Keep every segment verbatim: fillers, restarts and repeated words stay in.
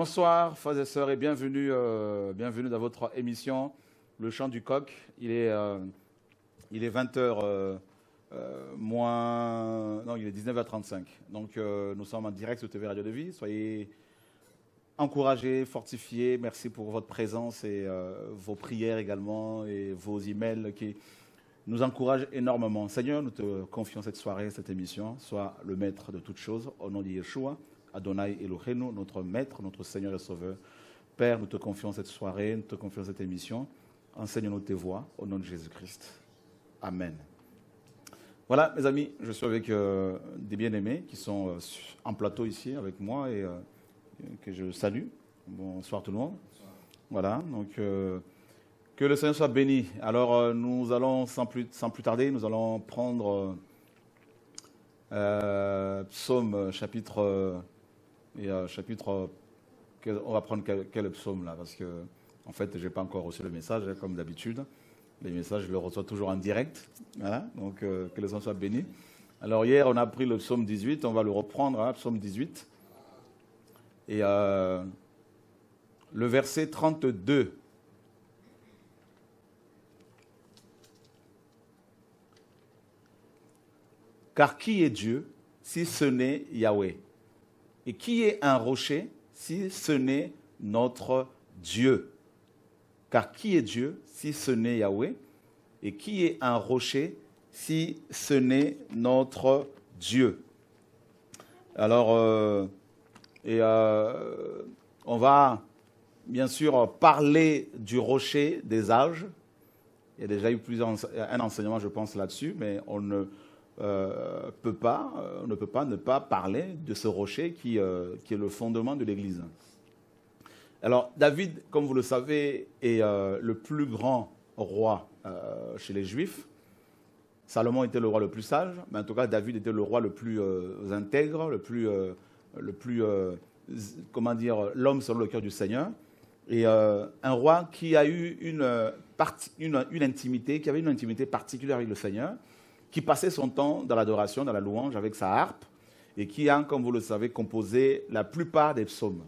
Bonsoir, frères et sœurs, et bienvenue, euh, bienvenue dans votre émission, Le Chant du Coq. Il est, euh, il est vingt heures euh, euh, moins... Non, il est dix-neuf heures trente-cinq. Donc, euh, nous sommes en direct sur T V Radio de Vie. Soyez encouragés, fortifiés. Merci pour votre présence et euh, vos prières également et vos emails qui nous encouragent énormément. Seigneur, nous te confions cette soirée, cette émission. Sois le maître de toutes choses, au nom de Yeshua. Adonai Elohenu, notre Maître, notre Seigneur et Sauveur. Père, nous te confions cette soirée, nous te confions cette émission. Enseigne-nous tes voies, au nom de Jésus-Christ. Amen. Voilà, mes amis, je suis avec euh, des bien-aimés qui sont euh, en plateau ici avec moi et euh, que je salue. Bonsoir tout le monde. Bonsoir. Voilà, donc euh, que le Seigneur soit béni. Alors, euh, nous allons, sans plus, sans plus tarder, nous allons prendre euh, Psaume chapitre... Euh, Et euh, chapitre, quel, on va prendre quel, quel psaume là, parce que en fait, je n'ai pas encore reçu le message, hein, comme d'habitude. Les messages, je les reçois toujours en direct. Voilà, donc, euh, que le Seigneur soit béni. Alors, hier, on a pris le psaume dix-huit, on va le reprendre, hein, psaume dix-huit. Et euh, le verset trente-deux. Car qui est Dieu si ce n'est Yahweh? Et qui est un rocher si ce n'est notre Dieu? Car qui est Dieu si ce n'est Yahweh? Et qui est un rocher si ce n'est notre Dieu? Alors, euh, et, euh, on va bien sûr parler du rocher des âges. Il y a déjà eu plusieurs, un enseignement, je pense, là-dessus, mais on ne... Euh, peut pas, euh, on ne peut pas ne pas parler de ce rocher qui, euh, qui est le fondement de l'Église. Alors, David, comme vous le savez, est euh, le plus grand roi euh, chez les Juifs. Salomon était le roi le plus sage, mais en tout cas, David était le roi le plus euh, intègre, le plus, euh, le plus euh, comment dire, l'homme selon le cœur du Seigneur. Et euh, un roi qui a eu une, partie, une, une intimité, qui avait une intimité particulière avec le Seigneur, qui passait son temps dans l'adoration, dans la louange avec sa harpe, et qui a, comme vous le savez, composé la plupart des psaumes.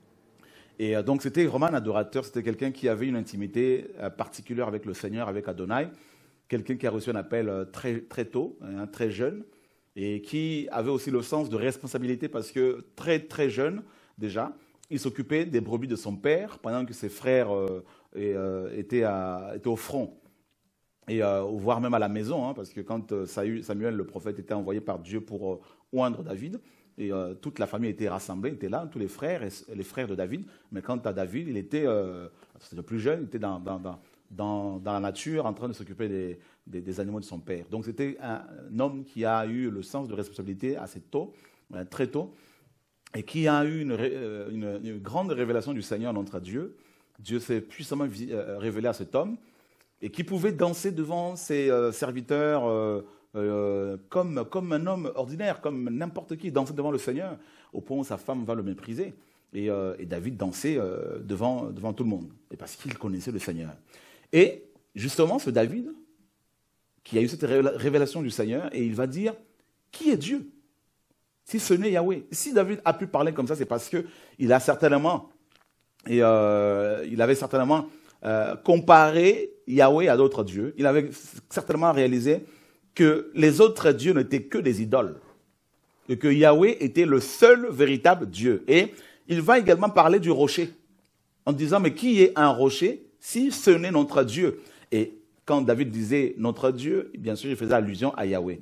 Et euh, donc c'était vraiment un adorateur, c'était quelqu'un qui avait une intimité euh, particulière avec le Seigneur, avec Adonai, quelqu'un qui a reçu un appel euh, très, très tôt, hein, très jeune, et qui avait aussi le sens de responsabilité parce que très très jeune déjà, il s'occupait des brebis de son père pendant que ses frères euh, et, euh, étaient, à, étaient au front. Et euh, voire même à la maison, hein, parce que quand euh, Samuel, le prophète, était envoyé par Dieu pour euh, oindre David, et euh, toute la famille était rassemblée, était là, tous les frères, et, et les frères de David. Mais quant à David, il était, euh, c'était le plus jeune, il était dans, dans, dans, dans, dans la nature, en train de s'occuper des, des, des animaux de son père. Donc c'était un, un homme qui a eu le sens de responsabilité assez tôt, euh, très tôt, et qui a eu une, une, une grande révélation du Seigneur, notre Dieu. Dieu s'est puissamment révélé à cet homme, et qui pouvait danser devant ses euh, serviteurs euh, euh, comme, comme un homme ordinaire, comme n'importe qui, danser devant le Seigneur, au point où sa femme va le mépriser. Et, euh, et David dansait euh, devant, devant tout le monde, et parce qu'il connaissait le Seigneur. Et justement, ce David, qui a eu cette révélation du Seigneur, et il va dire, qui est Dieu si ce n'est Yahweh? Si David a pu parler comme ça, c'est parce qu'il a certainement, et euh, il avait certainement euh, comparé Yahweh à d'autres dieux. Il avait certainement réalisé que les autres dieux n'étaient que des idoles, et que Yahweh était le seul véritable Dieu. Et il va également parler du rocher, en disant, mais qui est un rocher si ce n'est notre Dieu? Et quand David disait notre Dieu, bien sûr, il faisait allusion à Yahweh.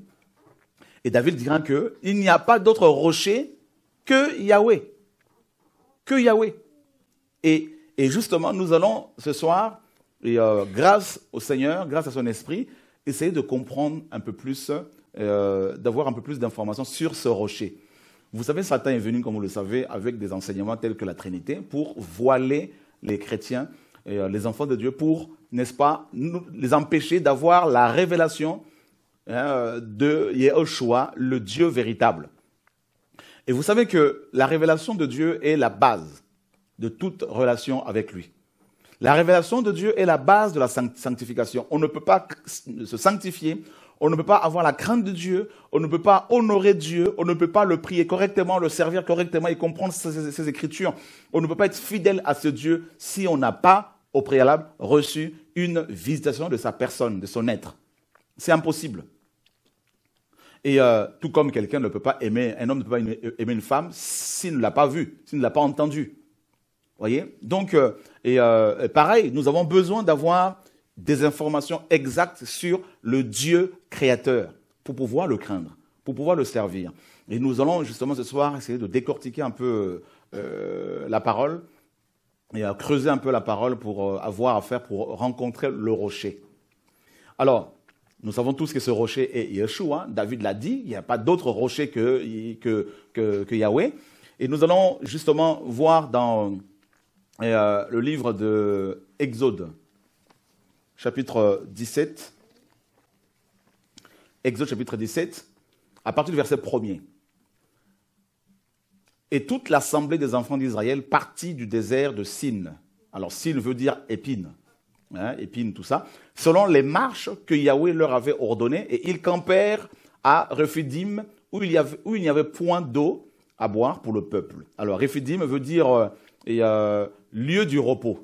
Et David dira qu'il n'y a pas d'autre rocher que Yahweh. Que Yahweh. Et, et justement, nous allons ce soir, et euh, grâce au Seigneur, grâce à son esprit, essayer de comprendre un peu plus, euh, d'avoir un peu plus d'informations sur ce rocher. Vous savez, Satan est venu, comme vous le savez, avec des enseignements tels que la Trinité, pour voiler les chrétiens, et, euh, les enfants de Dieu, pour, n'est-ce pas, nous, les empêcher d'avoir la révélation hein, de Yehoshua, le Dieu véritable. Et vous savez que la révélation de Dieu est la base de toute relation avec lui. La révélation de Dieu est la base de la sanctification. On ne peut pas se sanctifier, on ne peut pas avoir la crainte de Dieu, on ne peut pas honorer Dieu, on ne peut pas le prier correctement, le servir correctement et comprendre ses, ses, ses Écritures. On ne peut pas être fidèle à ce Dieu si on n'a pas, au préalable, reçu une visitation de sa personne, de son être. C'est impossible. Et euh, tout comme quelqu'un ne peut pas aimer, un homme ne peut pas aimer une femme s'il ne l'a pas vue, s'il ne l'a pas entendue. Voyez? Donc, euh, et euh, pareil, nous avons besoin d'avoir des informations exactes sur le Dieu créateur pour pouvoir le craindre, pour pouvoir le servir. Et nous allons justement ce soir essayer de décortiquer un peu euh, la parole et euh, creuser un peu la parole pour euh, avoir affaire, pour rencontrer le rocher. Alors, nous savons tous que ce rocher est Yeshua. David l'a dit, il n'y a pas d'autre rocher que, que, que, que Yahweh. Et nous allons justement voir dans euh, le livre de Exode, chapitre dix-sept. Exode chapitre dix-sept, à partir du verset premier. Et toute l'assemblée des enfants d'Israël partit du désert de Sin. Alors, Sin veut dire épine. Hein, épine, tout ça, selon les marches que Yahweh leur avait ordonnées, et ils campèrent à Rephidim, où il, y avait, où il n'y avait point d'eau à boire pour le peuple. Alors, Rephidim veut dire euh, et, euh, lieu du repos.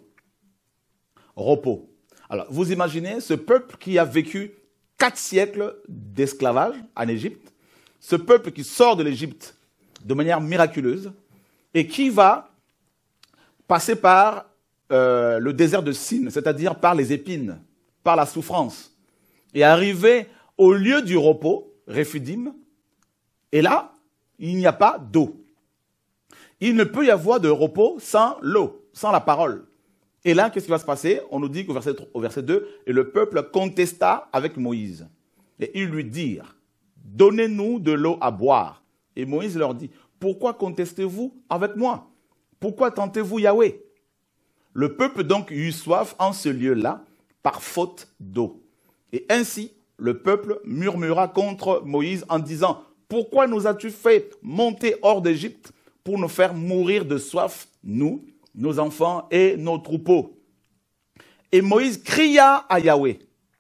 Repos. Alors, vous imaginez ce peuple qui a vécu quatre siècles d'esclavage en Égypte, ce peuple qui sort de l'Égypte de manière miraculeuse, et qui va passer par Euh, le désert de Sin, c'est-à-dire par les épines, par la souffrance, et arriver au lieu du repos, Rephidim, et là, il n'y a pas d'eau. Il ne peut y avoir de repos sans l'eau, sans la parole. Et là, qu'est-ce qui va se passer? On nous dit qu'au verset, au verset deux, et le peuple contesta avec Moïse, et ils lui dirent, donnez-nous de l'eau à boire. Et Moïse leur dit, pourquoi contestez-vous avec moi? Pourquoi tentez-vous Yahweh? Le peuple donc eut soif en ce lieu-là par faute d'eau. Et ainsi, le peuple murmura contre Moïse en disant, « Pourquoi nous as-tu fait monter hors d'Égypte pour nous faire mourir de soif, nous, nos enfants et nos troupeaux ?» Et Moïse cria à Yahweh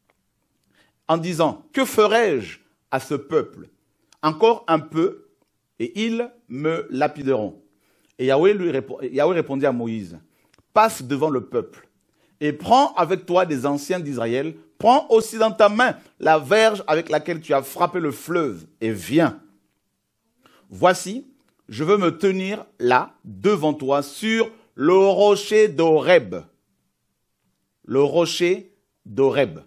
en disant, « Que ferai-je à ce peuple? Encore un peu, et ils me lapideront. » Et Yahweh, lui répond, Yahweh répondit à Moïse, passe devant le peuple et prends avec toi des anciens d'Israël, prends aussi dans ta main la verge avec laquelle tu as frappé le fleuve et viens. Voici, je veux me tenir là devant toi sur le rocher d'Horeb. Le rocher d'Horeb.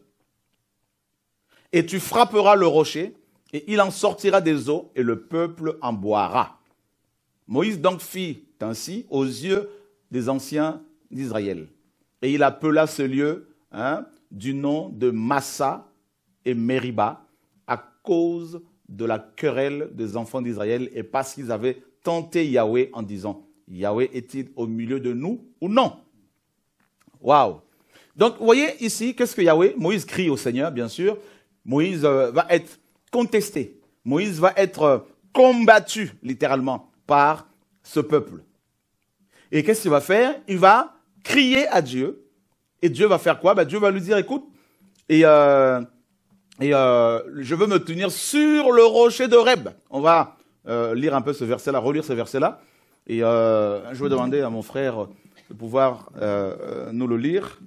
Et tu frapperas le rocher et il en sortira des eaux et le peuple en boira. Moïse donc fit ainsi aux yeux des anciens d'Israël. Et il appela ce lieu hein, du nom de Massa et Meriba à cause de la querelle des enfants d'Israël et parce qu'ils avaient tenté Yahweh en disant « Yahweh est-il au milieu de nous ou non ?» Waouh! Donc, vous voyez ici, qu'est-ce que Yahweh? Moïse crie au Seigneur, bien sûr. Moïse euh, va être contesté. Moïse va être euh, combattu, littéralement, par ce peuple. Et qu'est-ce qu'il va faire? Il va crier à Dieu. Et Dieu va faire quoi? Ben, Dieu va lui dire, écoute, et, euh, et euh, je veux me tenir sur le rocher d'Horeb. On va euh, lire un peu ce verset-là, relire ce verset-là. Et euh, je vais demander à mon frère de pouvoir euh, nous le lire.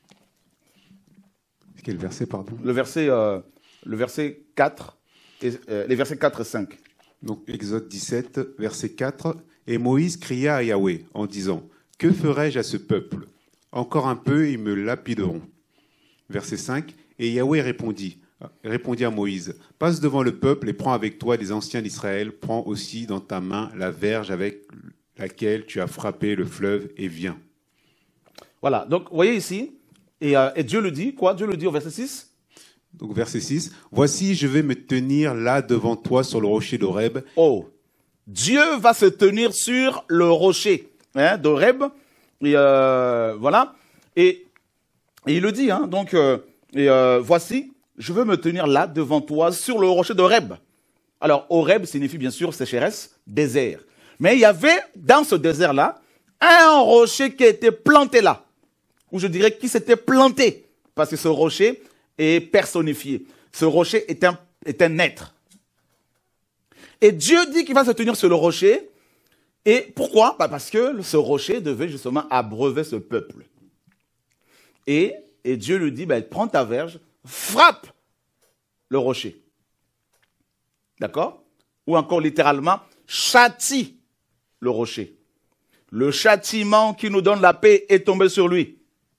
Quel verset, pardon? Le verset, euh, le verset quatre, et, euh, les versets quatre et cinq. Donc, Exode dix-sept, verset quatre. Et Moïse cria à Yahweh en disant, « Que ferai-je à ce peuple? Encore un peu, ils me lapideront. » Verset cinq. Et Yahweh répondit, répondit à Moïse, « Passe devant le peuple et prends avec toi des anciens d'Israël. Prends aussi dans ta main la verge avec laquelle tu as frappé le fleuve et viens. » Voilà, donc vous voyez ici, et, euh, et Dieu le dit, quoi? Dieu le dit au verset six. Donc verset six, « Voici, je vais me tenir là devant toi sur le rocher d'Horeb. » Oh, Dieu va se tenir sur le rocher hein, d'Horeb. Et euh, voilà. Et, et il le dit, hein, donc, euh, et, euh, voici, je veux me tenir là devant toi sur le rocher d'Horeb. Alors, Horeb signifie bien sûr sécheresse, désert. Mais il y avait dans ce désert-là un rocher qui était planté là. Ou je dirais qui s'était planté. Parce que ce rocher est personnifié. Ce rocher est un, est un être. Et Dieu dit qu'il va se tenir sur le rocher. Et pourquoi? Bah parce que ce rocher devait justement abreuver ce peuple. Et, et Dieu lui dit, bah, prends ta verge, frappe le rocher. D'accord? Ou encore littéralement, châtie le rocher. Le châtiment qui nous donne la paix est tombé sur lui.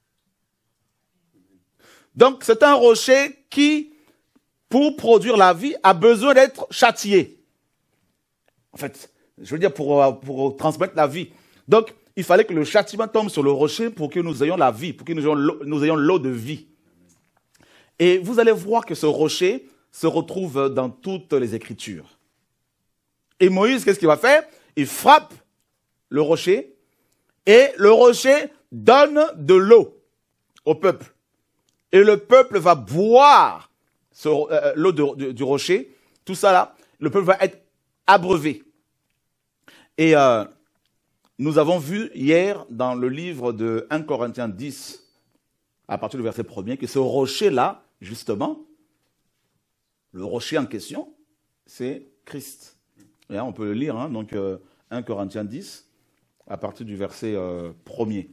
Donc c'est un rocher qui, pour produire la vie, a besoin d'être châtié. En fait, je veux dire pour, pour transmettre la vie. Donc il fallait que le châtiment tombe sur le rocher pour que nous ayons la vie, pour que nous ayons l'eau, nous ayons l'eau de vie. Et vous allez voir que ce rocher se retrouve dans toutes les Écritures. Et Moïse, qu'est-ce qu'il va faire? Il frappe le rocher et le rocher donne de l'eau au peuple. Et le peuple va boire ce, euh, l'eau de, de, du rocher. Tout ça là, le peuple va être abreuvé. Et euh, nous avons vu hier dans le livre de un Corinthiens dix, à partir du verset premier, que ce rocher-là, justement, le rocher en question, c'est Christ. Et, hein, on peut le lire, hein, donc euh, un Corinthiens dix, à partir du verset euh, premier.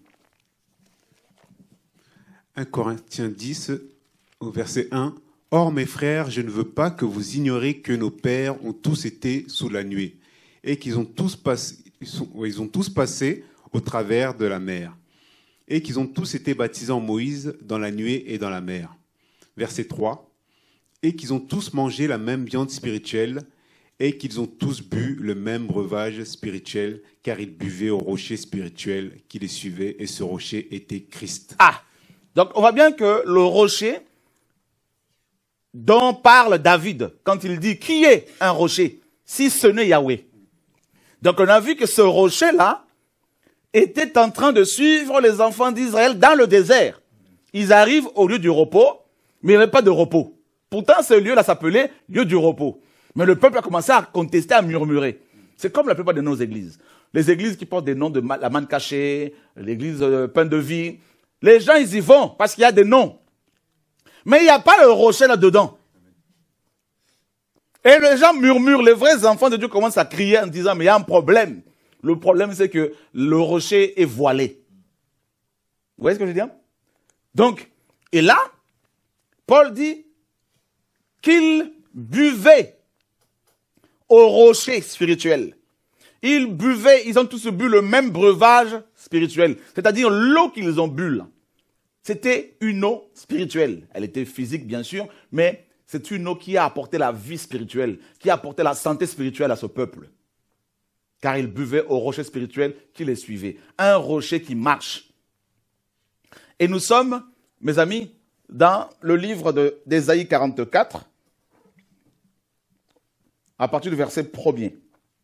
un Corinthiens dix, au verset un. « Or, mes frères, je ne veux pas que vous ignoriez que nos pères ont tous été sous la nuée, et qu'ils ont tous passé, ils sont, ils ont tous passé au travers de la mer, et qu'ils ont tous été baptisés en Moïse dans la nuée et dans la mer. » Verset trois. « Et qu'ils ont tous mangé la même viande spirituelle, et qu'ils ont tous bu le même breuvage spirituel, car ils buvaient au rocher spirituel qui les suivait, et ce rocher était Christ. » Ah, donc on voit bien que le rocher dont parle David, quand il dit « Qui est un rocher, si ce n'est Yahweh ?» Donc on a vu que ce rocher-là était en train de suivre les enfants d'Israël dans le désert. Ils arrivent au lieu du repos, mais il n'y avait pas de repos. Pourtant, ce lieu-là s'appelait lieu du repos. Mais le peuple a commencé à contester, à murmurer. C'est comme la plupart de nos églises. Les églises qui portent des noms de la manne cachée, l'église euh, pain de vie. Les gens, ils y vont parce qu'il y a des noms. Mais il n'y a pas le rocher là-dedans. Et les gens murmurent. Les vrais enfants de Dieu commencent à crier en disant, mais il y a un problème. Le problème, c'est que le rocher est voilé. Vous voyez ce que je veux dire? Donc, et là, Paul dit qu'il buvait au rocher spirituel. Ils buvaient, ils ont tous bu le même breuvage spirituel. C'est-à-dire l'eau qu'ils ont bu là. C'était une eau spirituelle. Elle était physique, bien sûr, mais c'est une eau qui a apporté la vie spirituelle, qui a apporté la santé spirituelle à ce peuple. Car ils buvaient au rocher spirituel qui les suivait. Un rocher qui marche. Et nous sommes, mes amis, dans le livre de, d'Ésaïe quarante-quatre, à partir du verset premier.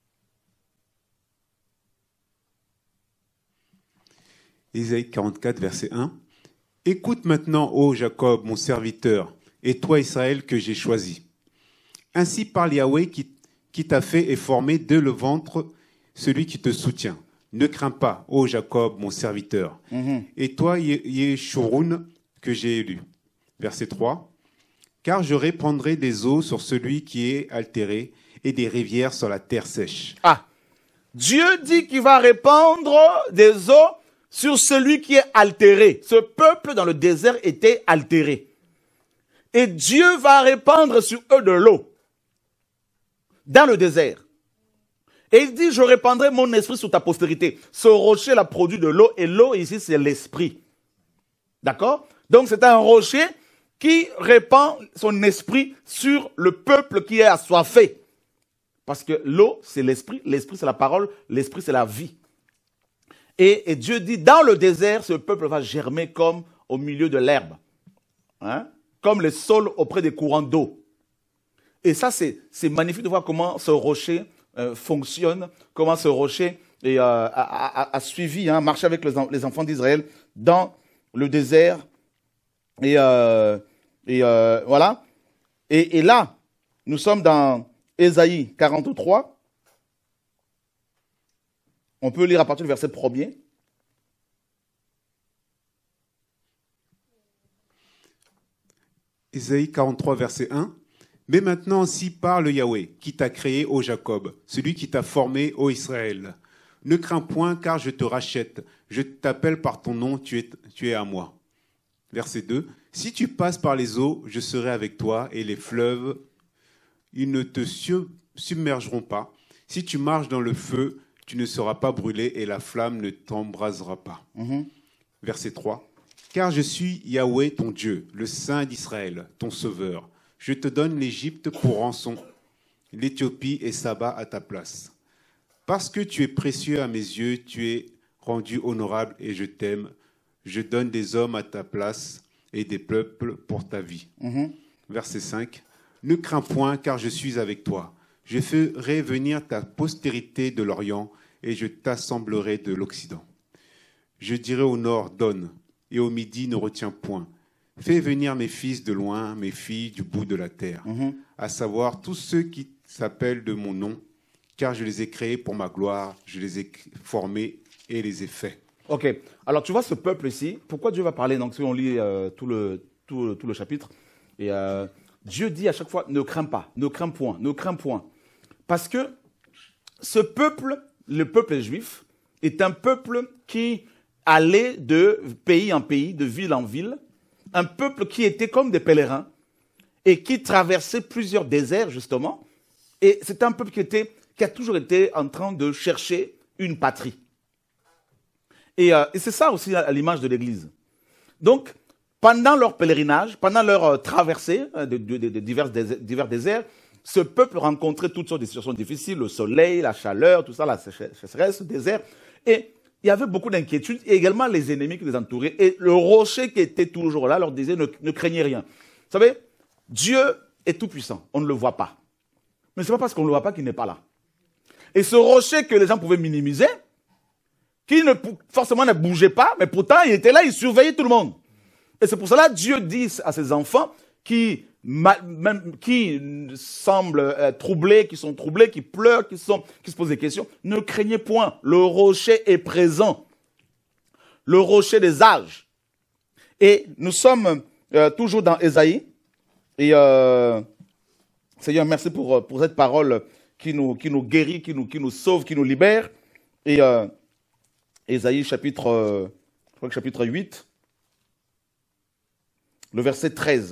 Ésaïe quarante-quatre, verset un. « Écoute maintenant, ô Jacob, mon serviteur, et toi, Israël, que j'ai choisi. Ainsi parle Yahweh qui, qui t'a fait et formé dès le ventre, celui qui te soutient. Ne crains pas, ô Jacob, mon serviteur, mm-hmm. et toi, Yeshurun, que j'ai élu. » Verset trois. « Car je répandrai des eaux sur celui qui est altéré, et des rivières sur la terre sèche. » Ah, Dieu dit qu'il va répandre des eaux sur celui qui est altéré. Ce peuple dans le désert était altéré. Et Dieu va répandre sur eux de l'eau dans le désert. Et il dit, je répandrai mon esprit sur ta postérité. Ce rocher a produit de l'eau, et l'eau ici c'est l'esprit. D'accord? Donc c'est un rocher qui répand son esprit sur le peuple qui est assoiffé. Parce que l'eau c'est l'esprit, l'esprit c'est la parole, l'esprit c'est la vie. Et, et Dieu dit, dans le désert, ce peuple va germer comme au milieu de l'herbe. Hein? Comme les saules auprès des courants d'eau. Et ça, c'est, c'est magnifique de voir comment ce rocher euh, fonctionne, comment ce rocher est, euh, a, a, a suivi, hein, marché avec les, les enfants d'Israël dans le désert. Et, euh, et euh, voilà. Et, et là, nous sommes dans Ésaïe quarante-trois. On peut lire à partir du verset premier. Ésaïe quarante-trois, verset un. Mais maintenant, si parle Yahweh, qui t'a créé, ô Jacob, celui qui t'a formé, ô Israël. Ne crains point, car je te rachète. Je t'appelle par ton nom, tu es, tu es à moi. Verset deux. Si tu passes par les eaux, je serai avec toi, et les fleuves, ils ne te submergeront pas. Si tu marches dans le feu, tu ne seras pas brûlé, et la flamme ne t'embrasera pas. Mm-hmm. Verset trois. Car je suis Yahweh, ton Dieu, le Saint d'Israël, ton Sauveur. Je te donne l'Égypte pour rançon, l'Éthiopie et Saba à ta place. Parce que tu es précieux à mes yeux, tu es rendu honorable et je t'aime. Je donne des hommes à ta place et des peuples pour ta vie. Mm-hmm. Verset cinq. Ne crains point, car je suis avec toi. Je ferai venir ta postérité de l'Orient et je t'assemblerai de l'Occident. Je dirai au nord, donne, et au midi, ne retiens point. Fais venir mes fils de loin, mes filles du bout de la terre, mm-hmm. à savoir tous ceux qui s'appellent de mon nom, car je les ai créés pour ma gloire, je les ai formés et les ai faits. Ok, alors tu vois ce peuple ici, pourquoi Dieu va parler, donc si on lit euh, tout, le, tout, le, tout le chapitre, et euh, Dieu dit à chaque fois, ne crains pas, ne crains point, ne crains point. Parce que ce peuple, le peuple juif, est un peuple qui allait de pays en pays, de ville en ville, un peuple qui était comme des pèlerins et qui traversait plusieurs déserts, justement. Et c'est un peuple qui, était, qui a toujours été en train de chercher une patrie. Et, euh, et c'est ça aussi à l'image de l'Église. Donc, pendant leur pèlerinage, pendant leur euh, traversée euh, de, de, de, de divers, déserts, divers déserts, ce peuple rencontrait toutes sortes de situations difficiles, le soleil, la chaleur, tout ça, la sécheresse, le désert. Et il y avait beaucoup d'inquiétudes et également les ennemis qui les entouraient. Et le rocher qui était toujours là leur disait ne, ne craignez rien. Vous savez, Dieu est tout puissant, on ne le voit pas. Mais ce n'est pas parce qu'on ne le voit pas qu'il n'est pas là. Et ce rocher que les gens pouvaient minimiser, qui ne, forcément ne bougeait pas, mais pourtant il était là, il surveillait tout le monde. Et c'est pour cela que Dieu dit à ses enfants qui, même, qui semblent euh, troublés, qui sont troublés, qui pleurent, qui, sont, qui se posent des questions, ne craignez point, le rocher est présent. Le rocher des âges. Et nous sommes euh, toujours dans Ésaïe. Et euh, Seigneur, merci pour, pour cette parole qui nous, qui nous guérit, qui nous, qui nous sauve, qui nous libère. Et euh, Ésaïe chapitre, euh, je crois que chapitre huit, le verset treize.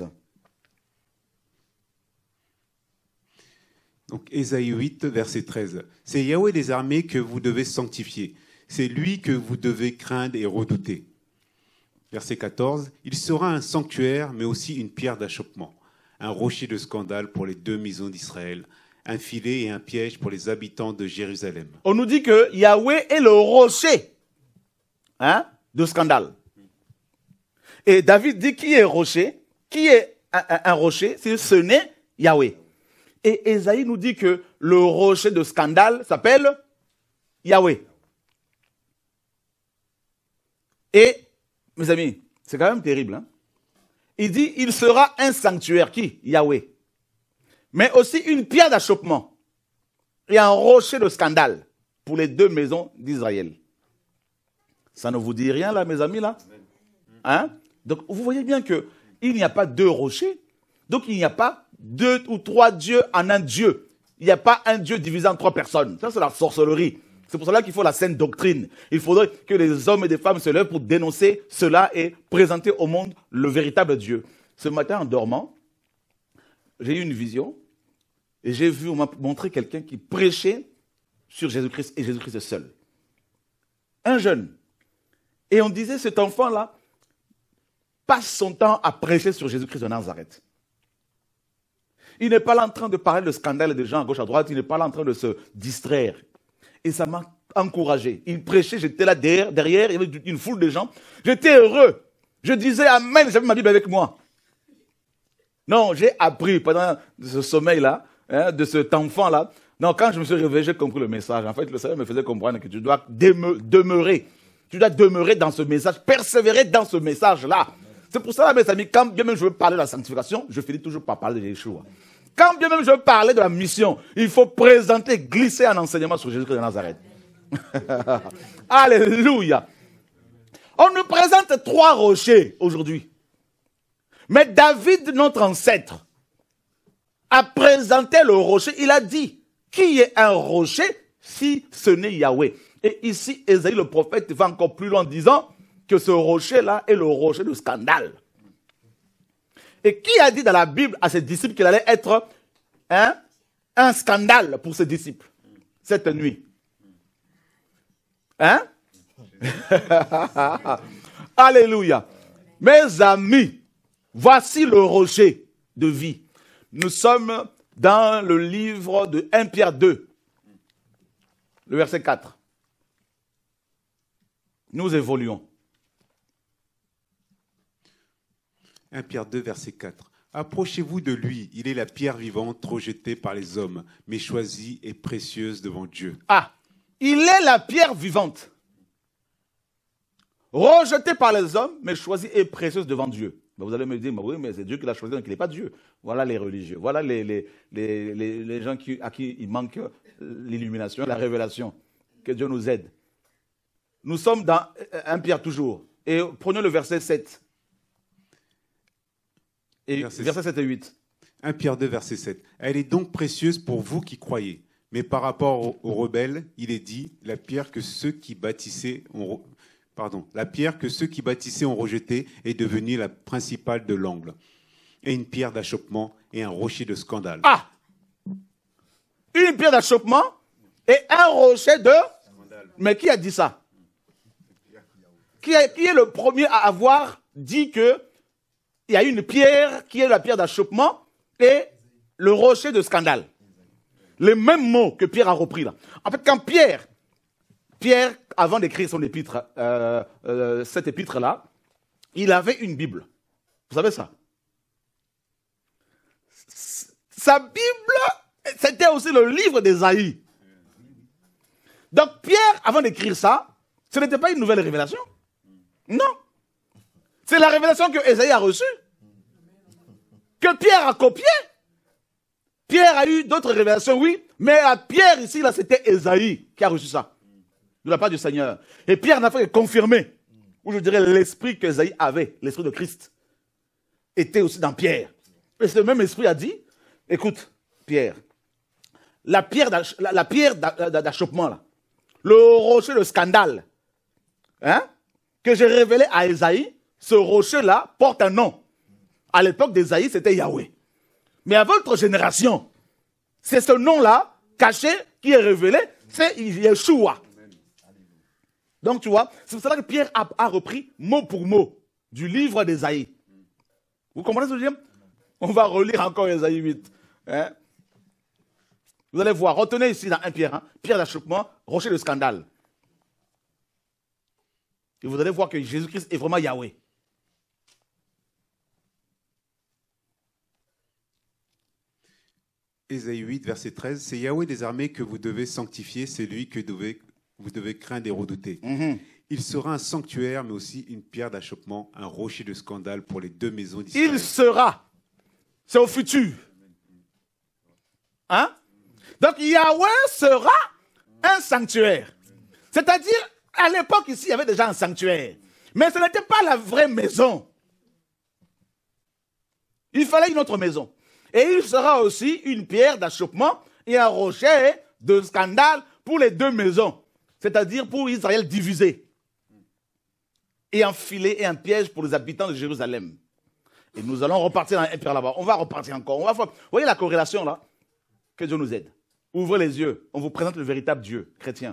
Donc Ésaïe huit, verset treize. C'est Yahweh des armées que vous devez sanctifier. C'est lui que vous devez craindre et redouter. Verset quatorze. Il sera un sanctuaire, mais aussi une pierre d'achoppement, un rocher de scandale pour les deux maisons d'Israël, un filet et un piège pour les habitants de Jérusalem. On nous dit que Yahweh est le rocher, hein, de scandale. Et David dit qui est rocher, qui est un, un, un rocher, c'est ce n'est Yahweh. Et Ésaïe nous dit que le rocher de scandale s'appelle Yahweh. Et, mes amis, c'est quand même terrible. Hein? Il dit, il sera un sanctuaire. Qui? Yahweh. Mais aussi une pierre d'achoppement. Et un rocher de scandale pour les deux maisons d'Israël. Ça ne vous dit rien là, mes amis, là? Hein? Donc, vous voyez bien qu'il n'y a pas deux rochers. Donc, il n'y a pas deux ou trois dieux en un Dieu. Il n'y a pas un Dieu divisé en trois personnes. Ça, c'est la sorcellerie. C'est pour cela qu'il faut la saine doctrine. Il faudrait que les hommes et les femmes se lèvent pour dénoncer cela et présenter au monde le véritable Dieu. Ce matin, en dormant, j'ai eu une vision et j'ai vu, on m'a montré quelqu'un qui prêchait sur Jésus-Christ et Jésus-Christ seul. Un jeune. Et on disait, cet enfant-là passe son temps à prêcher sur Jésus-Christ de Nazareth. Il n'est pas là en train de parler de scandale des gens à gauche, à droite. Il n'est pas là en train de se distraire. Et ça m'a encouragé. Il prêchait, j'étais là derrière, derrière, il y avait une foule de gens. J'étais heureux. Je disais Amen, j'avais ma Bible avec moi. Non, j'ai appris pendant ce sommeil-là, hein, de cet enfant-là. Non, quand je me suis réveillé, j'ai compris le message. En fait, le Seigneur me faisait comprendre que tu dois demeurer. Tu dois demeurer dans ce message, persévérer dans ce message-là. C'est pour ça, mes amis, quand bien même je veux parler de la sanctification, je finis toujours par parler de Yeshua. Quand bien même je veux parler de la mission, il faut présenter, glisser un enseignement sur Jésus-Christ de Nazareth. Alléluia. On nous présente trois rochers aujourd'hui. Mais David, notre ancêtre, a présenté le rocher. Il a dit, qui est un rocher si ce n'est Yahweh? Et ici, Ésaïe le prophète va encore plus loin en disant que ce rocher-là est le rocher de scandale. Et qui a dit dans la Bible à ses disciples qu'il allait être hein, un scandale pour ses disciples cette nuit? Hein? Alléluia. Mes amis, voici le rocher de vie. Nous sommes dans le livre de Première Pierre deux, le verset quatre. Nous évoluons. Première Pierre deux, verset quatre. Approchez-vous de lui, il est la pierre vivante rejetée par les hommes, mais choisie et précieuse devant Dieu. Ah, il est la pierre vivante, rejetée par les hommes, mais choisie et précieuse devant Dieu. Ben vous allez me dire, oui, mais c'est Dieu qui l'a choisi, donc il n'est pas Dieu. Voilà les religieux, voilà les, les, les, les, les gens qui, à qui il manque l'illumination, la révélation. Que Dieu nous aide. Nous sommes dans Première Pierre toujours. Et prenons le verset sept. Et verset, verset sept et huit. Première Pierre deux, verset sept. Elle est donc précieuse pour vous qui croyez. Mais par rapport aux, aux rebelles, il est dit, la pierre que ceux qui bâtissaient ont, pardon, la pierre que ceux qui bâtissaient ont rejetée est devenue la principale de l'angle. Et une pierre d'achoppement et un rocher de scandale. Ah! Une pierre d'achoppement et un rocher de... Scandale. Mais qui a dit ça? Qui, a, qui est le premier à avoir dit que il y a une pierre qui est la pierre d'achoppement et le rocher de scandale? Les mêmes mots que Pierre a repris là. En fait, quand Pierre, Pierre, avant d'écrire son épître, euh, euh, cet épître-là, il avait une Bible. Vous savez ça? Sa Bible, c'était aussi le livre d'Ésaïe. Donc Pierre, avant d'écrire ça, ce n'était pas une nouvelle révélation. Non. C'est la révélation que Ésaïe a reçue, que Pierre a copiée. Pierre a eu d'autres révélations, oui, mais à Pierre ici, là, c'était Ésaïe qui a reçu ça, de la part du Seigneur. Et Pierre n'a fait que confirmer, ou je dirais l'esprit qu'Ésaïe avait, l'esprit de Christ, était aussi dans Pierre. Et ce même esprit a dit, écoute, Pierre, la pierre d'achoppement, là, le rocher de scandale, hein, que j'ai révélé à Ésaïe, ce rocher-là porte un nom. À l'époque d'Ésaïe, c'était Yahweh. Mais à votre génération, c'est ce nom-là, caché, qui est révélé, c'est Yeshua. Donc tu vois, c'est pour cela que Pierre a, a repris mot pour mot du livre d'Ésaïe. Vous comprenez ce que je veux dire? On va relire encore Ésaïe huit. Hein? Vous allez voir, retenez ici dans Première Pierre, hein, pierre d'achoppement, rocher de scandale. Et vous allez voir que Jésus-Christ est vraiment Yahweh. Ésaïe huit, verset treize, c'est Yahweh des armées que vous devez sanctifier, c'est lui que devez, vous devez craindre et redouter. Mm-hmm. Il sera un sanctuaire, mais aussi une pierre d'achoppement, un rocher de scandale pour les deux maisons d'Israël. Il sera. C'est au futur. Hein? Donc Yahweh sera un sanctuaire. C'est-à-dire, à l'époque ici, il y avait déjà un sanctuaire. Mais ce n'était pas la vraie maison. Il fallait une autre maison. Et il sera aussi une pierre d'achoppement et un rocher de scandale pour les deux maisons. C'est-à-dire pour Israël divisé. Et un filet et un piège pour les habitants de Jérusalem. Et nous allons repartir dans Première Pierre là-bas. On va repartir encore. On va faire... Vous voyez la corrélation là? Que Dieu nous aide. Ouvrez les yeux. On vous présente le véritable Dieu chrétien.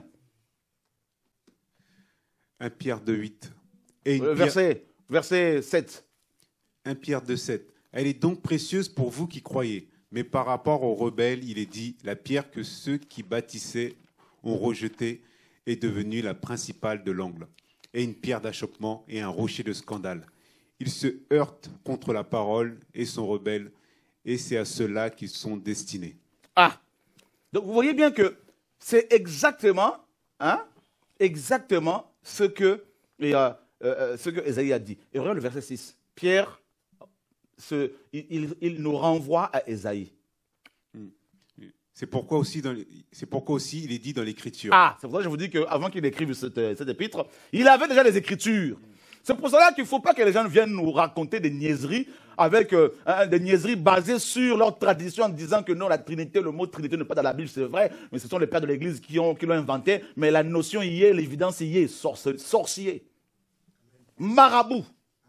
Première Pierre deux, huit. Et euh, verset, pierre... verset sept. Première Pierre deux, sept. Elle est donc précieuse pour vous qui croyez. Mais par rapport aux rebelles, il est dit, la pierre que ceux qui bâtissaient ont rejetée est devenue la principale de l'angle, et une pierre d'achoppement et un rocher de scandale. Ils se heurtent contre la parole et sont rebelles, et c'est à cela qu'ils sont destinés. Ah, donc vous voyez bien que c'est exactement, hein, exactement ce que, et, euh, euh, ce que Ésaïe a dit. Et regarde le verset six. Pierre, ce, il, il, il nous renvoie à Ésaïe. C'est pourquoi aussi, dans les, c'est pourquoi aussi il est dit dans l'Écriture. Ah, c'est pour ça que je vous dis qu'avant qu'il écrive cette, cette épître, il avait déjà les Écritures. C'est pour cela qu'il ne faut pas que les gens viennent nous raconter des niaiseries, avec euh, hein, des niaiseries basées sur leur tradition en disant que non, la Trinité, le mot Trinité n'est pas dans la Bible, c'est vrai, mais ce sont les pères de l'Église qui l'ont qui l'ont inventé, mais la notion y est, l'évidence y est, sorce, sorcier, marabout,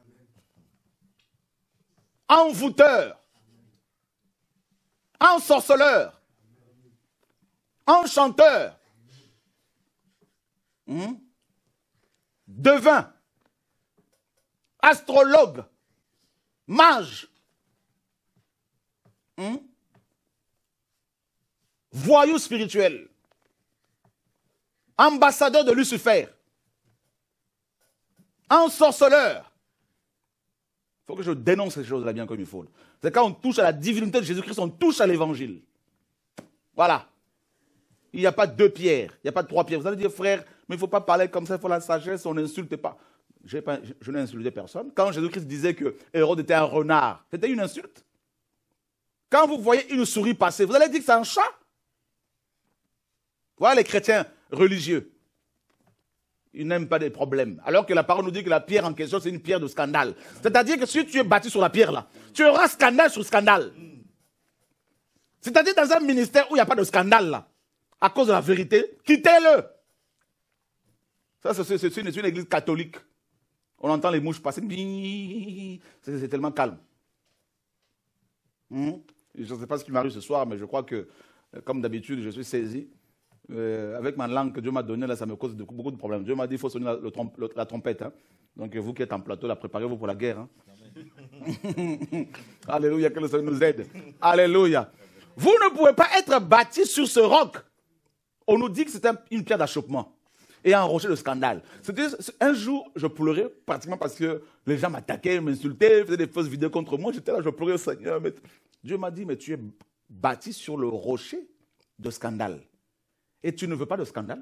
envoûteur, ensorceleur, enchanteur, hmm? devin, astrologue, mage, hmm? voyou spirituel, ambassadeur de Lucifer, ensorceleur. Il faut que je dénonce ces choses-là bien comme il faut. C'est quand on touche à la divinité de Jésus-Christ, on touche à l'évangile. Voilà. Il n'y a pas deux pierres, il n'y a pas trois pierres. Vous allez dire, frère, mais il ne faut pas parler comme ça, il faut la sagesse, on n'insulte pas. Pas. Je n'ai insulté personne. Quand Jésus-Christ disait que Hérode était un renard, c'était une insulte. Quand vous voyez une souris passer, vous allez dire que c'est un chat. Voilà les chrétiens religieux. Ils n'aiment pas des problèmes. Alors que la parole nous dit que la pierre en question, c'est une pierre de scandale. C'est-à-dire que si tu es bâti sur la pierre là, tu auras scandale sur scandale. C'est-à-dire dans un ministère où il n'y a pas de scandale là, à cause de la vérité, quittez-le. Ça, c'est une, une église catholique. On entend les mouches passer. C'est tellement calme. Hum? Je ne sais pas ce qui m'arrive ce soir, mais je crois que, comme d'habitude, je suis saisi. Euh, avec ma langue que Dieu m'a donnée, là, ça me cause de, beaucoup de problèmes. Dieu m'a dit qu'il faut sonner la, le trompe, le, la trompette. Hein. Donc vous qui êtes en plateau, là, préparez-vous pour la guerre. Hein. Alléluia, que le Seigneur nous aide. Alléluia. Vous ne pouvez pas être bâti sur ce roc. On nous dit que c'est un, une pierre d'achoppement et un rocher de scandale. Un jour, je pleurais pratiquement parce que les gens m'attaquaient, m'insultaient, faisaient des fausses vidéos contre moi. J'étais là, je pleurais au Seigneur. Mais Dieu m'a dit, mais tu es bâti sur le rocher de scandale. Et tu ne veux pas de scandale?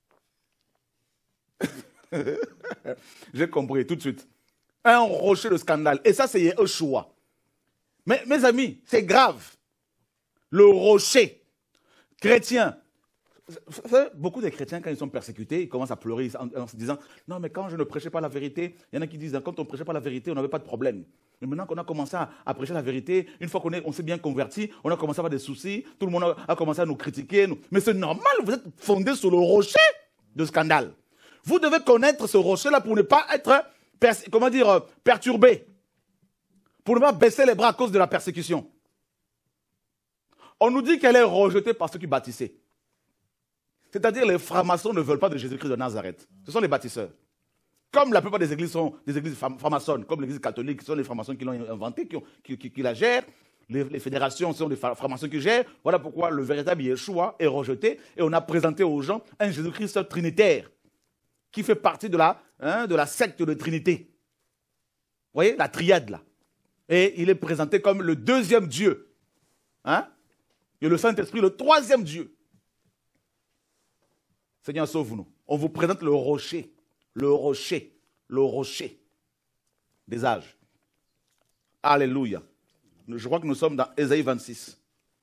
J'ai compris tout de suite. Un rocher de scandale. Et ça, c'est un choix. Mais mes amis, c'est grave. Le rocher chrétien. Beaucoup de chrétiens, quand ils sont persécutés, ils commencent à pleurer en, en se disant « Non, mais quand je ne prêchais pas la vérité, il y en a qui disent « Quand on ne prêchait pas la vérité, on n'avait pas de problème. » Mais maintenant qu'on a commencé à, à prêcher la vérité, une fois qu'on on s'est bien converti, on a commencé à avoir des soucis, tout le monde a, a commencé à nous critiquer. Nous. Mais c'est normal, vous êtes fondé sur le rocher de scandale. Vous devez connaître ce rocher-là pour ne pas être, comment dire, perturbé. Pour ne pas baisser les bras à cause de la persécution. On nous dit qu'elle est rejetée par ceux qui bâtissaient. C'est-à-dire les francs-maçons ne veulent pas de Jésus-Christ de Nazareth. Ce sont les bâtisseurs. Comme la plupart des églises sont des églises francs-maçonnes, comme l'église catholique, ce sont les francs-maçons qui l'ont inventée, qui, qui, qui, qui la gèrent. Les, les fédérations sont des francs-maçons qui gèrent. Voilà pourquoi le véritable Yeshua est rejeté. Et on a présenté aux gens un Jésus-Christ trinitaire qui fait partie de la, hein, de la secte de Trinité. Vous voyez, la triade là. Et il est présenté comme le deuxième Dieu. Hein? Et le Saint-Esprit, le troisième Dieu. Seigneur, sauve-nous. On vous présente le rocher, le rocher, le rocher des âges. Alléluia. Je crois que nous sommes dans Ésaïe vingt-six.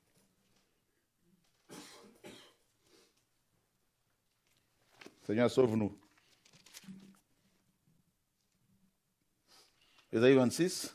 Seigneur, sauve-nous. Ésaïe vingt-six.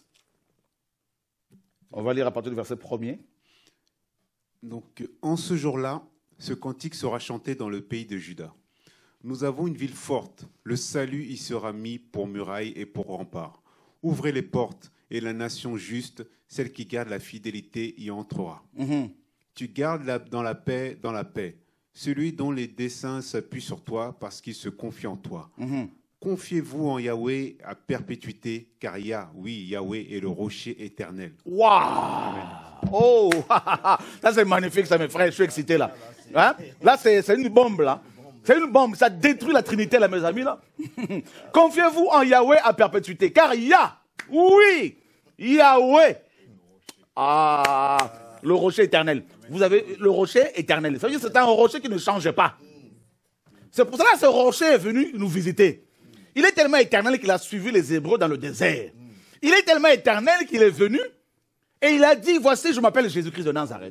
On va lire à partir du verset premier. Donc, en ce jour-là, ce cantique sera chanté dans le pays de Juda. Nous avons une ville forte. Le salut y sera mis pour muraille et pour rempart. Ouvrez les portes et la nation juste, celle qui garde la fidélité, y entrera. Mm-hmm. Tu gardes la, dans la paix, dans la paix, celui dont les desseins s'appuient sur toi parce qu'il se confie en toi. Mm-hmm. Confiez-vous en Yahweh à perpétuité, car Yah, oui, Yahweh est le rocher éternel. Waouh! Oh, ça c'est magnifique, ça mes frères, je suis excité là. Hein? Là c'est une bombe là. C'est une bombe, ça détruit la Trinité là mes amis là. Confiez-vous en Yahweh à perpétuité, car Yah, oui, Yahweh. Ah, le rocher éternel. Vous avez le rocher éternel. Ça veut dire que c'est un rocher qui ne change pas. C'est pour cela que ce rocher est venu nous visiter. Il est tellement éternel qu'il a suivi les Hébreux dans le désert. Il est tellement éternel qu'il est venu et il a dit, voici, je m'appelle Jésus-Christ de Nazareth.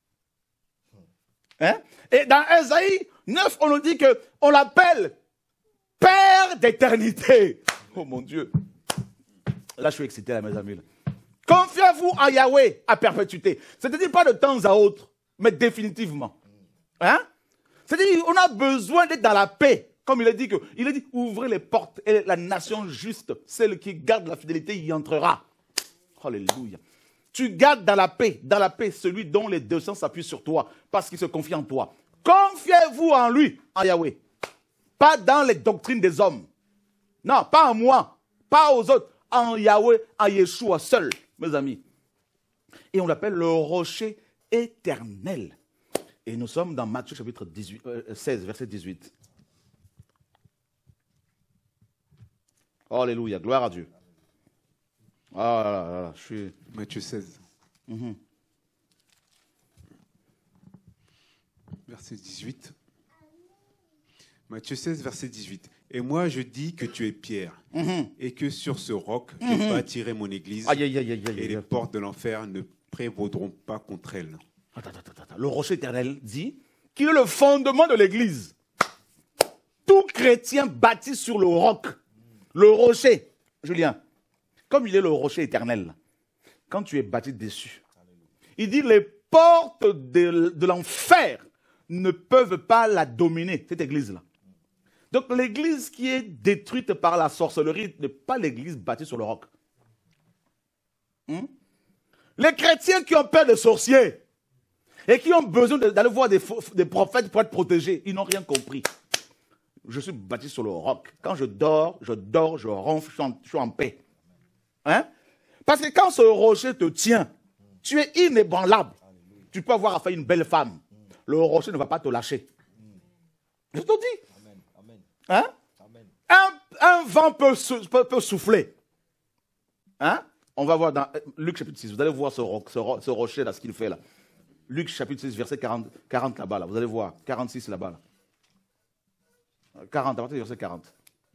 Hein? Et dans Ésaïe neuf, on nous dit qu'on l'appelle Père d'éternité. Oh mon Dieu. Là, je suis excité, là, mes amis. Là. Confiez-vous en Yahweh à perpétuité. C'est-à-dire pas de temps à autre, mais définitivement. Hein? C'est-à-dire qu'on a besoin d'être dans la paix. Comme il a dit, que, il a dit, ouvrez les portes et la nation juste, celle qui garde la fidélité, y entrera. Alléluia. Tu gardes dans la paix, dans la paix, celui dont les deux sens s'appuient sur toi, parce qu'il se confie en toi. Confiez-vous en lui, en Yahweh. Pas dans les doctrines des hommes. Non, pas en moi, pas aux autres. En Yahweh, en Yeshua seul, mes amis. Et on l'appelle le rocher éternel. Et nous sommes dans Matthieu chapitre dix-huit, euh, seize, verset dix-huit. Alléluia, gloire à Dieu. Ah là là là, je suis... Matthieu seize. Mm-hmm. Verset dix-huit. Matthieu seize, verset dix-huit. Et moi, je dis que tu es Pierre, mm-hmm. et que sur ce roc, je mm-hmm. bâtirai mon église, aïe, aïe, aïe, aïe, aïe, et les portes de l'enfer ne prévaudront pas contre elle. Attends, attends, attends. Le rocher éternel dit qu'il est le fondement de l'église. Tout chrétien bâti sur le roc, le rocher, Julien, comme il est le rocher éternel, quand tu es bâti dessus, il dit les portes de, de l'enfer ne peuvent pas la dominer, cette église-là. Donc l'église qui est détruite par la sorcellerie n'est pas l'église bâtie sur le roc. Hmm? Les chrétiens qui ont peur des sorciers et qui ont besoin d'aller voir des, des prophètes pour être protégés, ils n'ont rien compris. Je suis bâti sur le roc. Quand je dors, je dors, je ronfle, je suis en, je suis en paix. Hein? Parce que quand ce rocher te tient, tu es inébranlable. Tu peux avoir affaire à une belle femme. Le rocher ne va pas te lâcher. Je te dis. Hein? Un, un vent peut, peut, peut souffler. Hein? On va voir dans Luc chapitre six. Vous allez voir ce, roc, ce, ro, ce rocher là, ce qu'il fait là. Luc chapitre six, verset quarante, quarante là-bas. Là. Vous allez voir. quarante-six là-bas. Là. quarante, à partir du verset quarante.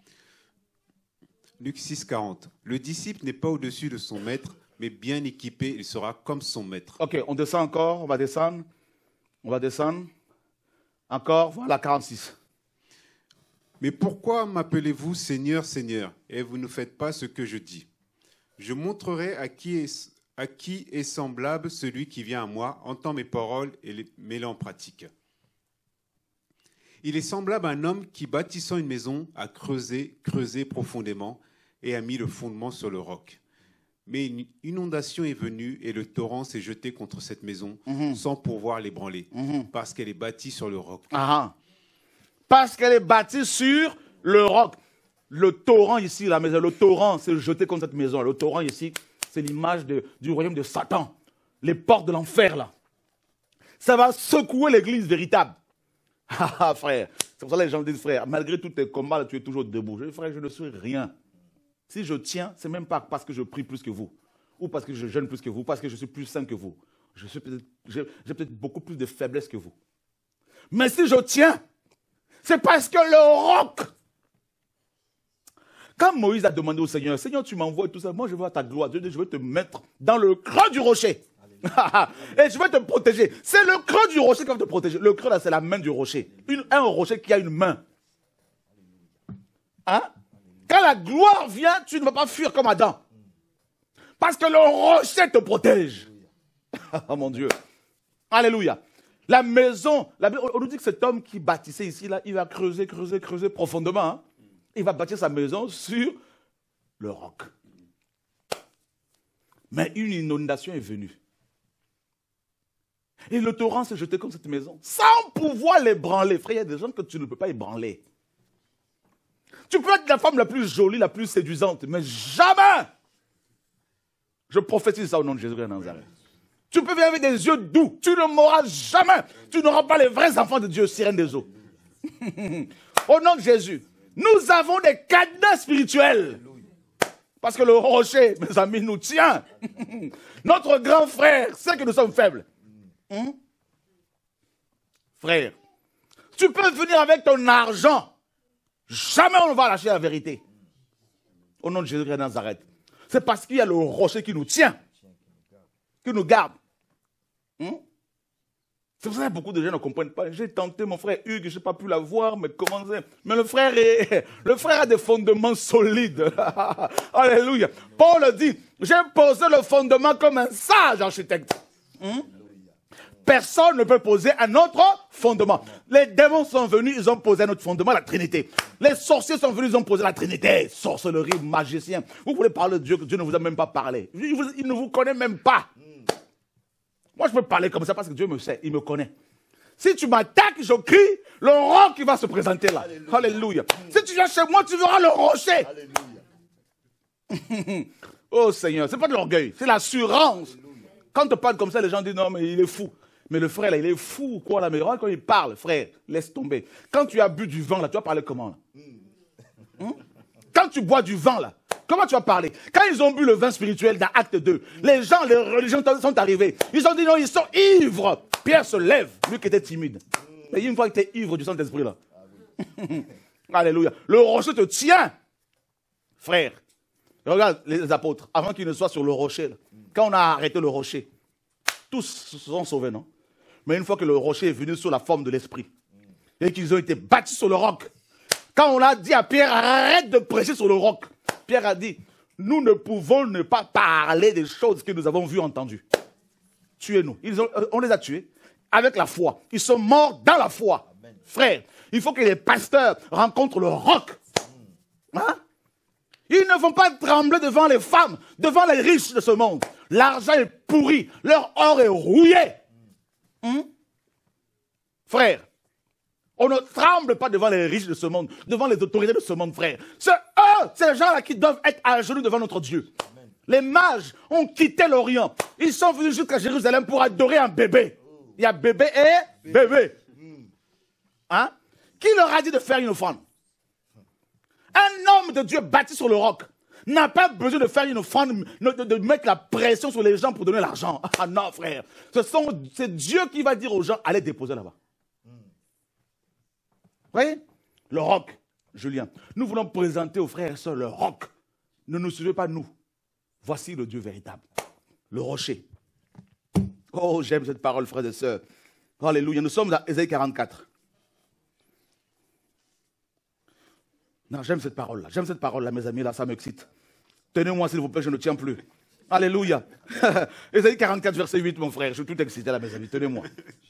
Luc six, quarante. Le disciple n'est pas au-dessus de son maître, mais bien équipé, il sera comme son maître. Ok, on descend encore, on va descendre. On va descendre. Encore, voilà, quarante-six. Mais pourquoi m'appelez-vous Seigneur, Seigneur, et vous ne faites pas ce que je dis? Je montrerai à qui est, à qui est semblable celui qui vient à moi, entend mes paroles et les met en pratique. Il est semblable à un homme qui, bâtissant une maison, a creusé, creusé profondément et a mis le fondement sur le roc. Mais une inondation est venue et le torrent s'est jeté contre cette maison mm-hmm. sans pouvoir l'ébranler, mm-hmm. parce qu'elle est bâtie sur le roc. Ah, parce qu'elle est bâtie sur le roc. Le torrent ici, la maison, le torrent s'est jeté contre cette maison. Le torrent ici, c'est l'image de, du royaume de Satan. Les portes de l'enfer, là. Ça va secouer l'église véritable. Ah, frère, c'est pour ça que les gens disent, frère, malgré tous tes combats, là, tu es toujours debout. Je dis, frère, je ne suis rien. Si je tiens, ce n'est même pas parce que je prie plus que vous, ou parce que je jeûne plus que vous, ou parce que je suis plus saint que vous. Je suis peut-être, j'ai, j'ai peut-être beaucoup plus de faiblesse que vous. Mais si je tiens, c'est parce que le roc... Quand Moïse a demandé au Seigneur, Seigneur, tu m'envoies tout ça, moi je veux ta gloire. Dieu dit, je vais te mettre dans le creux du rocher. Et je vais te protéger. C'est le creux du rocher qui va te protéger. Le creux là, c'est la main du rocher. Une, un rocher qui a une main. Hein? Quand la gloire vient, tu ne vas pas fuir comme Adam. Parce que le rocher te protège. Oh mon Dieu. Alléluia. La maison, la, on nous dit que cet homme qui bâtissait ici, là, il va creuser, creuser, creuser profondément. Hein? Il va bâtir sa maison sur le roc. Mais une inondation est venue. Et le torrent s'est jeté contre cette maison, sans pouvoir l'ébranler. Frère, il y a des gens que tu ne peux pas ébranler. Tu peux être la femme la plus jolie, la plus séduisante, mais jamais, je prophétise ça au nom de Jésus de Nazareth. Tu peux venir avec des yeux doux, tu ne mourras jamais. Tu n'auras pas les vrais enfants de Dieu, sirène des eaux. Au nom de Jésus. Nous avons des cadenas spirituels. Parce que le rocher, mes amis, nous tient. Notre grand frère sait que nous sommes faibles. Hum? Frère, tu peux venir avec ton argent. Jamais on ne va lâcher la vérité. Au nom de Jésus de Nazareth. C'est parce qu'il y a le rocher qui nous tient. Qui nous garde. Hum? C'est pour ça que beaucoup de gens ne comprennent pas. J'ai tenté mon frère Hugues, je n'ai pas pu l'avoir, mais comment c'est? Mais le frère, est, le frère a des fondements solides. Alléluia. Paul dit, j'ai posé le fondement comme un sage architecte. Hum? Personne ne peut poser un autre fondement. Les démons sont venus, ils ont posé un autre fondement, la Trinité. Les sorciers sont venus, ils ont posé la Trinité. Sorcellerie, magicien. Vous voulez parler de Dieu, que Dieu ne vous a même pas parlé. Il, vous, il ne vous connaît même pas. Moi, je peux parler comme ça parce que Dieu me sait, il me connaît. Si tu m'attaques, je crie, le roc qui va se présenter là. Alléluia. Alléluia. Si tu viens chez moi, tu verras le rocher. Alléluia. Oh Seigneur, ce n'est pas de l'orgueil, c'est l'assurance. Quand tu parles comme ça, les gens disent non, mais il est fou. Mais le frère, là, il est fou ou quoi là? Mais quand il parle, frère, laisse tomber. Quand tu as bu du vin, là, tu vas parler comment là? Hum? Quand tu bois du vin, là, comment tu vas parler? Quand ils ont bu le vin spirituel dans Acte deux, les gens, les religions sont arrivés. Ils ont dit non, ils sont ivres. Pierre se lève, lui qui était timide. Mais une fois qu'il était ivre du Saint-Esprit, là. Alléluia. Le rocher te tient, frère. Regarde les apôtres, avant qu'ils ne soient sur le rocher, là, quand on a arrêté le rocher, tous se sont sauvés, non? Mais une fois que le rocher est venu sous la forme de l'esprit, et qu'ils ont été bâtis sur le roc, quand on a dit à Pierre, arrête de prêcher sur le roc, Pierre a dit, nous ne pouvons ne pas parler des choses que nous avons vues, entendues. Tuez-nous. Ils ont, on les a tués avec la foi. Ils sont morts dans la foi. Amen. Frère, il faut que les pasteurs rencontrent le roc. Hein? Ils ne vont pas trembler devant les femmes, devant les riches de ce monde. L'argent est pourri, leur or est rouillé. Hum? Frère, on ne tremble pas devant les riches de ce monde, devant les autorités de ce monde, frère. C'est eux, ces gens-là qui doivent être à genoux devant notre Dieu. Amen. Les mages ont quitté l'Orient. Ils sont venus jusqu'à Jérusalem pour adorer un bébé. Il y a bébé et bébé. Hein? Qui leur a dit de faire une offrande? Un homme de Dieu bâti sur le roc n'a pas besoin de faire une offrande, de, de mettre la pression sur les gens pour donner l'argent. Ah non, frère. C'est Dieu qui va dire aux gens, allez déposer là-bas. Vous voyez? Le roc, Julien. Nous voulons présenter aux frères et sœurs le roc. Ne nous suivez pas nous. Voici le Dieu véritable. Le rocher. Oh, j'aime cette parole, frères et sœurs. Alléluia. Nous sommes à Ésaïe quarante-quatre. Non, j'aime cette parole-là. J'aime cette parole-là, mes amis, là, ça m'excite. Tenez-moi, s'il vous plaît, je ne tiens plus. Alléluia. Ésaïe quarante-quatre, verset huit, mon frère. Je suis tout excité, là, mes amis. Tenez-moi.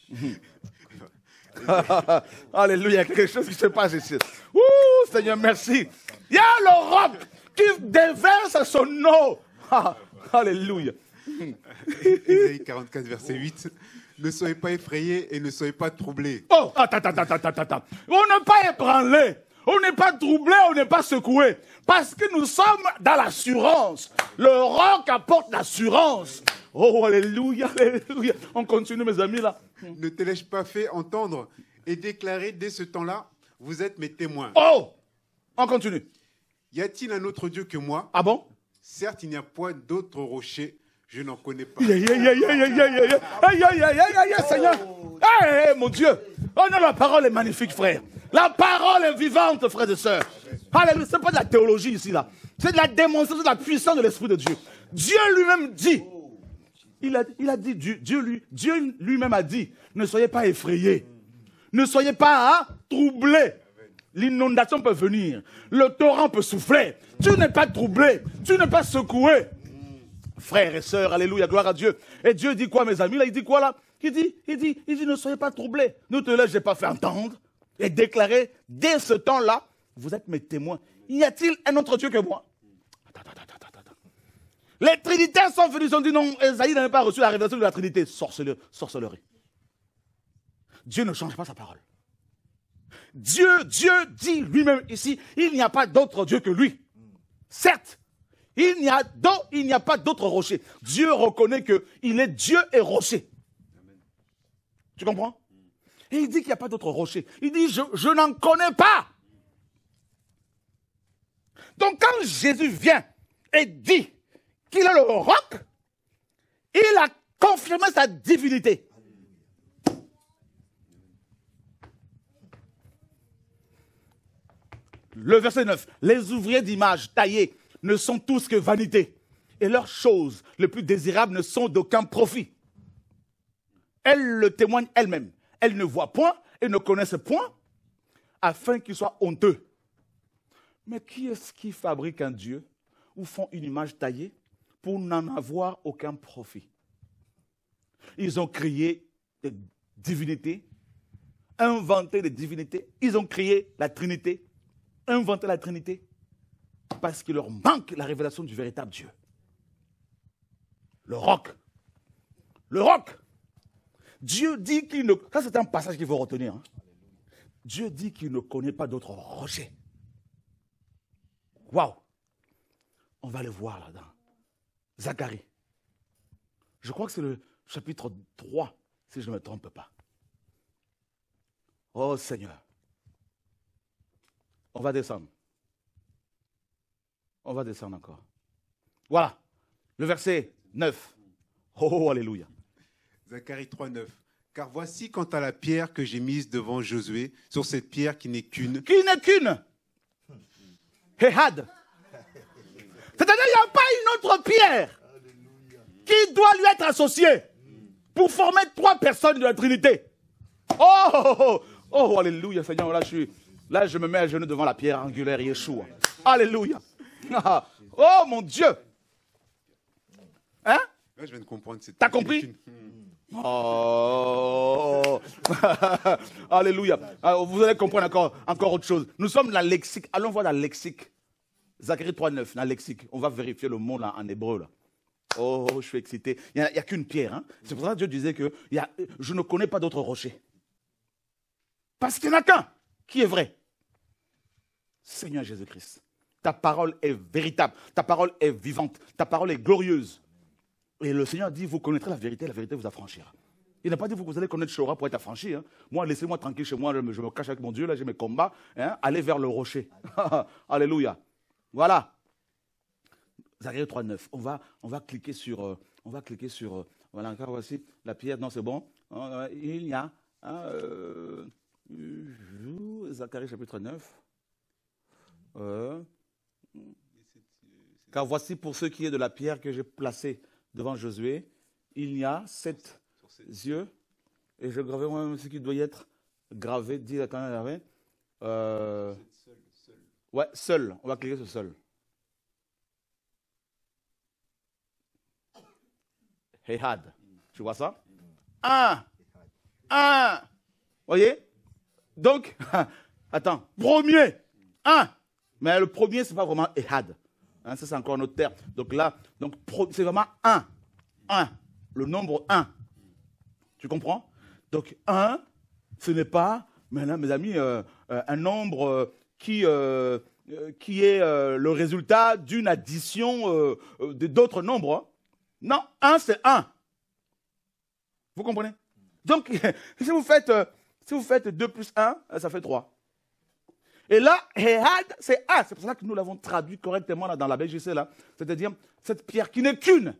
Alléluia, il y a quelque chose qui se passe ici. Ouh, Seigneur, merci. Il y a le roc qui déverse son eau. Alléluia. Ésaïe quarante-quatre, verset huit. Ne soyez pas effrayés et ne soyez pas troublés. Oh, attends, attends, attends, attends, attends. On n'est pas ébranlé. On n'est pas troublé, on n'est pas secoué. Parce que nous sommes dans l'assurance. Le roc apporte l'assurance. Oh, alléluia, alléluia. On continue, mes amis, là. Ne te l'ai-je pas fait entendre et déclarer dès ce temps-là, vous êtes mes témoins. Oh, on continue. Y a-t-il un autre Dieu que moi? Ah bon? Certes, il n'y a point d'autre rocher. Je n'en connais pas. Aïe, aïe, aïe, aïe, aïe, aïe, aïe, aïe, aïe, aïe, aïe, aïe, Seigneur. Eh, mon Dieu. Oh non, la parole est magnifique, frère. La parole est vivante, frères et sœurs. Alléluia. Ce n'est pas de la théologie ici, là. C'est de la démonstration de la puissance de l'Esprit de Dieu. Dieu lui-même dit. Il a, il a dit, Dieu, Dieu, lui, Dieu lui-même a dit, ne soyez pas effrayés. Ne soyez pas hein, troublés. L'inondation peut venir. Le torrent peut souffler. Tu n'es pas troublé. Tu n'es pas secoué. Frères et sœurs, alléluia, gloire à Dieu. Et Dieu dit quoi, mes amis? Là, il dit quoi, là? Il dit, il dit, il dit, ne soyez pas troublés. Ne te laisse pas fait entendre et déclarer, dès ce temps-là, vous êtes mes témoins. Y a-t-il un autre Dieu que moi? Attends, attends, attends, attends. Les Trinitaires sont venus, ils ont dit non, Esaïe n'a pas reçu la révélation de la Trinité. Sorcellerie. Sorcellerie. Dieu ne change pas sa parole. Dieu, Dieu dit lui-même ici, il n'y a pas d'autre Dieu que lui. Certes, il n'y a, il n'y a pas d'autre rocher. Dieu reconnaît qu'il est Dieu et rocher. Tu comprends? Et il dit qu'il n'y a pas d'autre rocher. Il dit, je, je n'en connais pas. Donc quand Jésus vient et dit qu'il est le roc, il a confirmé sa divinité. Le verset neuf. Les ouvriers d'images taillés ne sont tous que vanité. Et leurs choses les plus désirables ne sont d'aucun profit. elles le témoignent elles-mêmes. Elles ne voient point et ne connaissent point, afin qu'ils soient honteux. Mais qui est-ce qui fabrique un Dieu ou font une image taillée pour n'en avoir aucun profit? Ils ont créé des divinités, inventé des divinités. Ils ont créé la Trinité, inventé la Trinité, parce qu'il leur manque la révélation du véritable Dieu. Le roc. Le roc. Dieu dit qu'il ne... Ça, c'est un passage qu'il faut retenir. Hein. Dieu dit qu'il ne connaît pas d'autre rocher. Waouh! On va le voir là-dedans. Zacharie. Je crois que c'est le chapitre trois, si je ne me trompe pas. Oh Seigneur. On va descendre. On va descendre encore. Voilà. Le verset neuf. Oh, alléluia. Zacharie trois, neuf. Car voici quant à la pierre que j'ai mise devant Josué, sur cette pierre qui n'est qu'une. Qui n'est qu'une. Ehad. C'est-à-dire qu'il n'y a pas une autre pierre qui doit lui être associée pour former trois personnes de la Trinité. Oh, oh, oh, oh alléluia, Seigneur. Là je, suis, là, je me mets à genoux devant la pierre angulaire Yeshua. Alléluia. Oh, mon Dieu. Hein? Là, je viens de comprendre. T'as compris? Oh. Alléluia. Alors, vous allez comprendre encore, encore autre chose. Nous sommes dans le lexique. Allons voir dans le lexique. Zacharie trois, neuf, dans le lexique. On va vérifier le mot là, en hébreu. Là. Oh, je suis excité. Il n'y a, a qu'une pierre. Hein. C'est pour ça que Dieu disait que il y a, je ne connais pas d'autre rocher. Parce qu'il n'y en a qu'un qui est vrai. Seigneur Jésus-Christ. Ta parole est véritable. Ta parole est vivante. Ta parole est glorieuse. Et le Seigneur dit, vous connaîtrez la vérité, la vérité vous affranchira. Il n'a pas dit, vous allez connaître Shora pour être affranchi. Hein. Moi, laissez-moi tranquille chez moi, je me, je me cache avec mon Dieu, là j'ai mes combats. Hein. Allez vers le rocher. Alléluia. Voilà. Zacharie trois, neuf. On va, on va cliquer sur, euh, on va cliquer sur, euh, voilà encore voici la pierre. Non, c'est bon. Euh, il y a, euh, Zacharie chapitre neuf. Euh, car voici pour ce qui est de la pierre que j'ai placée devant Josué, il y a sept yeux, et je gravais moi-même ce qui doit y être gravé, dit la canne euh, ouais, seul, on va cliquer sur seul. Ehad, tu vois ça? Un, un, voyez? Donc, attends, premier, un, mais le premier, ce n'est pas vraiment Ehad. Hein, ça, c'est encore un autre terme. Donc là, donc, c'est vraiment un. un. Le nombre un. Tu comprends? Donc un, ce n'est pas, maintenant, mes amis, euh, euh, un nombre euh, qui, euh, euh, qui est euh, le résultat d'une addition euh, euh, d'autres nombres. Hein. Non, un, c'est un. Vous comprenez? Donc, si vous faites, euh, si vous faites deux plus un, ça fait trois. Et là, Ehad, c'est un. C'est pour ça que nous l'avons traduit correctement là, dans la B J C, là. C'est-à-dire, cette pierre qui n'est qu'une.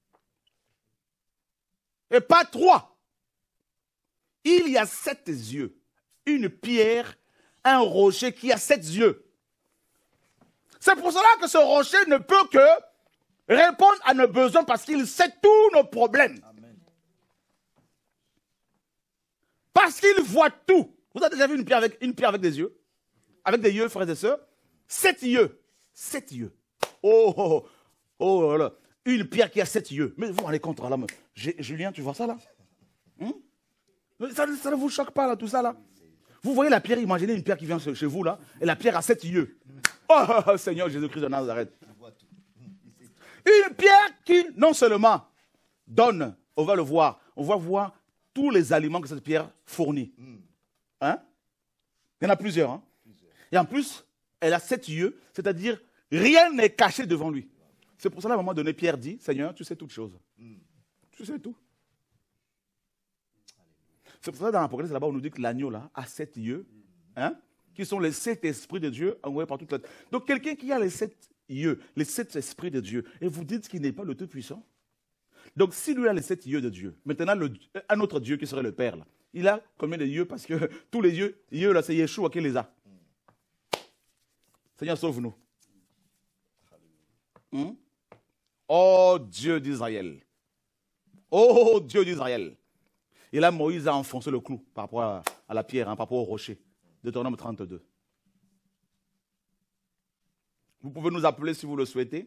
Et pas trois. Il y a sept yeux. Une pierre, un rocher qui a sept yeux. C'est pour cela que ce rocher ne peut que répondre à nos besoins parce qu'il sait tous nos problèmes. Amen. Parce qu'il voit tout. Vous avez déjà vu une pierre avec, une pierre avec des yeux? Avec des yeux, frères et sœurs, sept yeux. Sept yeux. Oh, oh, oh, oh là. Une pierre qui a sept yeux. Mais vous vous rendez compte, là, Julien, tu vois ça là? Hum? ça, ça ne vous choque pas, là, tout ça, là? Vous voyez la pierre, imaginez une pierre qui vient chez vous, là, et la pierre a sept yeux. Oh, Seigneur Jésus-Christ de Nazareth. Une pierre qui, non seulement, donne, on va le voir, on va voir tous les aliments que cette pierre fournit. Hein? Il y en a plusieurs, hein? Et en plus, elle a sept yeux, c'est-à-dire rien n'est caché devant lui. C'est pour cela, à un moment donné, Pierre dit, Seigneur, tu sais toutes choses. Mm. Tu sais tout. C'est pour cela, dans l'Apocalypse, là-bas, on nous dit que l'agneau, là, a sept yeux, hein, qui sont les sept esprits de Dieu envoyés par toute la terre. Donc, quelqu'un qui a les sept yeux, les sept esprits de Dieu, et vous dites qu'il n'est pas le Tout-Puissant. Donc, si lui a les sept yeux de Dieu, maintenant, le, un autre Dieu qui serait le Père, là, il a combien de yeux? Parce que tous les yeux, yeux là, c'est Yeshua qui les a. Seigneur, sauve-nous. Hum? Oh Dieu d'Israël. Oh Dieu d'Israël. Et là, Moïse a enfoncé le clou par rapport à, à la pierre, hein, par rapport au rocher. Deutéronome trente-deux. Vous pouvez nous appeler si vous le souhaitez.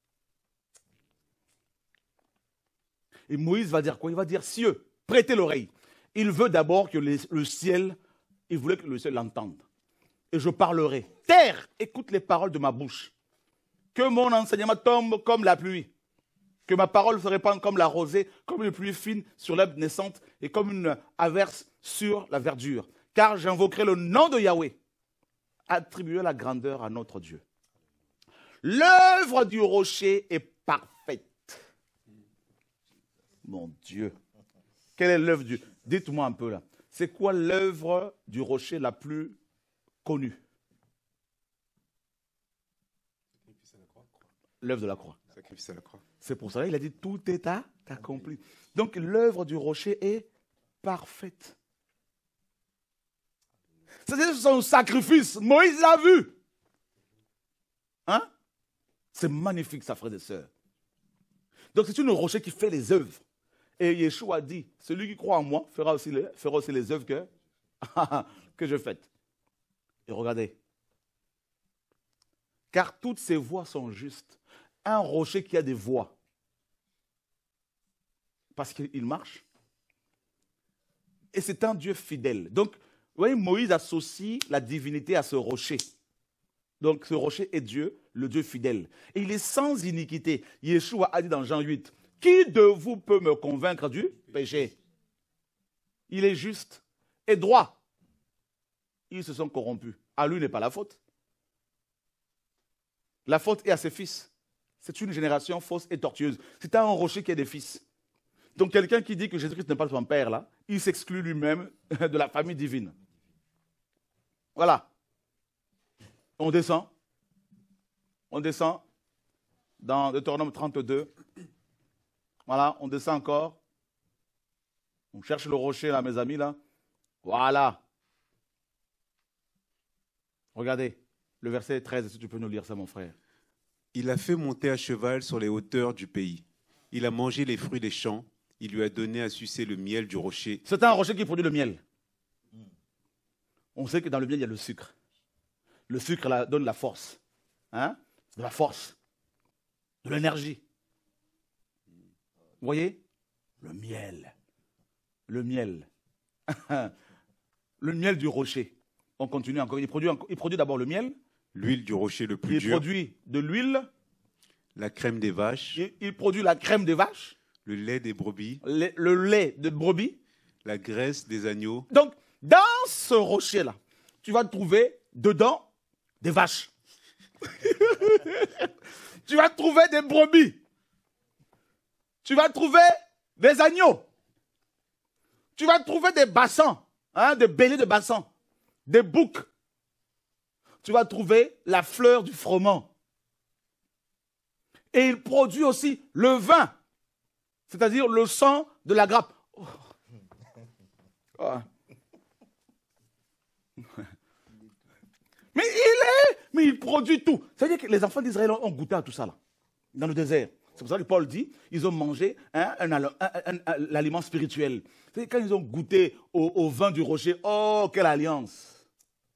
Et Moïse va dire quoi? Il va dire, cieux, prêtez l'oreille. Il veut d'abord que les, le ciel, il voulait que le ciel l'entende. Et je parlerai. Terre, écoute les paroles de ma bouche. Que mon enseignement tombe comme la pluie. Que ma parole se répande comme la rosée, comme une pluie fine sur l'herbe naissante et comme une averse sur la verdure. Car j'invoquerai le nom de Yahweh. Attribuez la grandeur à notre Dieu. L'œuvre du rocher est parfaite. Mon Dieu. Quelle est l'œuvre du... Dites-moi un peu là. C'est quoi l'œuvre du rocher la plus connue? L'œuvre de la croix. Sacrifice à la croix. C'est pour cela qu'il a dit tout est accompli. Donc l'œuvre du rocher est parfaite. C'est son sacrifice. Moïse l'a vu. Hein? C'est magnifique, ça, frères et sœurs. Donc c'est une rocher qui fait les œuvres. Et Yeshua a dit, celui qui croit en moi fera aussi les, fera aussi les œuvres que, que je fais. Et regardez. Car toutes ces voies sont justes. Un rocher qui a des voies. Parce qu'il marche. Et c'est un Dieu fidèle. Donc, vous voyez, Moïse associe la divinité à ce rocher. Donc, ce rocher est Dieu, le Dieu fidèle. Et il est sans iniquité. Yeshua a dit dans Jean huit, qui de vous peut me convaincre du péché? Il est juste et droit. Ils se sont corrompus. À lui n'est pas la faute. La faute est à ses fils. C'est une génération fausse et tortueuse. C'est un rocher qui a des fils. Donc quelqu'un qui dit que Jésus-Christ n'est pas son père, là, il s'exclut lui-même de la famille divine. Voilà. On descend. On descend dans Deutéronome trente-deux. Voilà, on descend encore. On cherche le rocher, là, mes amis, là. Voilà. Regardez, le verset treize, si tu peux nous lire ça, mon frère. Il a fait monter à cheval sur les hauteurs du pays. Il a mangé les fruits des champs. Il lui a donné à sucer le miel du rocher. C'est un rocher qui produit le miel. On sait que dans le miel, il y a le sucre. Le sucre là, donne la force. Hein? De la force. De l'énergie. Vous voyez? Le miel. Le miel. Le miel du rocher. On continue encore. Il produit, il produit d'abord le miel. L'huile du rocher le plus il dur. Il produit de l'huile. La crème des vaches. Il, il produit la crème des vaches. Le lait des brebis. Le, le lait de brebis. La graisse des agneaux. Donc, dans ce rocher-là, tu vas trouver dedans des vaches. Tu vas trouver des brebis. Tu vas trouver des agneaux. Tu vas trouver des bassins, hein, des béliers de bassins, des boucs. Tu vas trouver la fleur du froment. Et il produit aussi le vin, c'est-à-dire le sang de la grappe. Oh. Oh. Mais il est, mais il produit tout. C'est-à-dire que les enfants d'Israël ont goûté à tout ça là, dans le désert. C'est pour ça que Paul dit, ils ont mangé hein, un, un, un, un, l'aliment spirituel. C'est quand ils ont goûté au, au vin du rocher, oh, quelle alliance!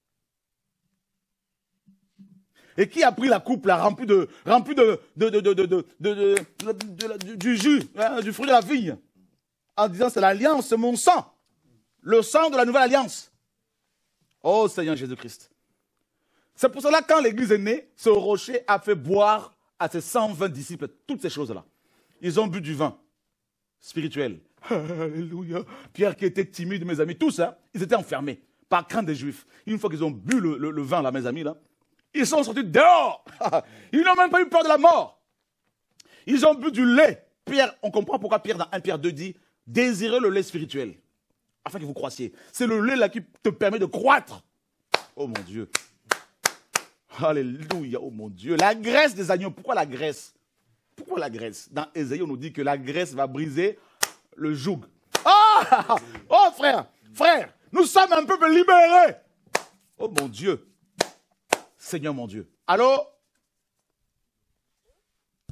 Et qui a pris la coupe là, remplie de, remplie de, de, de, de, de, de, de, de, de, de du jus, hein, du fruit de la vigne, en disant c'est l'alliance, c'est mon sang, le sang de la nouvelle alliance. Oh Seigneur Jésus-Christ. C'est pour cela que quand l'église est née, ce rocher a fait boire à ses cent vingt disciples toutes ces choses-là. Ils ont bu du vin spirituel. Alléluia. Pierre qui était timide, mes amis, tous, hein, ils étaient enfermés par crainte des Juifs. Une fois qu'ils ont bu le, le, le vin, là, mes amis, là, ils sont sortis dehors. Ils n'ont même pas eu peur de la mort. Ils ont bu du lait. Pierre, on comprend pourquoi Pierre, dans un Pierre deux, dit « Désirez le lait spirituel, afin que vous croissiez. » C'est le lait là qui te permet de croître. Oh mon Dieu. Alléluia, oh mon Dieu. La graisse des agneaux. Pourquoi la graisse? Pourquoi la graisse? Dans Ésaïe, on nous dit que la graisse va briser le joug. Oh, oh frère, frère, nous sommes un peuple libéré. Oh mon Dieu. Seigneur mon Dieu. Allô?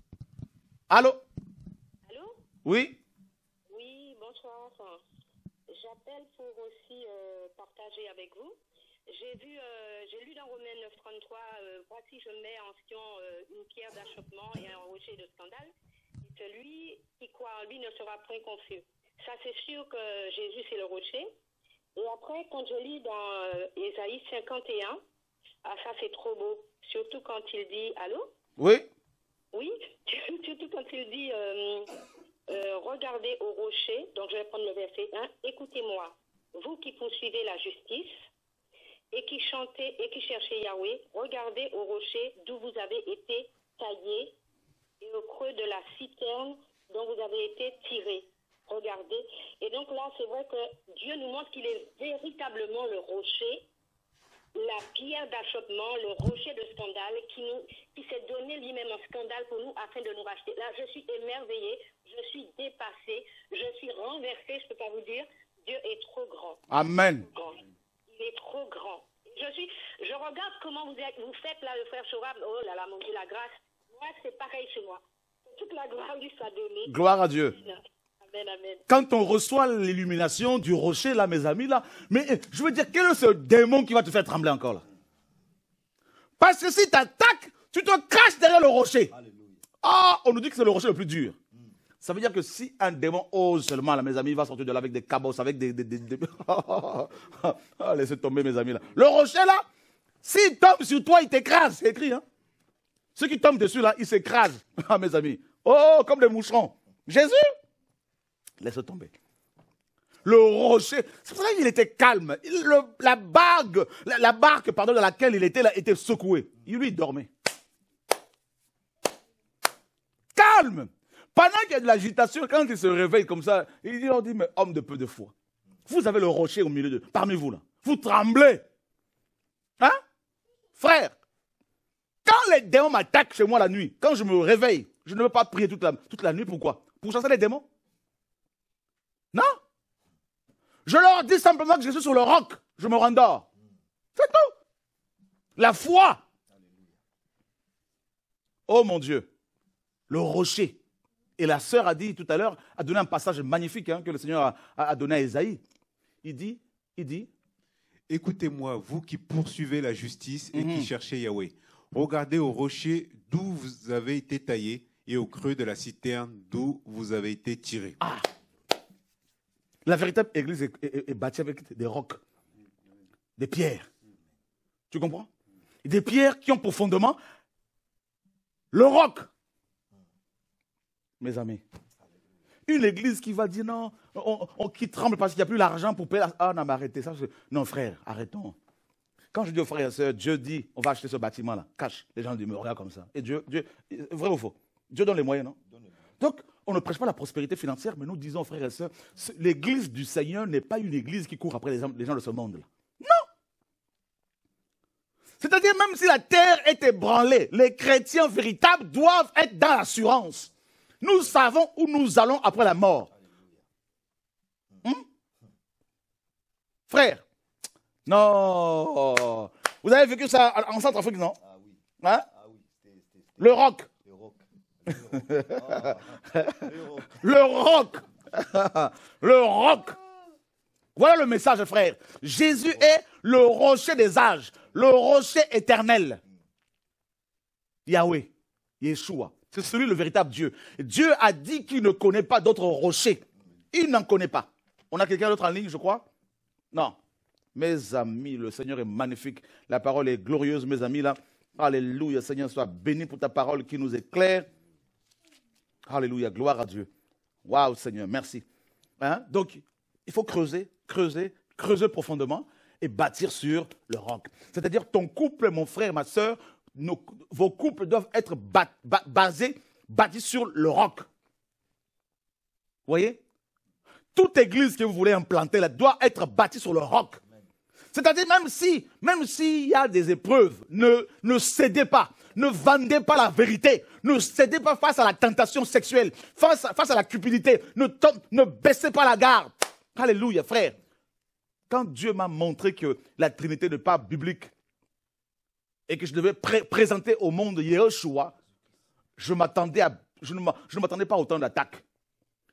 Allô? Allô? Oui? Oui, bonsoir. j'appelle pour aussi euh, partager avec vous. J'ai vu, euh, j'ai lu dans Romains neuf trente-trois, euh, voici je mets en Sion euh, une pierre d'achoppement et un rocher de scandale. Et celui qui croit en lui ne sera point confus. Ça, c'est sûr que Jésus, c'est le rocher. Et après, quand je lis dans euh, Ésaïe cinquante et un, ah, ça, c'est trop beau. Surtout quand il dit, allô? Oui. Oui, surtout quand il dit, euh, euh, regardez au rocher, donc je vais prendre le verset un, écoutez-moi, vous qui poursuivez la justice et qui chantez et qui cherchez Yahweh, regardez au rocher d'où vous avez été taillés et au creux de la citerne dont vous avez été tirés. Regardez. Et donc là, c'est vrai que Dieu nous montre qu'il est véritablement le rocher, la pierre d'achoppement, le rocher de scandale qui, nous, qui s'est donné lui-même en scandale pour nous afin de nous racheter. Là, je suis émerveillée, je suis dépassée, je suis renversée, je ne peux pas vous dire, Dieu est trop grand. Amen. Il est trop grand. Je suis, je regarde comment vous, êtes, vous faites là, le frère Chorab, oh là là, mon Dieu, la grâce. Moi, c'est pareil chez moi. Toute la gloire lui soit donnée. Gloire à Dieu. Amen, amen. Quand on reçoit l'illumination du rocher, là, mes amis, là, mais je veux dire, quel est ce démon qui va te faire trembler encore, là? Parce que si tu attaques, tu te caches derrière le rocher. Ah, on nous dit que c'est le rocher le plus dur. Ça veut dire que si un démon ose seulement, là, mes amis, il va sortir de là avec des cabosses, avec des... des, des, des... ah, laissez tomber, mes amis, là. Le rocher, là, s'il tombe sur toi, il t'écrase. C'est écrit, hein. Ceux qui tombent dessus, là, ils s'écrasent. Ah, mes amis. Oh, comme des moucherons. Jésus, laisse tomber. Le rocher, c'est pour ça qu'il était calme. Il, le, la bague, la, la barque, pardon, dans laquelle il était, là, était secouée. Il lui dormait. Calme. Pendant qu'il y a de l'agitation, quand il se réveille comme ça, il leur dit, mais homme de peu de foi, vous avez le rocher au milieu de, parmi vous là. Vous tremblez. Hein? Frère, quand les démons m'attaquent chez moi la nuit, quand je me réveille, je ne veux pas prier toute la, toute la nuit, pourquoi? Pour chasser les démons? Non. Je leur dis simplement que je suis sur le roc, je me rendors. C'est tout. La foi. Oh mon Dieu, le rocher. Et la sœur a dit tout à l'heure, a donné un passage magnifique hein, que le Seigneur a, a donné à Ésaïe. Il dit, il dit, écoutez-moi, vous qui poursuivez la justice et Mhm. qui cherchez Yahweh. Regardez au rocher d'où vous avez été taillé et au creux de la citerne d'où vous avez été tiré. ah, la véritable église est, est- est bâtie avec des rocs, des pierres. Tu comprends? Des pierres qui ont pour fondement le roc. Mes amis, une église qui va dire non, on, on- qui tremble parce qu'il n'y a plus l'argent pour payer. La... Ah non, mais arrêtez ça. je- Non, frère, arrêtons. Quand je dis aux frères et sœurs, Dieu dit, on va acheter ce bâtiment-là, cache. Les gens disent, mais regarde comme ça. Et Dieu, Dieu, vrai ou faux? Dieu donne les moyens, non? Donc, on ne prêche pas la prospérité financière, mais nous disons, frères et sœurs, ce- l'église du Seigneur n'est pas une église qui court après les gens, les gens de ce monde-là. Non! C'est-à-dire, même si la terre est ébranlée, les chrétiens véritables doivent être dans l'assurance. Nous savons où nous allons après la mort. Hum? Frère, non. Vous avez vécu ça en Centrafrique, non? Ah oui. Hein? Ah oui, c'était c'était- Le roc. le rock. Le rock. Ah, le rock. Le roc. Le roc. Voilà le message, frère. Jésus est le rocher des âges, le rocher éternel. Yahweh, Yeshua, c'est celui le véritable Dieu. Dieu a dit qu'il ne connaît pas d'autres rochers. Il n'en connaît pas. On a quelqu'un d'autre en ligne, je crois? Non. Mes amis, le Seigneur est magnifique. La parole est glorieuse, mes amis. Là. Alléluia, Seigneur, sois béni pour ta parole qui nous éclaire. Alléluia, gloire à Dieu. Waouh, Seigneur, merci. Hein? Donc, il faut creuser, creuser, creuser profondément et bâtir sur le roc. C'est-à-dire, ton couple, mon frère, ma soeur, nos, vos couples doivent être ba, ba, basés, bâtis sur le roc. Vous voyez? Toute église que vous voulez implanter là doit être bâtie sur le roc. C'est-à-dire, même si, même s'il y a des épreuves, ne, ne cédez pas, ne vendez pas la vérité, ne cédez pas face à la tentation sexuelle, face à, face à la cupidité, ne, ne baissez pas la garde. Alléluia, frère. Quand Dieu m'a montré que la Trinité n'est pas biblique et que je devais pré présenter au monde Yeshua, je m'attendais à, je ne m'attendais pas à autant d'attaques.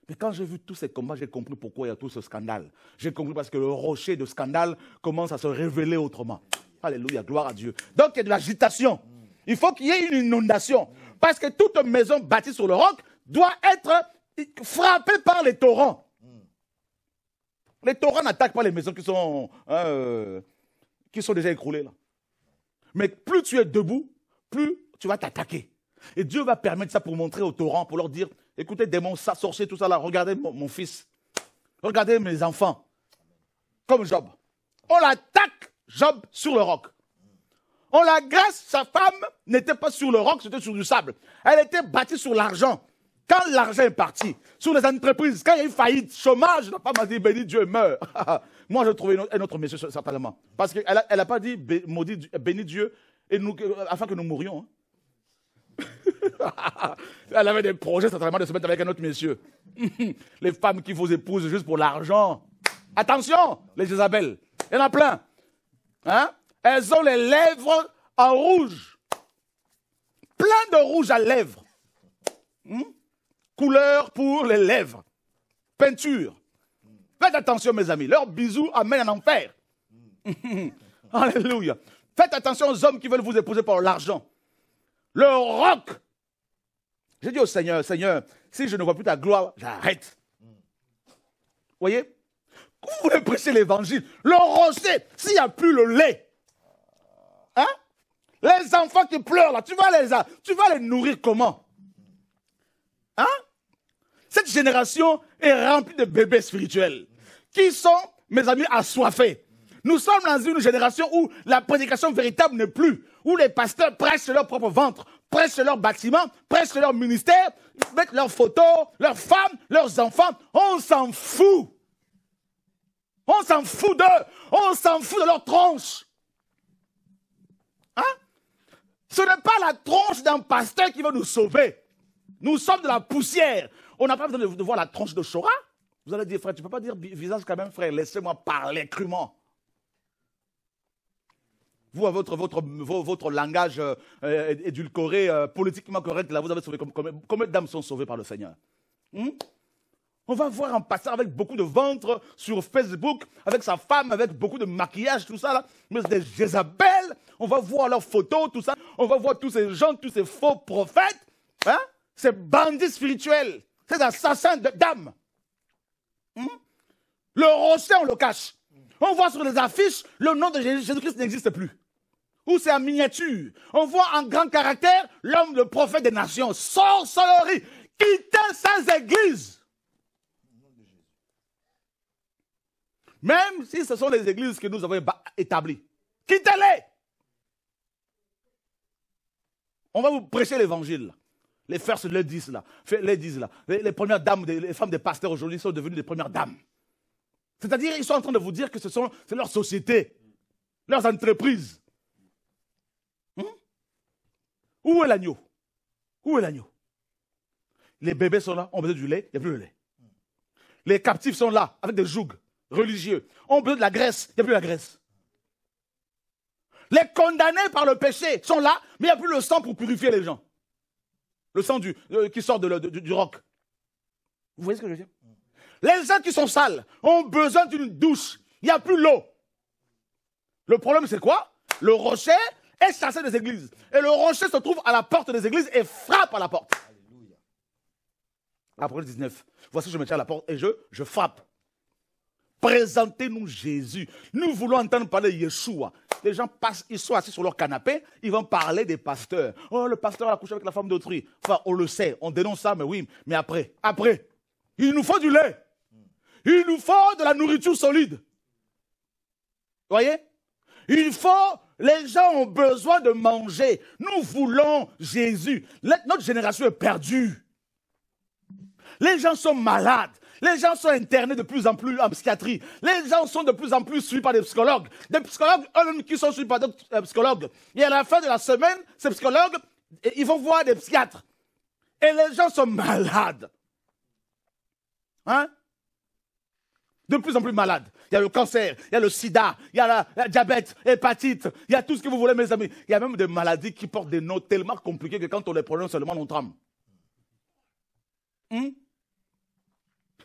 Mais quand j'ai vu tous ces combats, j'ai compris pourquoi il y a tout ce scandale. J'ai compris parce que le rocher de scandale commence à se révéler autrement. Alléluia, gloire à Dieu. Donc il y a de l'agitation. Il faut qu'il y ait une inondation. Parce que toute maison bâtie sur le roc doit être frappée par les torrents. Les torrents n'attaquent pas les maisons qui sont, euh, qui sont déjà écroulées. Là. Mais plus tu es debout, plus tu vas t'attaquer. Et Dieu va permettre ça pour montrer aux torrents, pour leur dire, écoutez, démons, ça, sorciers, tout ça là, regardez mon, mon fils. Regardez mes enfants. Comme Job. On l'attaque, Job, sur le roc. On la grâce, sa femme n'était pas sur le roc, c'était sur du sable. Elle était bâtie sur l'argent. Quand l'argent est parti, sur les entreprises, quand il y a eu faillite, chômage, la femme a dit, béni Dieu, meurt. Moi, je trouvais un autre monsieur, certainement. Parce qu'elle n'a elle a pas dit, maudit, béni Dieu, et nous, afin que nous mourions. Hein. Elle avait des projets, certainement, de se mettre avec un autre monsieur. Les femmes qui vous épousent juste pour l'argent. Attention, les Jézabel. Il y en a plein. Hein? Elles ont les lèvres en rouge. Plein de rouge à lèvres. Hmm? Couleur pour les lèvres. Peinture. Faites attention, mes amis. Leurs bisous amènent en enfer. Alléluia. Faites attention aux hommes qui veulent vous épouser pour l'argent. Le roc. J'ai dit au Seigneur, Seigneur, si je ne vois plus ta gloire, j'arrête. Vous voyez? Vous voulez prêcher l'évangile. Le rocher, s'il n'y a plus le lait. Hein? Les enfants qui pleurent là, tu vas les, tu vas les nourrir comment? Hein? Cette génération est remplie de bébés spirituels qui sont, mes amis, assoiffés. Nous sommes dans une génération où la prédication véritable n'est plus, où les pasteurs prêchent leur propre ventre, prêchent leur bâtiment, prêchent leur ministère, mettent leurs photos, leurs femmes, leurs enfants. On s'en fout. On s'en fout d'eux. On s'en fout de leur tronche. Hein? Ce n'est pas la tronche d'un pasteur qui va nous sauver. Nous sommes de la poussière. On n'a pas besoin de, de voir la tronche de Chora. Vous allez dire, frère, tu ne peux pas dire visage quand même, frère. Laissez-moi parler crûment. Vous, à votre, votre, votre langage euh, édulcoré, euh, politiquement correct, là, vous avez sauvé combien, combien d'âmes sont sauvées par le Seigneur? hmm? On va voir un pasteur avec beaucoup de ventre sur Facebook, avec sa femme, avec beaucoup de maquillage, tout ça là. Mais c'est des Jézabel. On va voir leurs photos, tout ça. On va voir tous ces gens, tous ces faux prophètes. Hein? Ces bandits spirituels. Ces assassins d'âmes. Hmm? Le rocher, on le cache. On voit sur les affiches, le nom de Jésus-Christ n'existe plus. Ou c'est en miniature. On voit en grand caractère l'homme, le prophète des nations. Sorcellerie. Quittez ces églises. Même si ce sont les églises que nous avons établies. Quittez-les. On va vous prêcher l'évangile. Les first ladies là, les, là. Les, les premières dames, les femmes des pasteurs aujourd'hui sont devenues les premières dames. C'est-à-dire ils sont en train de vous dire que ce sont c'est leur société, leurs entreprises. Hmm? Où est l'agneau? Où est l'agneau? Les bébés sont là, on a besoin du lait, il n'y a plus de lait. Les captifs sont là, avec des jougs religieux. On a besoin de la graisse, il n'y a plus de la graisse. Les condamnés par le péché sont là, mais il n'y a plus le sang pour purifier les gens. Le sang du, euh, qui sort de, de, de, du roc. Vous voyez ce que je veux dire? Les gens qui sont sales ont besoin d'une douche. Il n'y a plus l'eau. Le problème, c'est quoi? Le rocher est chassé des églises. Et le rocher se trouve à la porte des églises et frappe à la porte. Alléluia. Apocalypse dix-neuf. Voici, je me tiens à la porte et je, je frappe. Présentez-nous Jésus. Nous voulons entendre parler de Yeshua. Les gens passent, ils sont assis sur leur canapé, ils vont parler des pasteurs. Oh, le pasteur a couché avec la femme d'autrui. Enfin, on le sait, on dénonce ça, mais oui, mais après, après, il nous faut du lait. Il nous faut de la nourriture solide. Vous voyez? Il faut, les gens ont besoin de manger. Nous voulons Jésus. Notre génération est perdue. Les gens sont malades. Les gens sont internés de plus en plus en psychiatrie. Les gens sont de plus en plus suivis par des psychologues. Des psychologues, eux-mêmes qui sont suivis par d'autres euh, psychologues. Et à la fin de la semaine, ces psychologues, ils vont voir des psychiatres. Et les gens sont malades. Hein? De plus en plus malades. Il y a le cancer, il y a le sida, il y a la, la diabète, l'hépatite, il y a tout ce que vous voulez, mes amis. Il y a même des maladies qui portent des noms tellement compliqués que quand on les prononce seulement, on tremble. Hum?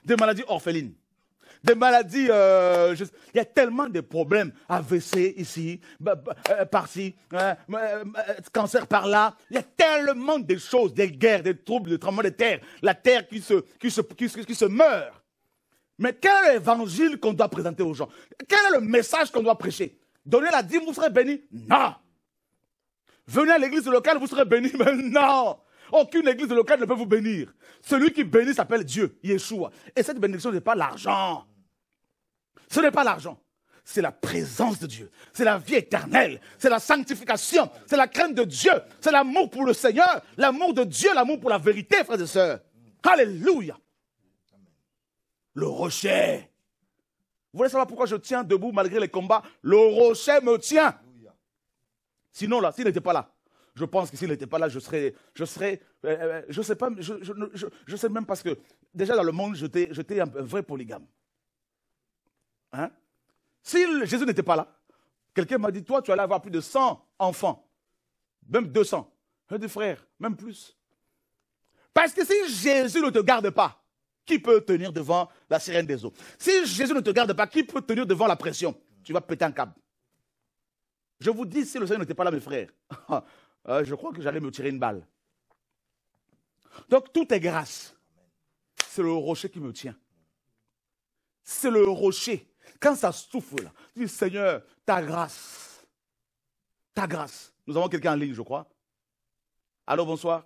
des maladies orphelines, des maladies, euh, je- il y a tellement de problèmes, A V C ici, bah, bah, euh, par-ci, euh, euh, euh, cancer par-là, il y a tellement de choses, des guerres, des troubles, des tremblements de terre, la terre qui se, qui se, qui se, qui se meurt. Mais quel est l'évangile qu'on doit présenter aux gens? Quel est le message qu'on doit prêcher? Donnez la dîme, vous serez bénis? Non. Venez à l'église locale, vous serez bénis? Mais non. Aucune église locale ne peut vous bénir. Celui qui bénit s'appelle Dieu, Yeshua. Et cette bénédiction n'est pas l'argent. Ce n'est pas l'argent. C'est la présence de Dieu. C'est la vie éternelle. C'est la sanctification. C'est la crainte de Dieu. C'est l'amour pour le Seigneur. L'amour de Dieu, l'amour pour la vérité, frères et sœurs. Alléluia. Le rocher. Vous voulez savoir pourquoi je tiens debout malgré les combats? Le rocher me tient. Sinon, là, s'il n'était pas là, je pense que s'il n'était pas là, je serais, je serais, euh, je sais pas, je, je, je, je sais même parce que déjà dans le monde, j'étais, j'étais un vrai polygame. Hein? Si Jésus n'était pas là, quelqu'un m'a dit, toi, tu allais avoir plus de cent enfants, même deux cents. Je dis, frère, même plus. Parce que si Jésus ne te garde pas, qui peut tenir devant la sirène des eaux? Si Jésus ne te garde pas, qui peut tenir devant la pression? Tu vas péter un câble. Je vous dis, si le Seigneur n'était pas là, mes frères, euh, je crois que j'allais me tirer une balle. Donc, tout est grâce. C'est le rocher qui me tient. C'est le rocher. Quand ça souffle, là, tu dis, Seigneur, ta grâce. Ta grâce. Nous avons quelqu'un en ligne, je crois. Allô, bonsoir.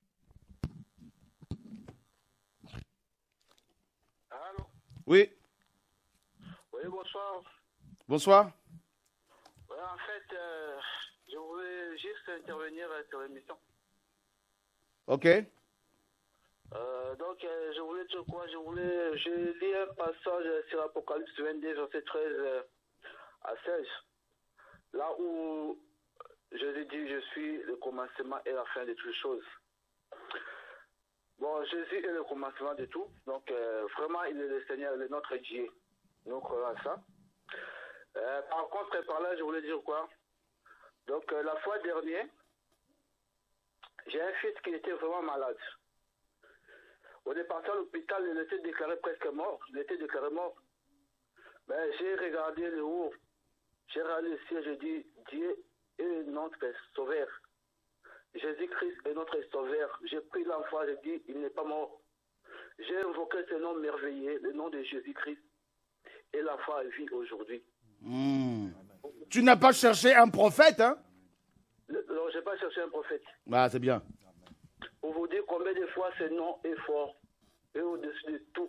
Allô? Oui. Oui, bonsoir. Bonsoir. Ouais, en fait, euh, je voulais juste intervenir euh, sur l'émission. OK. Euh, donc, euh, je voulais dire quoi? Je voulais, je lis un passage sur Apocalypse vingt-deux, verset treize euh, à seize. Là où Jésus dit, je suis le commencement et la fin de toutes choses. Bon, Jésus est le commencement de tout. Donc, euh, vraiment, il est le Seigneur, il est notre Dieu. Nous croyons à ça. Euh, par contre, par là, je voulais dire quoi? Donc, euh, la fois dernière, j'ai un fils qui était vraiment malade. On est parti à l'hôpital, il était déclaré presque mort. Il était déclaré mort. Mais j'ai regardé le haut. J'ai regardé le ciel, j'ai dit, Dieu est notre sauveur. Jésus-Christ est notre sauveur. J'ai pris l'enfant, j'ai dit, il n'est pas mort. J'ai invoqué ce nom merveilleux, le nom de Jésus-Christ. Et l'enfant vit aujourd'hui. Mmh. Tu n'as pas cherché un prophète, hein? Non, je n'ai pas cherché un prophète. Ah, c'est bien. Pour vous dire combien de fois ce nom est fort et au-dessus de tout.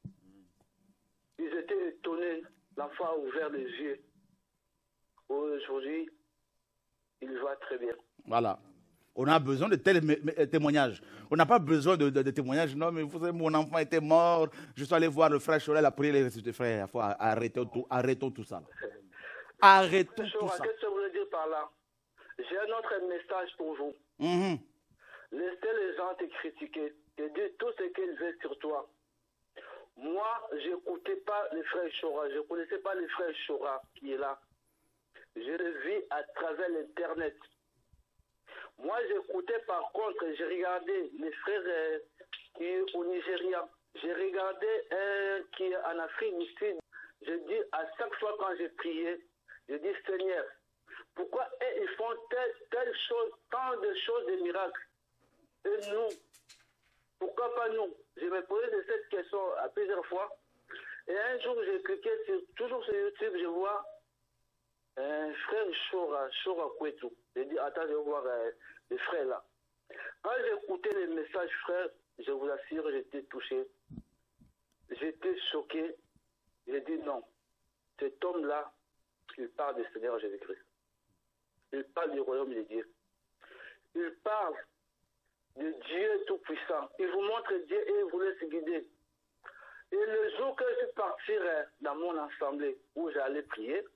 Ils étaient étonnés. L'enfant a ouvert les yeux. Aujourd'hui, il va très bien. Voilà. On a besoin de tels témoignages. On n'a pas besoin de, de, de témoignages. Non, mais vous savez, mon enfant était mort. Je suis allé voir le frère Chorel, a prié les ressuscités. Frère, il faut arrêter tout, arrêtons tout ça. Arrêtons tout ça. Qu'est-ce que je voulais dire par là? J'ai un autre message pour vous. Mm-hmm. Laissez les gens te critiquer, te dire tout ce qu'ils veulent sur toi. Moi, je n'écoutais pas les frères Chora, je ne connaissais pas les frères Chora qui est là. Je le vis à travers l'Internet. Moi, j'écoutais par contre, j'ai regardé les frères euh, qui sont au Nigeria. J'ai regardé un euh, qui est en Afrique du Sud. Je dis à chaque fois quand j'ai prié, je dis Seigneur, pourquoi eux, ils font telle, telle chose, tant de choses, de miracles? Et nous, pourquoi pas nous? Je me posais cette question à plusieurs fois. Et un jour, j'ai cliqué sur, toujours sur YouTube, je vois un frère Chora, Chora Kwetu. J'ai dit, attends, je vais voir euh, les frères là. Quand j'ai écouté les messages, frères, je vous assure, j'étais touché. J'étais choqué. J'ai dit non. Cet homme-là, il parle du Seigneur Jésus-Christ. Il parle du royaume de Dieu. Il parle de Dieu Tout-Puissant. Il vous montre Dieu et il vous laisse guider. Et le jour que je suis parti dans mon assemblée où j'allais prier,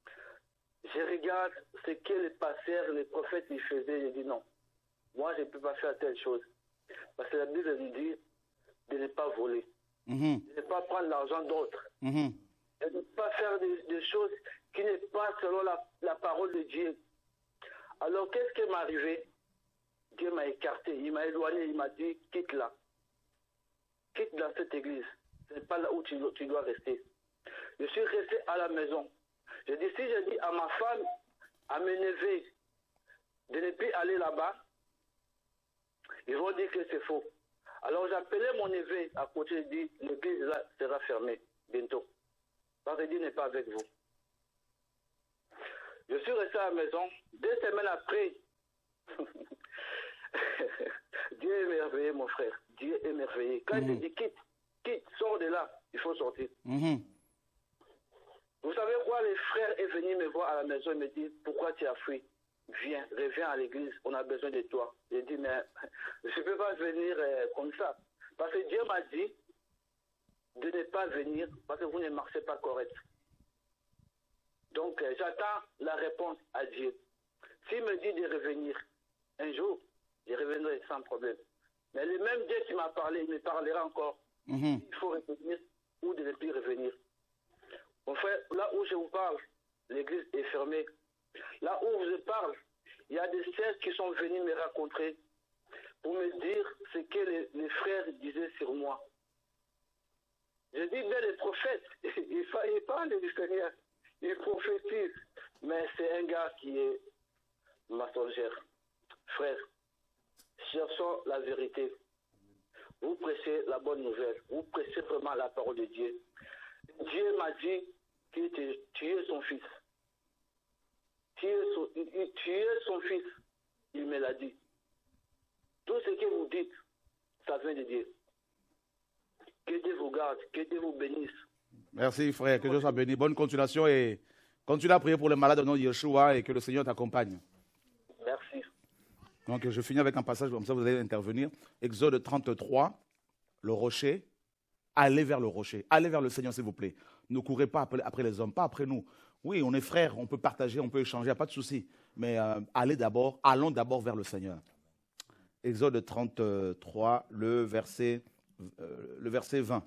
je regarde ce que les pasteurs, les prophètes, ils faisaient. Je dis non, moi je ne peux pas faire telle chose. Parce que la Bible nous dit de ne pas voler, Mm-hmm. de ne pas prendre l'argent d'autres, Mm-hmm. de ne pas faire des, des choses qui n'est pas selon la, la parole de Dieu. Alors qu'est-ce qui m'est arrivé? Dieu m'a écarté, il m'a éloigné, il m'a dit quitte là. Quitte dans cette église. Ce n'est pas là où tu, tu dois rester. Je suis resté à la maison. Je dis, si je dis à ma femme, à mes neveux, de ne plus aller là-bas, ils vont dire que c'est faux. Alors j'appelais mon neveu à côté, je dis, l'église là sera fermée bientôt. Parce que Dieu n'est pas avec vous. Je suis resté à la maison. Deux semaines après, Dieu est merveilleux, mon frère. Dieu est merveilleux. Quand Mm-hmm. il dit quitte, quitte, sors de là, il faut sortir. Mhm. Vous savez quoi, les frères est venu me voir à la maison et me dit, pourquoi tu as fui? Viens, reviens à l'église, on a besoin de toi. J'ai dit, mais je ne peux pas venir euh, comme ça. Parce que Dieu m'a dit de ne pas venir parce que vous ne marchez pas correct. Donc, euh, j'attends la réponse à Dieu. S'il me dit de revenir un jour, je reviendrai sans problème. Mais le même Dieu qui m'a parlé, il me parlera encore. Mhm. Il faut revenir ou de ne plus revenir. Mon frère, là où je vous parle, l'église est fermée. Là où je parle, il y a des sœurs qui sont venues me rencontrer pour me dire ce que les, les frères disaient sur moi. Je dis, mais les prophètes, ils ne parlent du Seigneur, ils prophétisent. Mais c'est un gars qui est mensongère. Frère, cherchons la vérité. Vous prêchez la bonne nouvelle. Vous prêchez vraiment la parole de Dieu. Dieu m'a dit que tu, tu es son fils. Tu es son, tu es son fils. Il me l'a dit. Tout ce que vous dites, ça vient de Dieu. Que Dieu vous garde, que Dieu vous bénisse. Merci frère, que Dieu soit béni. Bonne continuation et continue à prier pour les malades au nom de Yeshua et que le Seigneur t'accompagne. Merci. Donc je finis avec un passage comme ça, vous allez intervenir. Exode trente-trois, le rocher. Allez vers le rocher, allez vers le Seigneur s'il vous plaît. Ne courez pas après, après les hommes, pas après nous. Oui, on est frères, on peut partager, on peut échanger, il n'y a pas de souci. Mais euh, allez d'abord, allons d'abord vers le Seigneur. Exode trente-trois, le verset, euh, le verset vingt.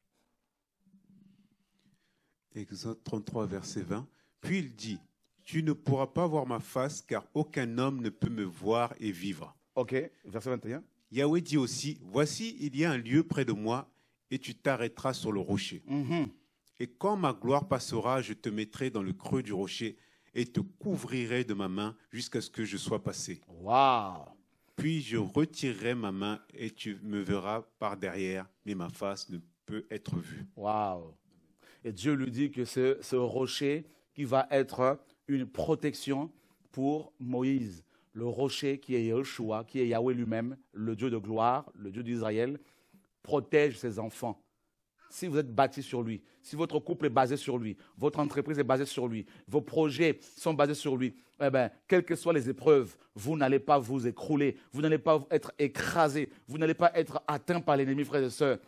Exode trente-trois, verset vingt. Puis il dit, tu ne pourras pas voir ma face, car aucun homme ne peut me voir et vivre. Ok, verset vingt et un. Yahweh dit aussi, voici, il y a un lieu près de moi, et tu t'arrêteras sur le rocher. Mm-hmm. Et quand ma gloire passera, je te mettrai dans le creux du rocher, et te couvrirai de ma main jusqu'à ce que je sois passé. Waouh! Puis je retirerai ma main, et tu me verras par derrière, mais ma face ne peut être vue. Waouh! Et Dieu lui dit que c'est ce rocher qui va être une protection pour Moïse. Le rocher qui est Yeshua, qui est Yahweh lui-même, le Dieu de gloire, le Dieu d'Israël, protège ses enfants. Si vous êtes bâti sur lui, si votre couple est basé sur lui, votre entreprise est basée sur lui, vos projets sont basés sur lui, eh bien, quelles que soient les épreuves, vous n'allez pas vous écrouler, vous n'allez pas être écrasé, vous n'allez pas être atteint par l'ennemi, frères et sœurs.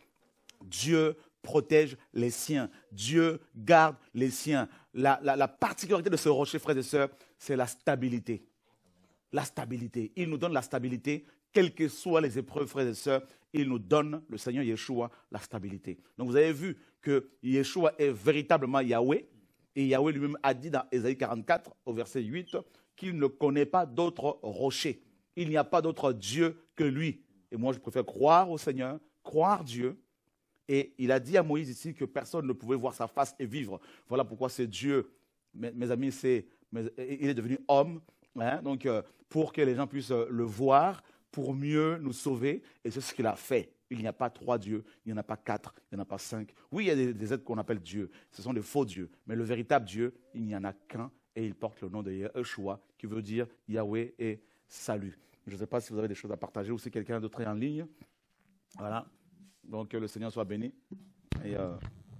Dieu protège les siens. Dieu garde les siens. La, la, la particularité de ce rocher, frères et sœurs, c'est la stabilité. La stabilité. Il nous donne la stabilité, quelles que soient les épreuves, frères et sœurs, il nous donne, le Seigneur Yeshua, la stabilité. Donc vous avez vu que Yeshua est véritablement Yahweh, et Yahweh lui-même a dit dans Ésaïe quarante-quatre, au verset huit, qu'il ne connaît pas d'autre rocher. Il n'y a pas d'autre Dieu que lui. Et moi, je préfère croire au Seigneur, croire Dieu. Et il a dit à Moïse ici que personne ne pouvait voir sa face et vivre. Voilà pourquoi c'est Dieu, mes, mes amis, c'est, mes, il est devenu homme, hein, donc euh, pour que les gens puissent euh, le voir, pour mieux nous sauver. Et c'est ce qu'il a fait. Il n'y a pas trois dieux, il n'y en a pas quatre, il n'y en a pas cinq. Oui, il y a des, des êtres qu'on appelle dieux. Ce sont des faux dieux. Mais le véritable Dieu, il n'y en a qu'un. Et il porte le nom de Yeshua, qui veut dire Yahweh et salut. Je ne sais pas si vous avez des choses à partager ou si quelqu'un d'autre est en ligne. Voilà. Donc, que le Seigneur soit béni. Et, euh...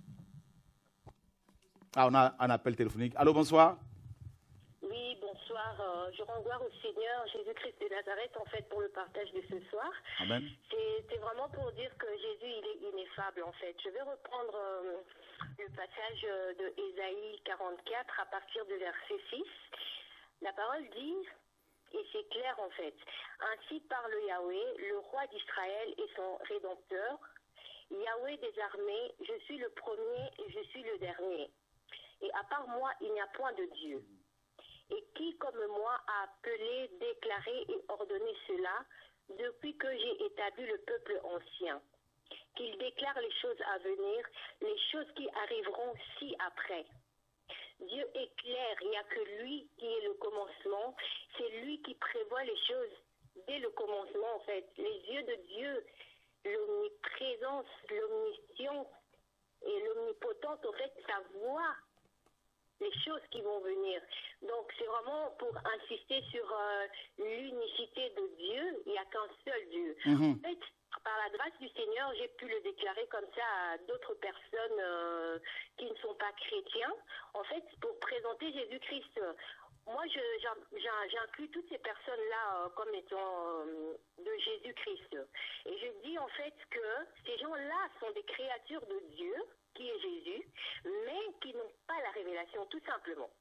Ah, on a un appel téléphonique. Allô, bonsoir. Oui, bonsoir. Euh, je rends gloire au Seigneur Jésus-Christ de Nazareth, en fait, pour le partage de ce soir. Amen. C'est vraiment pour dire que Jésus, il est ineffable, en fait. Je vais reprendre euh, le passage de Ésaïe quarante-quatre à partir du verset six. La parole dit, et c'est clair, en fait, « Ainsi parle Yahweh, le roi d'Israël et son Rédempteur, Yahweh des armées, je suis le premier et je suis le dernier. Et à part moi, il n'y a point de Dieu. Et qui, comme moi, a appelé, déclaré et ordonné cela depuis que j'ai établi le peuple ancien? qu'il déclare les choses à venir, les choses qui arriveront ci-après. Dieu est clair, il n'y a que lui qui est le commencement, c'est lui qui prévoit les choses dès le commencement en fait. Les yeux de Dieu, l'omniprésence, l'omniscience et l'omnipotence en fait, ça voit les choses qui vont venir. Donc c'est vraiment pour insister sur euh, l'unicité de Dieu, il n'y a qu'un seul Dieu. Mhm. En fait, par la grâce du Seigneur, j'ai pu le déclarer comme ça à d'autres personnes euh, qui ne sont pas chrétiens, en fait, pour présenter Jésus-Christ. Moi, je- j'in- j'in- j'inclus toutes ces personnes-là euh, comme étant euh, de Jésus-Christ. Et je dis en fait que ces gens-là sont des créatures de Dieu, qui est Jésus, mais qui n'ont pas la révélation, tout simplement.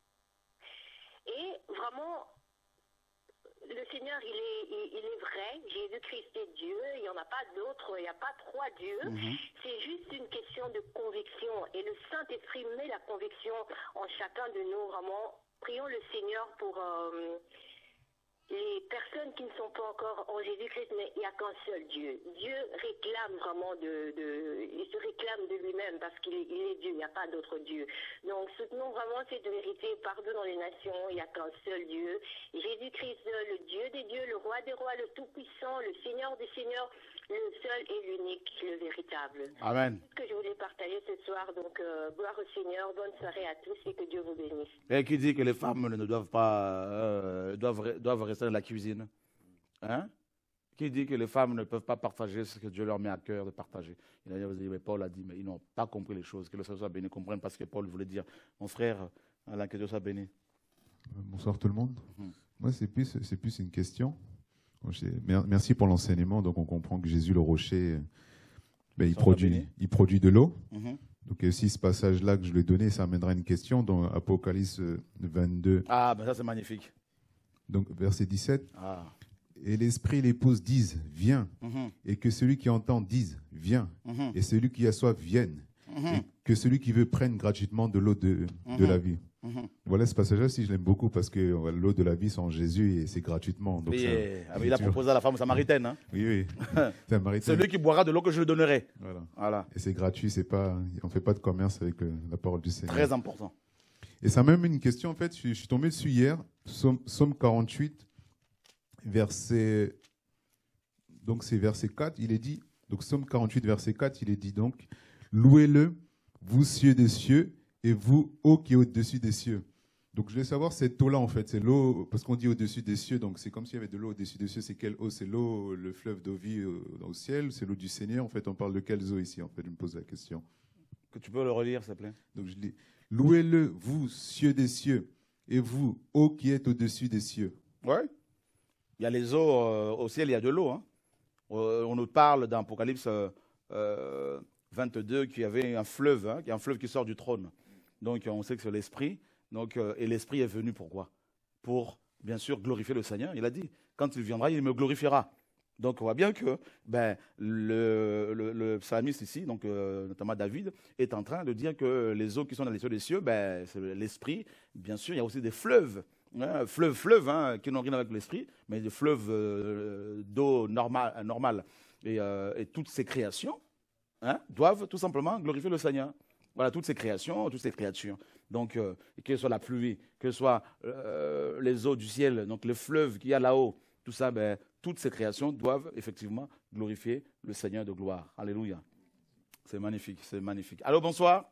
Et vraiment, le Seigneur, il est, il, il est vrai, Jésus-Christ est Dieu, il n'y en a pas d'autre, il n'y a pas trois dieux. Mhm. C'est juste une question de conviction. Et le Saint-Esprit met la conviction en chacun de nous, vraiment. Prions le Seigneur pour euh, les personnes qui ne sont pas encore en Jésus-Christ, mais il n'y a qu'un seul Dieu. Dieu réclame vraiment de, de il se réclame de lui-même parce qu'il est, il est Dieu, il n'y a pas d'autre Dieu. Donc soutenons vraiment cette vérité, pardon dans les nations, il n'y a qu'un seul Dieu. Jésus-Christ, le Dieu des dieux, le roi des rois, le tout-puissant, le Seigneur des seigneurs, le seul et l'unique, le véritable. Amen. C'est ce que je voulais partager ce soir. Donc euh, gloire au Seigneur, bonne soirée à tous et que Dieu vous bénisse. Et qui dit que les femmes ne doivent pas, euh, doivent, doivent rester dans la cuisine? Hein? Qui dit que les femmes ne peuvent pas partager ce que Dieu leur met à cœur de partager? Il a dit, mais Paul a dit, mais ils n'ont pas compris les choses. Que le Seigneur soit béni, comprennent pas ce que Paul voulait dire. Mon frère, Alain, que Dieu soit béni. Bonsoir tout le monde. Mhm. Moi, c'est plus, c'est plus une question. Bon, j'ai- mer- merci pour l'enseignement. Donc, on comprend que Jésus, le rocher, ben, il, Soit produit, béni. il produit de l'eau. Mhm. Donc, et si ce passage-là que je lui ai donné, ça amènera une question dans Apocalypse euh, vingt-deux, Ah, ben ça c'est magnifique. donc verset dix-sept. Ah. Et l'esprit et l'épouse disent, viens. Mhm. Et que celui qui entend dise, viens. Mhm. Et celui qui a soif vienne. Mhm. Et que celui qui veut prenne gratuitement de l'eau de, de Mhm. la vie. Mhm. Voilà, ce passage-là, si je l'aime beaucoup parce que euh, l'eau de la vie, c'est en Jésus et c'est gratuitement. Donc Oui, ça- eh, ah, mais il a toujours- proposé à la femme samaritaine. Hein. Oui, oui. C'est un maritain. Celui qui boira de l'eau que je lui donnerai. Voilà. Voilà. Et c'est gratuit, c'est pas, on fait pas de commerce avec euh, la parole du Seigneur. Très important. Et ça m'a même une question, en fait, je, je suis tombé dessus hier, Psaume, Psaume quarante-huit, verset, donc c'est verset quatre, il est dit, donc Psaume quarante-huit, verset quatre, il est dit donc, louez-le, vous cieux des cieux, et vous, eau qui est au-dessus des cieux. Donc je voulais savoir cette eau-là, en fait, c'est l'eau, parce qu'on dit au-dessus des cieux, donc c'est comme s'il y avait de l'eau au-dessus des cieux, c'est quelle eau? C'est l'eau, le fleuve d'eau vie euh, au ciel, c'est l'eau du Seigneur, en fait, on parle de quelles eaux ici, en fait, je me pose la question. Que tu peux le relire, s'il te plaît. Donc je dis, louez-le, vous, cieux des cieux, et vous, eau qui êtes au-dessus des cieux. Oui. Il y a les eaux, euh, au ciel, il y a de l'eau. Hein. Euh, on nous parle dans Apocalypse euh, euh, vingt-deux qu'il y avait un fleuve, hein, qu'il y a un fleuve qui sort du trône. Donc on sait que c'est l'Esprit. Donc, euh, et l'Esprit est venu pourquoi? Pour, bien sûr, glorifier le Seigneur. Il a dit, quand il viendra, il me glorifiera. Donc on voit bien que ben, le, le, le psalmiste ici, donc, euh, notamment David, est en train de dire que les eaux qui sont dans les cieux des cieux, ben, c'est l'Esprit. Bien sûr, il y a aussi des fleuves. Hein, fleuves, fleuves, hein, qui n'ont rien avec l'esprit, mais des fleuves euh, d'eau normale, normale. Et, euh, et toutes ces créations hein, doivent tout simplement glorifier le Seigneur. Voilà, toutes ces créations, toutes ces créatures. Donc, euh, que ce soit la pluie, que ce soit euh, les eaux du ciel, donc les fleuves qu'il y a là-haut, tout ça, ben, toutes ces créations doivent effectivement glorifier le Seigneur de gloire. Alléluia. C'est magnifique, c'est magnifique. Allô, bonsoir.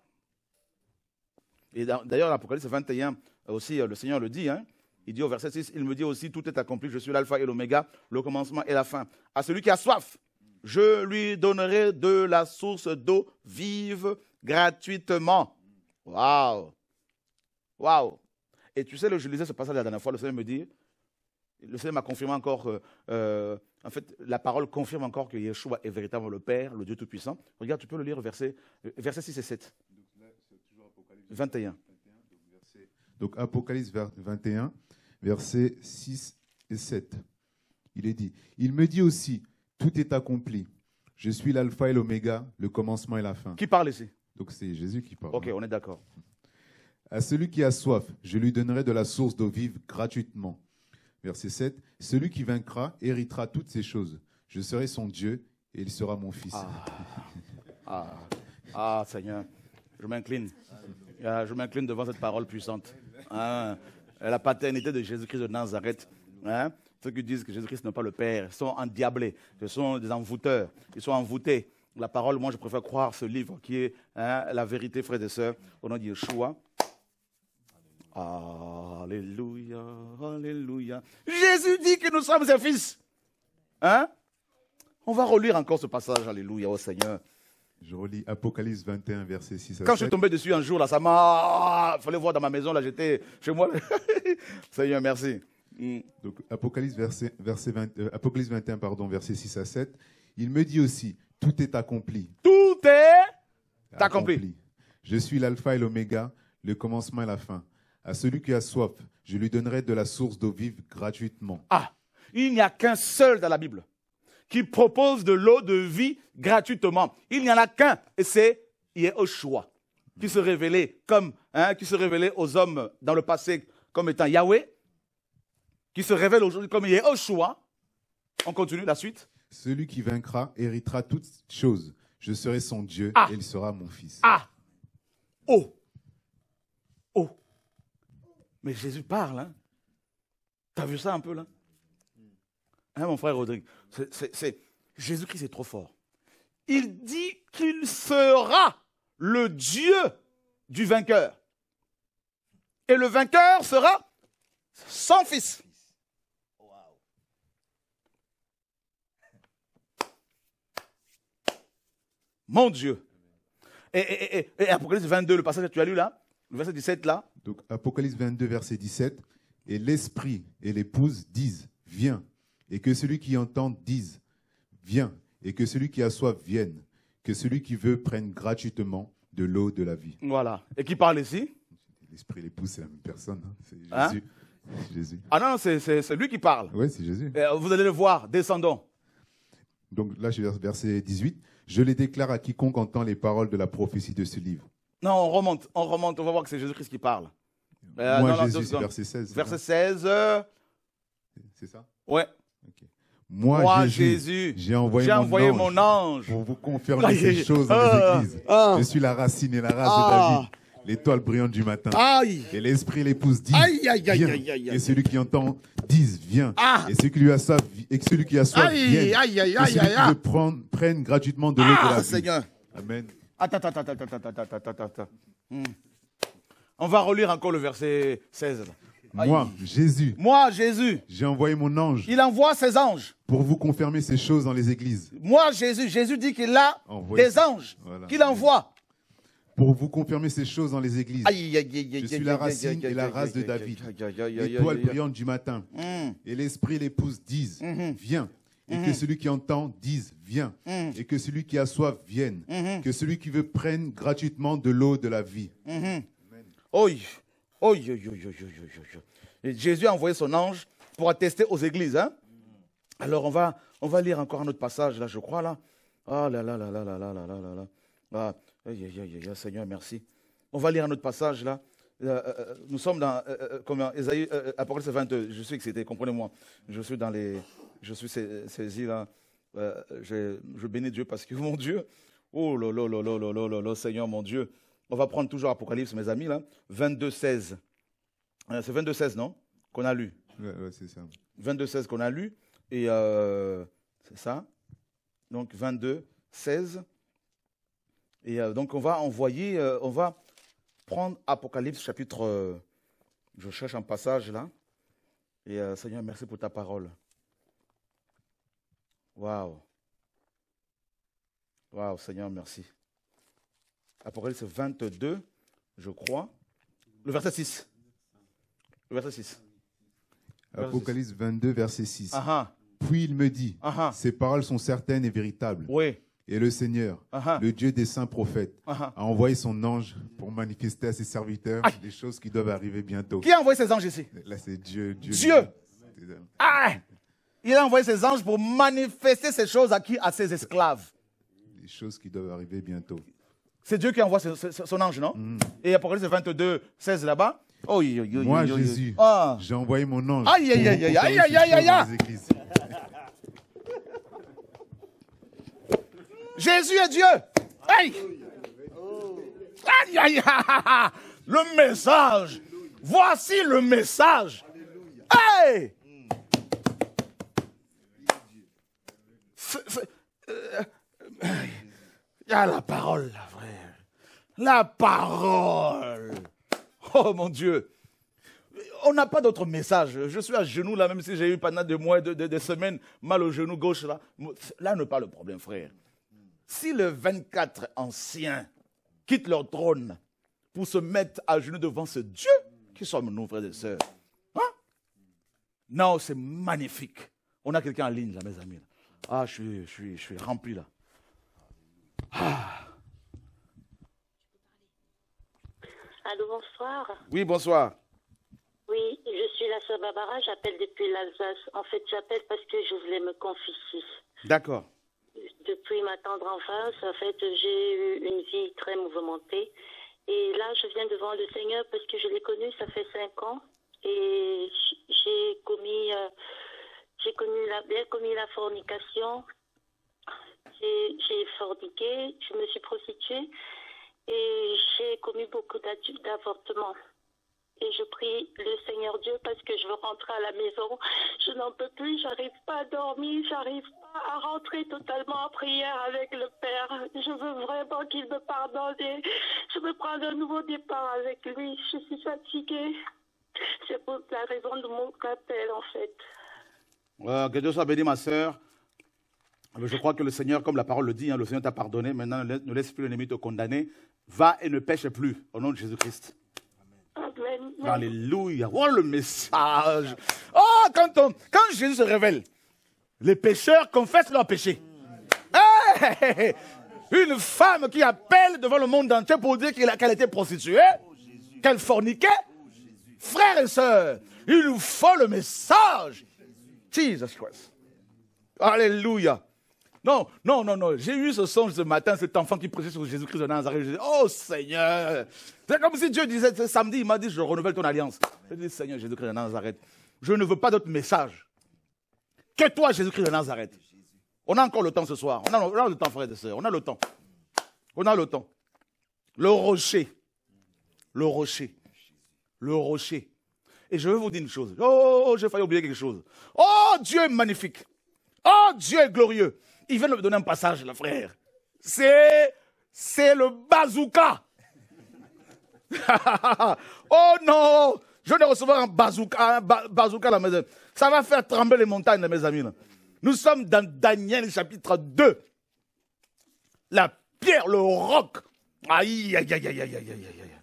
Et d'ailleurs, l'Apocalypse vingt et un, aussi, le Seigneur le dit, hein, il dit au verset six, il me dit aussi, tout est accompli, je suis l'alpha et l'oméga, le commencement et la fin. À celui qui a soif, je lui donnerai de la source d'eau vive gratuitement. Waouh! Waouh! Et tu sais, je lisais ce passage la dernière fois, le Seigneur me dit, le Seigneur m'a confirmé encore, euh, euh, en fait, la parole confirme encore que Yeshua est véritablement le Père, le Dieu Tout-Puissant. Regarde, tu peux le lire, verset, verset six et sept. vingt et un. Donc Apocalypse vingt et un, versets six et sept. Il est dit, il me dit aussi, tout est accompli. Je suis l'alpha et l'oméga, le commencement et la fin. Qui parle ici? Donc c'est Jésus qui parle. Ok, on est d'accord. À celui qui a soif, je lui donnerai de la source d'eau vive gratuitement. Verset sept. Celui qui vaincra héritera toutes ces choses. Je serai son Dieu et il sera mon fils. Ah, ah, ah, Seigneur, je m'incline. Ah, je m'incline devant cette parole puissante. Ah, la paternité de Jésus-Christ de Nazareth. Hein? Ceux qui disent que Jésus-Christ n'est pas le Père, ils sont endiablés, ce sont des envoûteurs, ils sont envoûtés. La parole, moi, je préfère croire ce livre qui est hein, la vérité, frères et sœurs, au nom de Yeshua. Alléluia, alléluia. Jésus dit que nous sommes ses fils. Hein? On va relire encore ce passage, alléluia, au Seigneur. Je relis Apocalypse vingt et un, versets six à sept. Quand je suis tombé dessus un jour, là, ça m'a... Il fallait voir dans ma maison, là, j'étais chez moi. Seigneur, merci. Mm. Donc, Apocalypse, verset, verset vingt, euh, Apocalypse vingt et un, pardon, versets six à sept. Il me dit aussi, tout est accompli. Tout est accompli. accompli. Je suis l'alpha et l'oméga, le commencement et la fin. À celui qui a soif, je lui donnerai de la source d'eau vive gratuitement. Ah, il n'y a qu'un seul dans la Bible qui propose de l'eau de vie gratuitement. Il n'y en a qu'un, et c'est Yehoshua, qui se révélait comme, hein, qui se révélait aux hommes dans le passé comme étant Yahweh, qui se révèle aujourd'hui comme Yehoshua. On continue la suite. Celui qui vaincra héritera toutes choses. Je serai son Dieu ah. et il sera mon fils. Ah! Oh! Oh! Mais Jésus parle, hein? T'as vu ça un peu, là? Hein, mon frère Rodrigue? C'est, c'est, c'est... Jésus-Christ est trop fort. Il dit qu'il sera le Dieu du vainqueur. Et le vainqueur sera son fils. Mon Dieu. Et, et, et, et Apocalypse vingt-deux, le passage que tu as lu là, le verset dix-sept là. Donc Apocalypse vingt-deux, verset dix-sept. Et l'esprit et l'épouse disent, viens. Et que celui qui entend dise, viens. Et que celui qui a soif vienne. Que celui qui veut prenne gratuitement de l'eau de la vie. Voilà. Et qui parle ici? L'esprit et l'épouse, c'est la même personne. Hein. C'est Jésus. Hein? C'est Jésus. Ah non, c'est, c'est, c'est lui qui parle. Oui, c'est Jésus. Et vous allez le voir, descendons. Donc là, je vais verset dix-huit. Je les déclare à quiconque entend les paroles de la prophétie de ce livre. Non, on remonte, on remonte, on va voir que c'est Jésus-Christ qui parle. Euh, Moi, non, Jésus, non, c'est verset seize. Verset seize. Euh... C'est ça? Ouais. Okay. Moi, Moi, Jésus, Jésus, j'ai envoyé, j'ai mon, envoyé ange mon ange pour vous confirmer ces choses dans ah, les églises. Ah, je suis la racine et la race ah, de David, l'étoile brillante du matin. Aïe. Et l'esprit et l'épouse disent, aïe, aïe, aïe, viens. aïe, aïe, aïe. Et celui qui entend dise, viens. Ah. Et celui qui lui a soif, et celui qui a soif aïe, vienne. aïe, aïe, et aïe, celui aïe, qui aïe. veut prendre, prenne gratuitement de l'eau ah, de la vie. Seigneur. Amen. Attends, attends, attends, attends, attends, attends, attends, attends. Hmm. On va relire encore le verset seize. Là. Moi, Jésus, Moi, Jésus, j'ai envoyé mon ange il envoie ses anges. pour vous confirmer ces choses dans les églises. Moi, Jésus, Jésus dit qu'il a Envoyez. des anges Voilà. qu'il envoie. Pour vous confirmer ces choses dans les églises. Aïe, aïe, aïe, aïe, Je suis aïe, la aïe, racine aïe, et aïe, la aïe, race de aïe, David. aïe, aïe, aïe, aïe, L'étoile aïe, aïe. brillante du matin. Mm. Et l'esprit et l'épouse disent, Mhm. viens. Et Mhm. que celui qui entend dise, viens. Mhm. Et que celui qui a soif vienne. Mhm. Que celui qui veut prenne gratuitement de l'eau de la vie. Mhm. Oi. Oi, oi, oi, oi, oi, oi, oi. Et Jésus a envoyé son ange pour attester aux églises. Hein? Alors, on va, on va lire encore un autre passage, là, je crois, là. Ah là là là là là là là là là là. Ah, aïe, aïe, aïe, aïe, Seigneur, merci. On va lire un autre passage, là. Euh, euh, nous sommes dans euh, euh, comment, Ésaïe, euh, Apocalypse vingt-deux. Je suis excité, comprenez-moi. Je suis dans les... Je suis saisi, là. Euh, je, je bénis Dieu parce que, mon Dieu, oh là là là là là là là là, Seigneur, mon Dieu. On va prendre toujours Apocalypse, mes amis, là. vingt-deux seize. Euh, c'est vingt-deux seize, non? Qu'on a lu. Ouais, ouais, c'est ça. vingt-deux seize qu'on a lu. Et euh, c'est ça. Donc, vingt-deux seize. Et euh, donc, on va envoyer, euh, on va prendre Apocalypse chapitre... Euh, je cherche un passage, là. Et euh, Seigneur, merci pour ta parole. Waouh. Waouh, Seigneur, merci. Apocalypse vingt-deux, je crois. Le verset six. Le verset six. Apocalypse vingt-deux, verset six. Uh-huh. Puis il me dit, Uh-huh. ces paroles sont certaines et véritables. Oui. Et le Seigneur, Uh-huh. le Dieu des saints prophètes, Uh-huh. a envoyé son ange pour manifester à ses serviteurs Aïe. des choses qui doivent arriver bientôt. Qui a envoyé ses anges ici? Là, c'est Dieu. Dieu. Dieu. lui-même. Ah! Il a envoyé ses anges pour manifester ces choses à qui? À ses esclaves. Des choses qui doivent arriver bientôt. C'est Dieu qui envoie son, son- son ange, non? Mm. Et Apocalypse vingt-deux, seize là-bas. Oh, oui, oui, oui, Moi, oui, oui, oui. Jésus, Ah. j'ai envoyé mon ange Aïe, aïe, pour aïe, vous aïe, confirmer aïe, ces aïe, aïe, choses dans aïe. les églises. Jésus est Dieu. Aïe. Aïe, aïe, aïe, aïe. Le message. Voici le message. Hey. Il y a la parole, là, frère. La parole. Oh, mon Dieu. On n'a pas d'autre message. Je suis à genoux, là, même si j'ai eu pendant des mois, des, des semaines, mal au genou gauche, là. Là n'est pas le problème, frère. Si les vingt-quatre anciens quittent leur trône pour se mettre à genoux devant ce Dieu, qui sommes-nous, frères et sœurs? Hein? Non, c'est magnifique. On a quelqu'un en ligne, là, mes amis. Ah, je suis, je suis, je suis rempli, là. Ah. Allô, bonsoir. Oui, bonsoir. Oui, je suis la sœur Barbara, j'appelle depuis l'Alsace. En fait, j'appelle parce que je voulais me confier. D'accord. Depuis ma tendre enfance, en fait, j'ai eu une vie très mouvementée. Et là, je viens devant le Seigneur parce que je l'ai connu, ça fait cinq ans. Et j'ai commis, euh, j'ai connu la, bien commis la fornication. J'ai, j'ai forniqué, je me suis prostituée. Et j'ai commis beaucoup d'avortements. Et je prie le Seigneur Dieu parce que je veux rentrer à la maison. Je n'en peux plus, j'arrive pas à dormir, j'arrive pas à rentrer totalement en prière avec le Père. Je veux vraiment qu'il me pardonne et je veux prendre un nouveau départ avec lui. Je suis fatiguée. C'est pour la raison de mon appel, en fait. Euh, que Dieu soit béni, ma sœur. Je crois que le Seigneur, comme la parole le dit, hein, le Seigneur t'a pardonné. Maintenant, ne laisse plus l'ennemi te condamner. Va et ne pêche plus, au nom de Jésus-Christ. Amen. Alléluia. Oh, le message. Oh, quand, on, quand Jésus se révèle, les pécheurs confessent leurs péchés. Hey, une femme qui appelle devant le monde entier pour dire qu'elle, qu'elle était prostituée, qu'elle forniquait. Frères et sœurs, il nous faut le message. Jesus Christ. Alléluia. Non, non, non, non. J'ai eu ce songe ce matin, cet enfant qui prêchait sur Jésus-Christ de Nazareth. Je dis, oh Seigneur. C'est comme si Dieu disait, ce samedi, il m'a dit, je renouvelle ton alliance. Je dis, Seigneur Jésus-Christ de Nazareth, je ne veux pas d'autre message que toi, Jésus-Christ de Nazareth. On a encore le temps ce soir. On a, on a le temps, frères et sœurs. On a le temps. On a le temps. Le rocher. Le rocher. Le rocher. Et je veux vous dire une chose. Oh, oh j'ai failli oublier quelque chose. Oh, Dieu est magnifique. Oh, Dieu est glorieux. Il vient de me donner un passage, là, frère. C'est, c'est le bazooka. Oh non, je vais recevoir un bazooka, un ba- bazooka à la maison. Ça va faire trembler les montagnes, mes amis. Là. Nous sommes dans Daniel chapitre deux. La pierre, le roc. Aïe, aïe, aïe, aïe, aïe, aïe, aïe, aïe.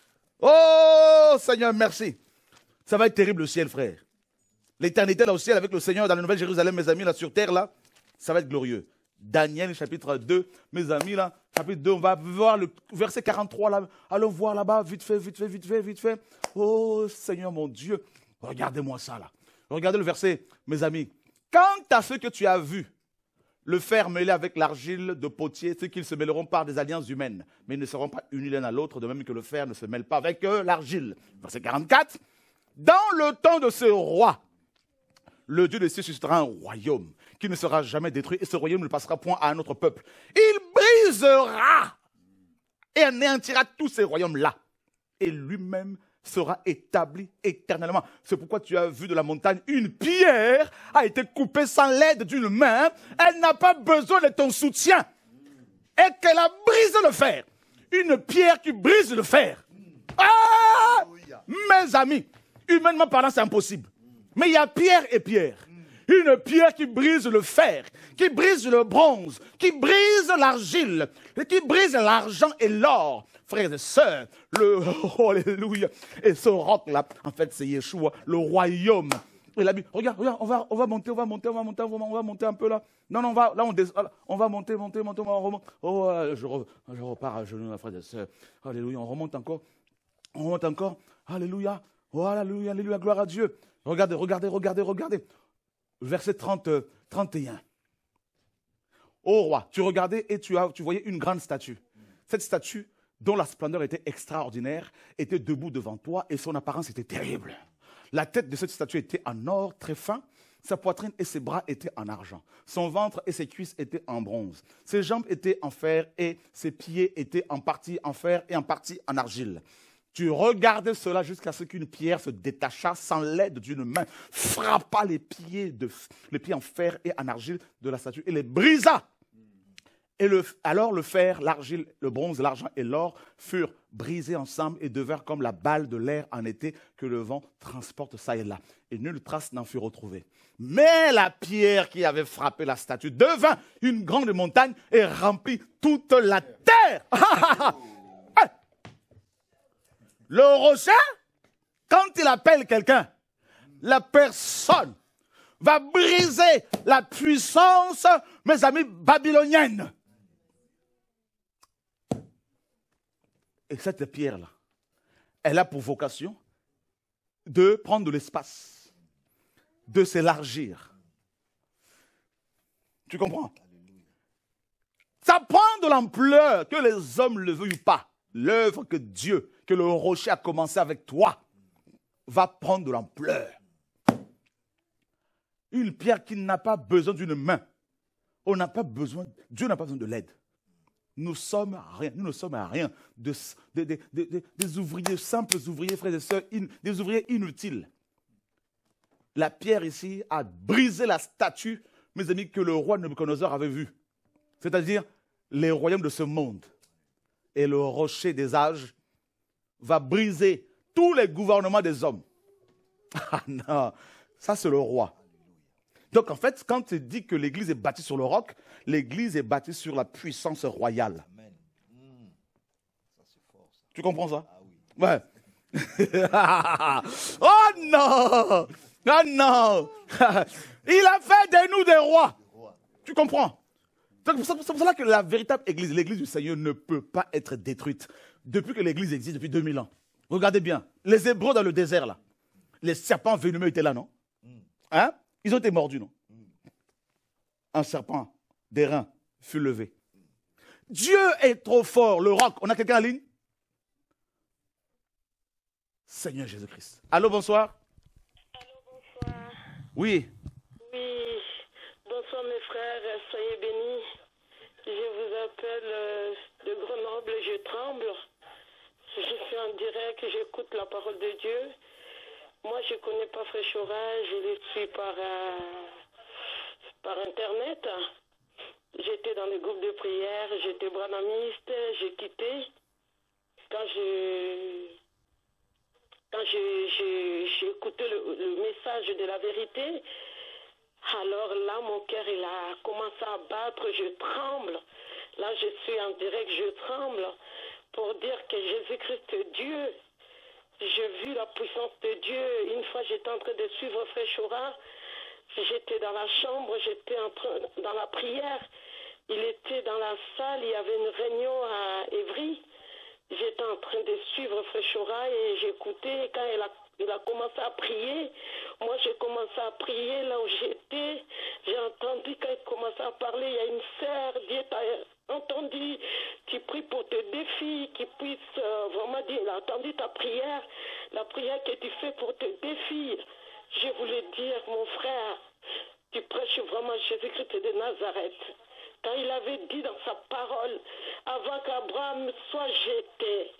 Oh, Seigneur, merci. Ça va être terrible, le ciel, frère. L'éternité, là, au ciel, avec le Seigneur, dans la Nouvelle Jérusalem, mes amis, là, sur terre, là, ça va être glorieux. Daniel, chapitre deux, mes amis, là, chapitre deux, on va voir le verset quarante-trois, là. Allons voir là-bas, vite fait, vite fait, vite fait, vite fait. Oh, Seigneur, mon Dieu. Regardez-moi ça, là. Regardez le verset, mes amis. Quant à ce que tu as vu, le fer mêlé avec l'argile de potier, c'est qu'ils se mêleront par des alliances humaines, mais ils ne seront pas unis l'un à l'autre, de même que le fer ne se mêle pas avec euh, l'argile. Verset quarante-quatre. Dans le temps de ce roi, le Dieu des cieux suscitera un royaume qui ne sera jamais détruit et ce royaume ne passera point à un autre peuple. Il brisera et anéantira tous ces royaumes-là. Et lui-même sera établi éternellement. C'est pourquoi tu as vu de la montagne, une pierre a été coupée sans l'aide d'une main. Elle n'a pas besoin de ton soutien. Et qu'elle a brisé le fer. Une pierre qui brise le fer. Ah, mes amis, humainement parlant, c'est impossible. Mais il y a pierre et pierre. Une pierre qui brise le fer, qui brise le bronze, qui brise l'argile, qui brise l'argent et l'or. Frères et sœurs, le... Oh, alléluia. Et ce roc-là, en fait, c'est Yeshua, le royaume. Et la Bible, regarde, regarde, on va, on va monter, on va monter, on va monter, on va monter un peu là. Non, non, on va, là, on, descend, on va monter, monter, monter, on remonte. Oh, je, re, je repars à genoux, frères et sœurs. Alléluia, on remonte encore. On remonte encore. Alléluia. Oh, alléluia, alléluia, gloire à Dieu. Regardez, regardez, regardez, regardez. Verset trente, trente et un. Ô roi, tu regardais et tu, as, tu voyais une grande statue. Cette statue, dont la splendeur était extraordinaire, était debout devant toi et son apparence était terrible. La tête de cette statue était en or très fin Sa poitrine et ses bras étaient en argent. Son ventre et ses cuisses étaient en bronze. Ses jambes étaient en fer et ses pieds étaient en partie en fer et en partie en argile. Tu regardais cela jusqu'à ce qu'une pierre se détachât sans l'aide d'une main, frappa les pieds, de, les pieds en fer et en argile de la statue et les brisa. Et le, alors le fer, l'argile, le bronze, l'argent et l'or furent brisés ensemble et devinrent comme la balle de l'air en été que le vent transporte ça et là. Et nulle trace n'en fut retrouvée. Mais la pierre qui avait frappé la statue devint une grande montagne et remplit toute la terre. Le rocher, quand il appelle quelqu'un, la personne va briser la puissance, mes amis, babylonienne. Et cette pierre-là, elle a pour vocation de prendre de l'espace, de s'élargir. Tu comprends? Ça prend de l'ampleur, que les hommes le veuillent ou pas. L'œuvre que Dieu, que le rocher a commencé avec toi, va prendre de l'ampleur. Une pierre qui n'a pas besoin d'une main. On n'a pas besoin, Dieu n'a pas besoin de l'aide. Nous sommes à rien, nous ne sommes à rien. De, de, de, de, de, des ouvriers, simples ouvriers, frères et sœurs, in, des ouvriers inutiles. La pierre ici a brisé la statue, mes amis, que le roi Nabuchodonosor avait vue. C'est-à-dire les royaumes de ce monde. Et le rocher des âges va briser tous les gouvernements des hommes. Ah non, ça c'est le roi. Donc en fait, quand tu dis que l'église est bâtie sur le roc, l'église est bâtie sur la puissance royale. Amen. Mmh. Ça, c'est fort, ça. Tu comprends ça? Ah oui. Ouais. Oh non! Oh non! Il a fait de nous des rois. Tu comprends? C'est pour cela que la véritable église, l'église du Seigneur, ne peut pas être détruite depuis que l'église existe depuis deux mille ans. Regardez bien, les Hébreux dans le désert, là, les serpents venimeux étaient là, non? Hein? Ils ont été mordus, non? Un serpent d'airain fut levé. Dieu est trop fort, le roc. On a quelqu'un en ligne? Seigneur Jésus-Christ. Allô, bonsoir. Allô, bonsoir. Oui. Oui, bonsoir mes frères, soyez bénis. Je vous appelle euh, de Grenoble, je tremble. Je suis en direct, j'écoute la parole de Dieu. Moi, je ne connais pas Frère Chora, je le suis par, euh, par Internet. J'étais dans le groupe de prière, j'étais branamiste, j'ai quitté. Quand je... Quand j'ai écouté le, le message de la vérité, alors là, mon cœur, il a commencé à battre, je tremble. Là, je suis en direct, je tremble pour dire que Jésus-Christ est Dieu. J'ai vu la puissance de Dieu. Une fois, j'étais en train de suivre Frère Chora. J'étais dans la chambre, j'étais en train, dans la prière. Il était dans la salle, il y avait une réunion à Évry. J'étais en train de suivre Frère Chora et j'écoutais. Quand il a, il a commencé à prier, moi j'ai commencé à prier là où j'étais. J'ai entendu quand il commençait à parler, il y a une sœur, Dieu t'a entendu, qui prie pour tes défis, qui puisse euh, vraiment dire, il a entendu ta prière, la prière que tu fais pour tes défis. Je voulais dire, mon frère, tu prêches vraiment Jésus-Christ de Nazareth. Quand il avait dit dans sa parole, avant qu'Abraham soit jeté,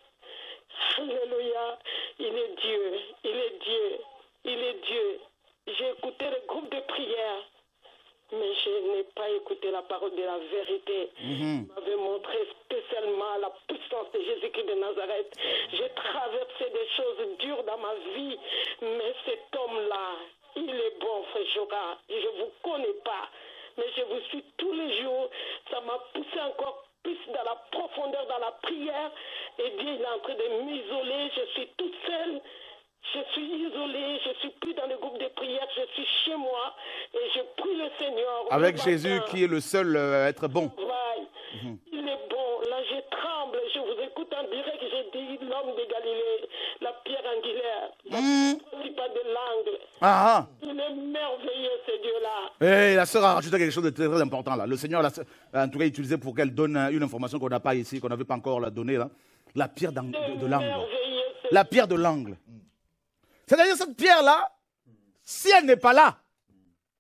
alléluia, il est Dieu, il est Dieu, il est Dieu. J'ai écouté le groupe de prière, mais je n'ai pas écouté la parole de la vérité. Mm-hmm. Il m'avait montré spécialement la puissance de Jésus-Christ de Nazareth. J'ai traversé des choses dures dans ma vie, mais cet homme-là, il est bon, Frère Chora. Je ne vous connais pas, mais je vous suis tous les jours. Ça m'a poussé encore plus dans la profondeur, dans la prière. Et Dieu, il est en train de m'isoler. Je suis toute seule. Je suis isolée. Je ne suis plus dans le groupe de prière. Je suis chez moi. Et je prie le Seigneur. Avec le Jésus matin. qui est le seul euh, à être bon. Ouais. Mm-hmm. Il est bon. Là, je tremble. Je vous écoute en direct. J'ai dit l'homme de Galilée, la pierre angulaire, la Mm. principale de l'angle. Ah, ah. Il est merveilleux, ce Dieu-là. Et la sœur a rajouté quelque chose de très, très important là. Le Seigneur l'a en tout cas utilisé pour qu'elle donne une information qu'on n'a pas ici, qu'on n'avait pas encore la donnée là. La pierre de, de, de l'angle. La pierre de l'angle. C'est-à-dire cette pierre là, si elle n'est pas là,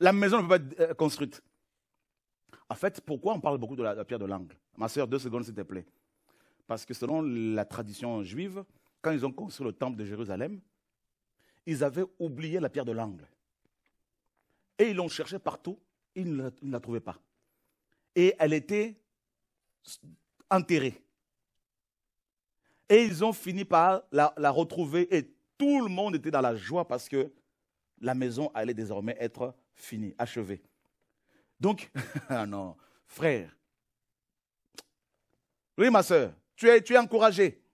la maison ne peut pas être euh, construite. En fait, pourquoi on parle beaucoup de la, de la pierre de l'angle? Ma soeur, deux secondes s'il te plaît. Parce que selon la tradition juive, quand ils ont construit le temple de Jérusalem, ils avaient oublié la pierre de l'angle. Et ils l'ont cherchée partout, ils ne la, ils ne la trouvaient pas. Et elle était enterrée. Et ils ont fini par la, la retrouver et tout le monde était dans la joie parce que la maison allait désormais être finie, achevée. Donc, ah non, frère, oui ma soeur, tu es, tu es encouragé.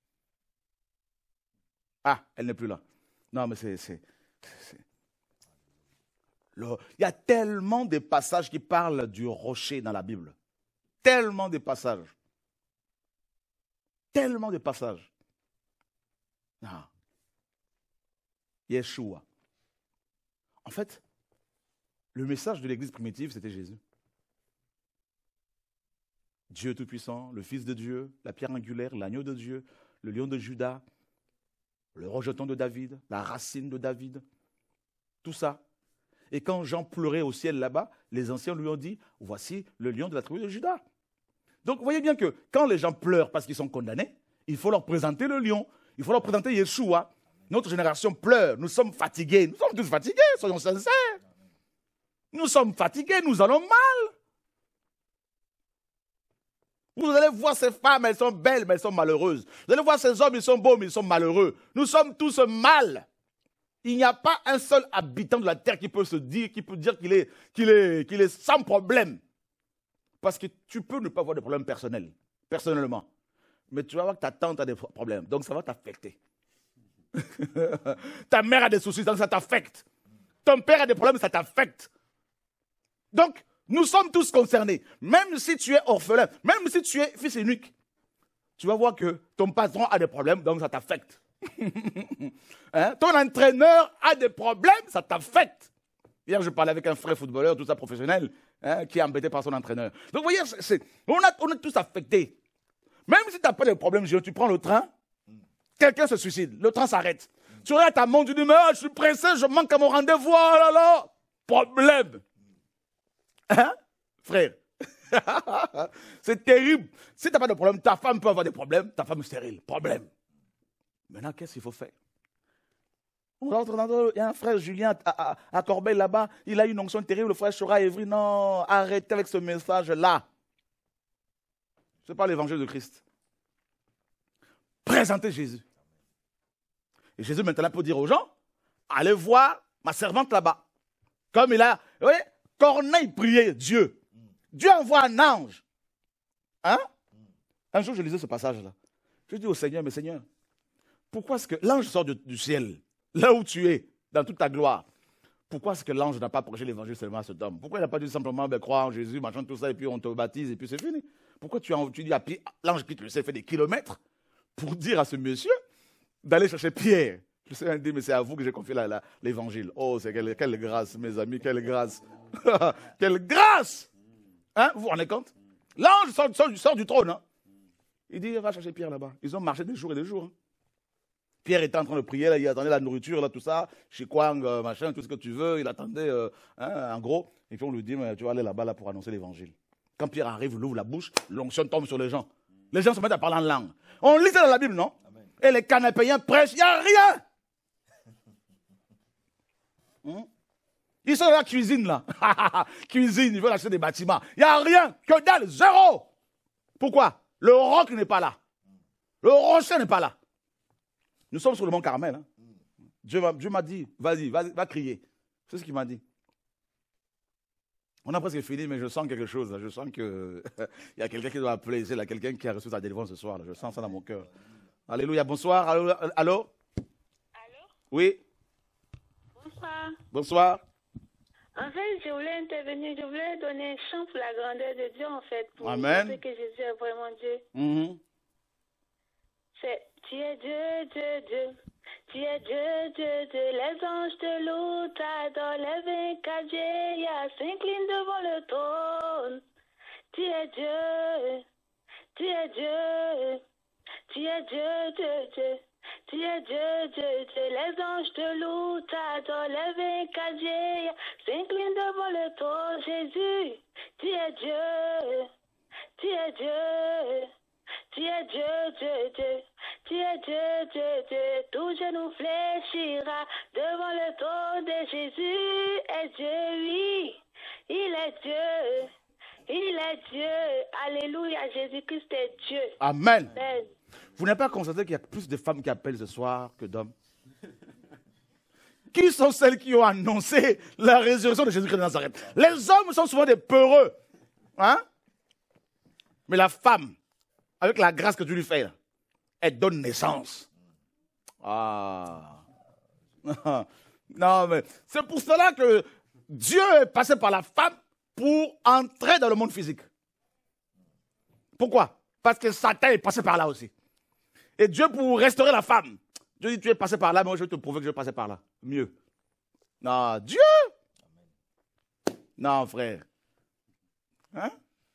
Ah, elle n'est plus là. Non, mais c'est... c'est, c'est... Le... Il y a tellement de passages qui parlent du rocher dans la Bible. Tellement de passages. Tellement de passages. Ah. Yeshua. En fait, le message de l'Église primitive, c'était Jésus. Dieu Tout-Puissant, le Fils de Dieu, la pierre angulaire, l'agneau de Dieu, le lion de Juda, le rejeton de David, la racine de David, tout ça. Et quand Jean pleurait au ciel là-bas, les anciens lui ont dit, voici le lion de la tribu de Juda. Donc vous voyez bien que quand les gens pleurent parce qu'ils sont condamnés, il faut leur présenter le lion, il faut leur présenter Yeshua. Notre génération pleure, nous sommes fatigués, nous sommes tous fatigués, soyons sincères. Nous sommes fatigués, nous allons mal. Vous allez voir ces femmes, elles sont belles, mais elles sont malheureuses. Vous allez voir ces hommes, ils sont beaux, mais ils sont malheureux. Nous sommes tous mal. Il n'y a pas un seul habitant de la terre qui peut se dire, qui peut dire qu'il est, qu'il est, qu'il est sans problème. Parce que tu peux ne pas avoir de problème personnel, personnellement. Mais tu vas voir que ta tante a des problèmes, donc ça va t'affecter. Ta mère a des soucis, donc ça t'affecte. Ton père a des problèmes, ça t'affecte. Donc, nous sommes tous concernés. Même si tu es orphelin, même si tu es fils unique, tu vas voir que ton patron a des problèmes, donc ça t'affecte. Hein? Ton entraîneur a des problèmes, ça t'affecte. Hier, je parlais avec un frère footballeur, tout ça professionnel, hein, qui est embêté par son entraîneur. Donc, vous voyez, c'est, on, a, on est tous affectés. Même si tu n'as pas de problème, tu prends le train, quelqu'un se suicide, le train s'arrête. Tu regardes ta montre, tu dis, mais oh, je suis pressé, je manque à mon rendez-vous, oh là là, problème. Hein, frère? C'est terrible. Si tu n'as pas de problème, ta femme peut avoir des problèmes, ta femme est stérile, problème. Maintenant, qu'est-ce qu'il faut faire? On rentre dans, il y a un frère Julien à, à, à Corbeil là-bas, il a une onction terrible, le frère Chora Evry, non, arrêtez avec ce message-là. Ce n'est pas l'évangile de Christ. Présentez Jésus. Et Jésus maintenant peut dire aux gens, allez voir ma servante là-bas. Comme il a, vous voyez, Corneille priait Dieu. Dieu envoie un ange. Hein? Un jour, je lisais ce passage-là. Je dis au Seigneur, mais Seigneur, pourquoi est-ce que l'ange sort du, du ciel, là où tu es, dans toute ta gloire? Pourquoi est-ce que l'ange n'a pas prêché l'évangile seulement à cet homme? Pourquoi il n'a pas dit simplement, ben, crois en Jésus, machin, tout ça, et puis on te baptise, et puis c'est fini? Pourquoi tu, tu dis à Pierre, l'ange quitte le ciel, fait des kilomètres, pour dire à ce monsieur d'aller chercher Pierre? Je sais, dit, mais c'est à vous que j'ai confié la, la, l'évangile. Oh, c'est quelle, quelle grâce, mes amis, quelle grâce. Quelle grâce! Hein, vous vous rendez compte? L'ange sort, sort, sort du trône. Hein? Il dit, va chercher Pierre là-bas. Ils ont marché des jours et des jours. Hein? Pierre était en train de prier, là, il attendait la nourriture, là, tout ça, chikwang, euh, machin, tout ce que tu veux. Il attendait, euh, hein, en gros. Et puis on lui dit, mais tu vas aller là-bas là, pour annoncer l'évangile. Quand Pierre arrive, il ouvre la bouche, l'onction tombe sur les gens. Les gens se mettent à parler en langue. On lit ça dans la Bible, non? Amen. Et les canapéens prêchent, il n'y a rien. Hum? Ils sont dans la cuisine, là. Cuisine, ils veulent acheter des bâtiments. Il n'y a rien, que dalle, zéro. Pourquoi? Le roc n'est pas là. Le rocher n'est pas là. Nous sommes sur le mont Carmel. Hein. Dieu, m'a, Dieu m'a dit, vas-y, vas, va crier. C'est ce qu'il m'a dit. On a presque fini, mais je sens quelque chose. Là. Je sens qu'il y a quelqu'un qui doit appeler. Il y a quelqu'un qui a reçu sa délivrance ce soir. Là. Je sens ça dans mon cœur. Alléluia, bonsoir. Allô? Allô? Allô? Oui? Bonsoir. Bonsoir. En fait, je voulais intervenir, je voulais donner un chant pour la grandeur de Dieu, en fait, pour Amen. montrer que Jésus est vraiment Dieu. Mm-hmm. C'est tu es Dieu, Dieu, Dieu. Tu es Dieu, Dieu, Dieu. Les anges te louent, t'adorent, les vingt-quatre vieillards s'inclinent devant le trône. Tu es Dieu, tu es Dieu, tu es Dieu, Dieu, Dieu. Tu es Dieu, Dieu, Dieu. Les anges te louent, t'adorent. Les vingt-quatre vieillards s'inclinent devant le trône. Jésus, tu es Dieu. Tu es Dieu. Tu es Dieu, Dieu, Dieu. Tu es Dieu, Dieu, Dieu. Tout genou fléchira devant le trône de Jésus. Est Dieu, oui. Il est Dieu. Il est Dieu. Alléluia. Jésus-Christ est Dieu. Amen. Amen. Vous n'avez pas constaté qu'il y a plus de femmes qui appellent ce soir que d'hommes? Qui sont celles qui ont annoncé la résurrection de Jésus-Christ de Nazareth? Les hommes sont souvent des peureux. Hein? Mais la femme, avec la grâce que tu lui fais, elle donne naissance. Ah. Non, mais c'est pour cela que Dieu est passé par la femme pour entrer dans le monde physique. Pourquoi? Parce que Satan est passé par là aussi. Et Dieu, pour restaurer la femme, Dieu dit, tu es passé par là, mais moi je vais te prouver que je vais passer par là. Mieux. Non, Dieu. Non, frère. Hein?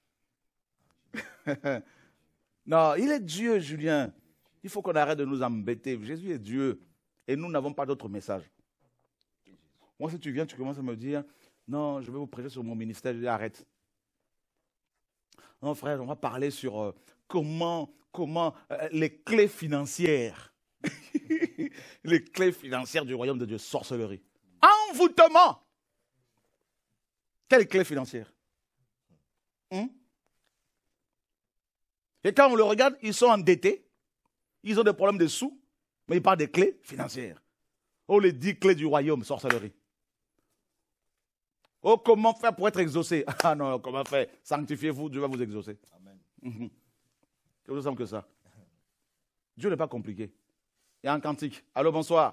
Non, il est Dieu, Julien. Il faut qu'on arrête de nous embêter. Jésus est Dieu. Et nous n'avons pas d'autre message. Moi, si tu viens, tu commences à me dire, non, je vais vous prêcher sur mon ministère. Je dis, arrête. Non, frère, on va parler sur euh, comment, comment euh, les clés financières. Les clés financières du royaume de Dieu. Sorcellerie. Envoûtement. Quelle clé financière? Hum? Et quand on le regarde, ils sont endettés. Ils ont des problèmes de sous. Mais ils parlent des clés financières. Oh, les dix clés du royaume, sorcellerie. Oh, comment faire pour être exaucé? Ah non, comment faire? Sanctifiez-vous, Dieu va vous exaucer. Amen. Mm-hmm. C'est aussi simple que ça. Dieu n'est pas compliqué. Il y a un cantique. Allô, bonsoir.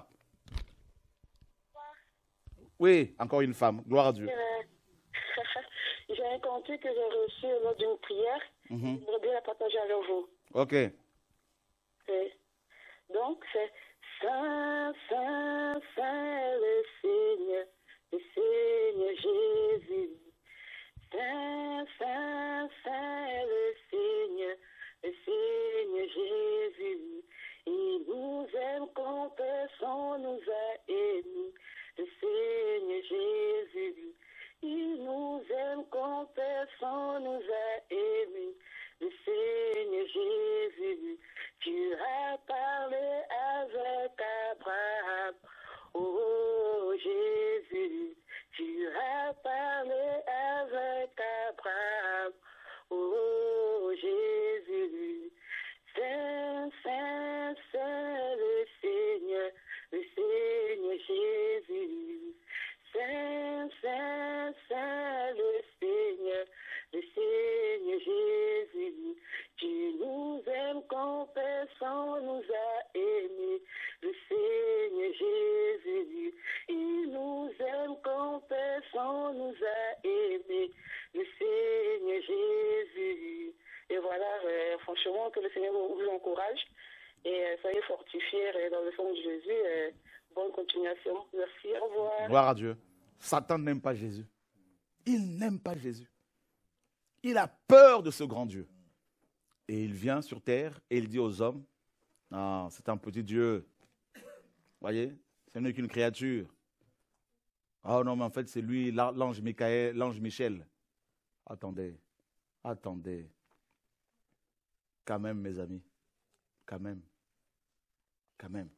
Oui, encore une femme. Gloire à Dieu. J'ai un cantique que j'ai reçu lors d'une prière. Mm-hmm. Je voudrais bien la partager avec vous. Ok. Et donc, c'est Saint, Saint, Saint le Seigneur, le Seigneur Jésus. Saint, Saint, Saint le Seigneur, le Seigneur Jésus. Il nous aime comme personne nous a aimés, le Seigneur Jésus. Il nous aime comme personne nous a aimés, le Seigneur Jésus. Tu as parlé avec Abraham, oh Jésus. Tu as parlé avec Abraham, oh Jésus. Saint, Saint, Saint le Seigneur, le Seigneur Jésus. Saint, Saint, Saint le Seigneur, le Seigneur Jésus. Tu nous aimes comme personne nous a aimés, le Seigneur Jésus. Il nous aime comme personne nous a aimés, le Seigneur Jésus. Et voilà, euh, franchement, que le Seigneur vous encourage et euh, soyez fortifiés euh, dans le sang de Jésus. Euh, bonne continuation. Merci, au revoir. Gloire à Dieu. Satan n'aime pas Jésus. Il n'aime pas Jésus. Il a peur de ce grand Dieu. Et il vient sur terre et il dit aux hommes, non, c'est un petit Dieu. Voyez, ce n'est qu'une créature. Oh non, mais en fait, c'est lui, l'ange Michael, l'ange Michel. Attendez, attendez. Quand même, mes amis. Quand même. Quand même.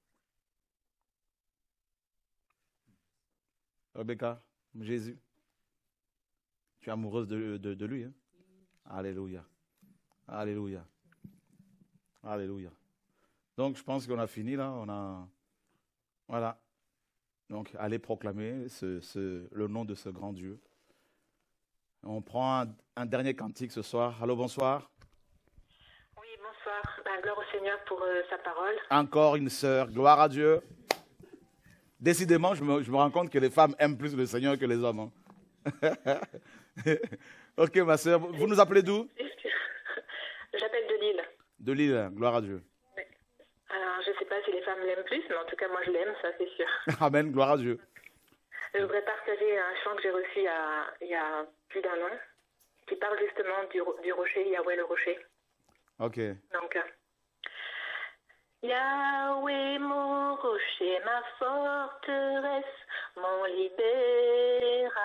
Rebecca, Jésus, tu es amoureuse de, de, de lui. Hein? Alléluia. Alléluia. Alléluia. Donc, je pense qu'on a fini là. On a... Voilà. Donc, allez proclamer ce, ce, le nom de ce grand Dieu. On prend un, un dernier cantique ce soir. Allô, bonsoir. Oui, bonsoir. Ben, gloire au Seigneur pour euh, sa parole. Encore une sœur. Gloire à Dieu. Décidément, je me, je me rends compte que les femmes aiment plus le Seigneur que les hommes. Hein. Ok, ma sœur. Vous nous appelez d'où? J'appelle de Lille. De Lille. Gloire à Dieu. Oui. Alors, je ne sais pas si les femmes l'aiment plus, mais en tout cas, moi, je l'aime, ça, c'est sûr. Amen. Gloire à Dieu. Je voudrais partager un chant que j'ai reçu il y a, il y a plus d'un an, qui parle justement du, du rocher, Yahweh le rocher. Ok. Donc, euh, Yahweh, mon rocher, ma forteresse, mon libérateur.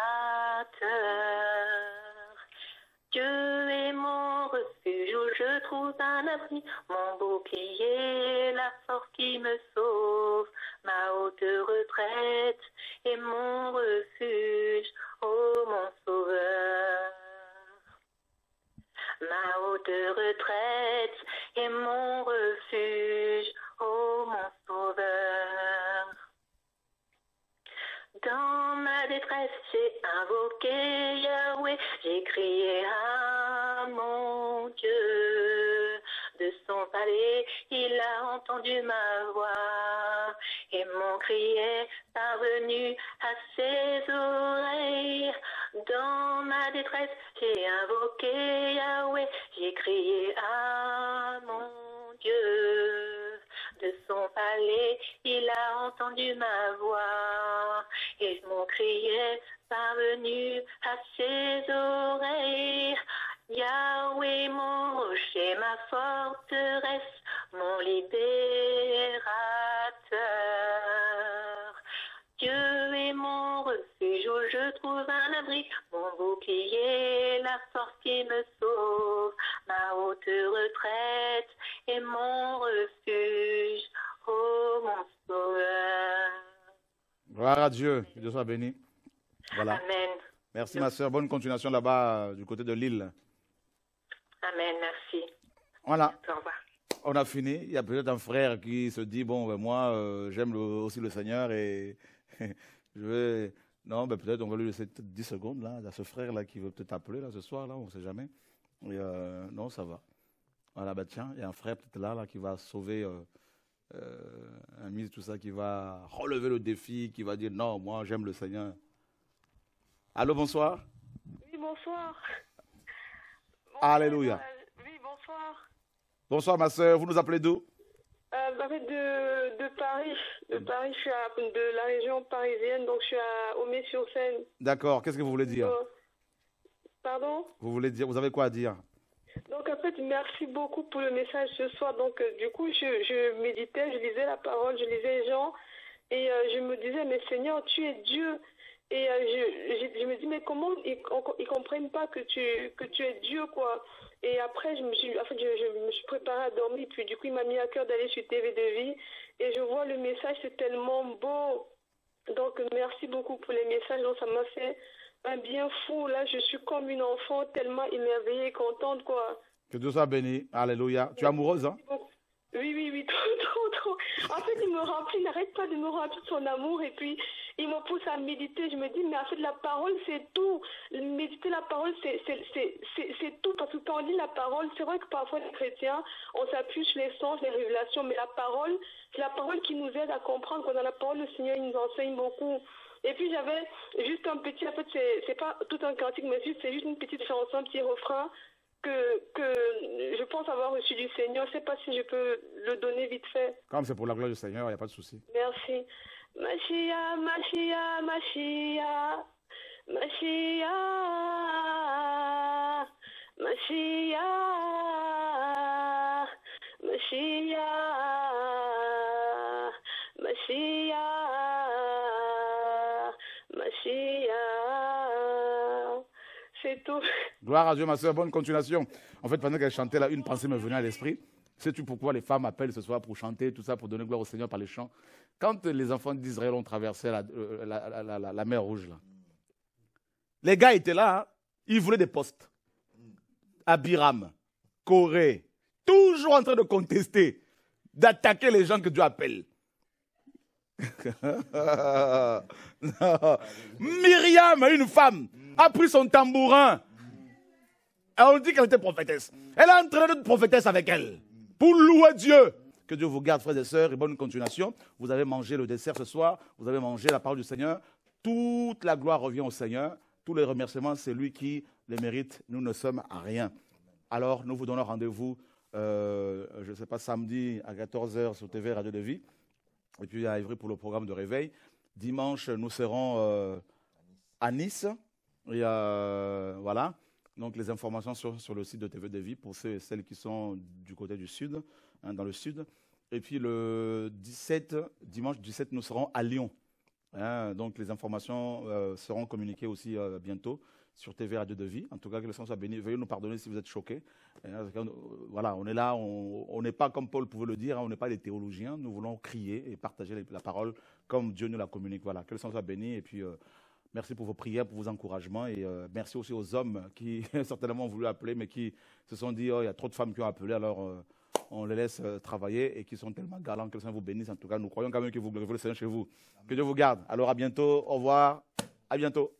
Dieu est mon refuge où je trouve un abri, mon bouclier, la force qui me sauve, ma haute retraite et mon refuge, ô mon sauveur. Ma haute retraite et mon refuge, ô mon sauveur. Dans ma détresse, j'ai invoqué Yahweh, j'ai crié à mon Dieu. De son palais, il a entendu ma voix, et mon cri est parvenu à ses oreilles. Dans ma détresse, j'ai invoqué Yahweh, j'ai crié à mon Dieu. De son palais, il a entendu ma voix, et mon cri est parvenu à ses oreilles. Yahweh, mon rocher, ma forteresse, mon libérateur. Dieu est mon refuge où je trouve un abri, mon bouclier, la force qui me sauve, ma haute retraite et mon refuge, ô mon sauveur. Gloire à Dieu, que Dieu soit béni. Voilà. Amen. Merci ma soeur, bonne continuation là-bas du côté de l'île. Amen, merci. Voilà, Au revoir. on a fini. Il y a peut-être un frère qui se dit, bon, ben, moi, euh, j'aime le- aussi le Seigneur et je vais... Non, ben, peut-être on va lui laisser peut-être dix secondes là, à ce frère-là qui veut peut-être appeler là, ce soir, là, on ne sait jamais. Et, euh, non, ça va. Voilà, ben, tiens, il y a un frère peut-être là, là qui va sauver euh, euh, un mise, tout ça, qui va relever le défi, qui va dire, non, moi, j'aime le Seigneur. Allô, bonsoir. Oui, bonsoir. Alléluia. Euh, oui, bonsoir. Bonsoir, ma soeur, vous nous appelez d'où? Euh, en fait, de, de Paris. De Paris, je suis à, de la région parisienne, donc je suis à Aumé-sur-Seine. D'accord, qu'est-ce que vous voulez dire? Euh, Pardon? Vous voulez dire, vous avez quoi à dire? Donc, en fait, merci beaucoup pour le message ce soir. Donc, euh, du coup, je, je méditais, je lisais la parole, je lisais Jean, et euh, je me disais, mais Seigneur, tu es Dieu. Et euh, je, je, je me dis, mais comment ils ne comprennent pas que tu, que tu es Dieu, quoi. Et après, je me suis, en fait, je, je me suis préparée à dormir, puis du coup, il m'a mis à cœur d'aller sur T V de Vie, et je vois le message, c'est tellement beau. Donc, merci beaucoup pour les messages, donc ça m'a fait un bien fou. Là, je suis comme une enfant, tellement émerveillée et contente, quoi. Que Dieu soit béni. Alléluia. Tu es amoureuse, hein? Oui, oui, oui, trop, trop, trop. En fait, il me remplit, il n'arrête pas de me remplir de son amour, et puis il me pousse à méditer. Je me dis, mais en fait, la parole, c'est tout. Méditer la parole, c'est c'est- c'est- c'est- c'est tout. Parce que quand on lit la parole, c'est vrai que parfois, les chrétiens, on s'appuie sur les sens, les révélations, mais la parole, c'est la parole qui nous aide à comprendre que dans la parole, le Seigneur, il nous enseigne beaucoup. Et puis, j'avais juste un petit, en fait, c'est c'est pas tout un cantique, mais juste- c'est juste une petite chanson, un petit refrain que, que je pense avoir reçu du Seigneur. Je ne sais pas si je peux le donner vite fait. Comme c'est pour la gloire du Seigneur, il n'y a pas de souci. Merci. Machia, Machia, Machia, Machia, Machia, Machia, Machia, Machia. C'est tout. Gloire à Dieu, ma soeur. Bonne continuation. En fait, pendant qu'elle chantait, là, une pensée me venait à l'esprit. Sais-tu pourquoi les femmes appellent ce soir pour chanter, tout ça, pour donner gloire au Seigneur par les chants? Quand les enfants d'Israël ont traversé la, euh, la, la, la, la- la mer Rouge, là, les gars étaient là, hein, ils voulaient des postes. Abiram, Corée, toujours en train de contester, d'attaquer les gens que Dieu appelle. Non. Myriam, une femme, a pris son tambourin. Et on dit qu'elle était prophétesse. Elle a entraîné notre prophétesse avec elle pour louer Dieu. Que Dieu vous garde, frères et sœurs, et bonne continuation. Vous avez mangé le dessert ce soir, vous avez mangé la parole du Seigneur. Toute la gloire revient au Seigneur. Tous les remerciements, c'est lui qui les mérite. Nous ne sommes à rien. Alors, nous vous donnons rendez-vous, euh, je ne sais pas, samedi à quatorze heures sur T V Radio de Vie. Et puis à Ivry pour le programme de réveil. Dimanche, nous serons euh, à Nice. Et euh, voilà. Donc les informations sur, sur le site de T V de Vie pour ceux et celles qui sont du côté du sud, hein, dans le sud. Et puis le dix-sept, dimanche dix-sept, nous serons à Lyon. Hein, donc les informations euh, seront communiquées aussi euh, bientôt sur T V Radio de Vie. En tout cas, que le Seigneur soit béni. Veuillez nous pardonner si vous êtes choqués. Hein, voilà, on est là, on n'est pas, comme Paul pouvait le dire, hein, on n'est pas des théologiens. Nous voulons crier et partager la parole comme Dieu nous la communique. Voilà, que le Seigneur soit béni. Et puis, euh, merci pour vos prières, pour vos encouragements. Et euh, merci aussi aux hommes qui certainement ont voulu appeler, mais qui se sont dit, oh, il y a trop de femmes qui ont appelé, alors euh, on les laisse euh, travailler et qui sont tellement galants. Que le Seigneur vous bénisse. En tout cas, nous croyons quand même que vous glorifiez le Seigneur chez vous. Que Dieu vous garde. Alors, à bientôt. Au revoir. À bientôt.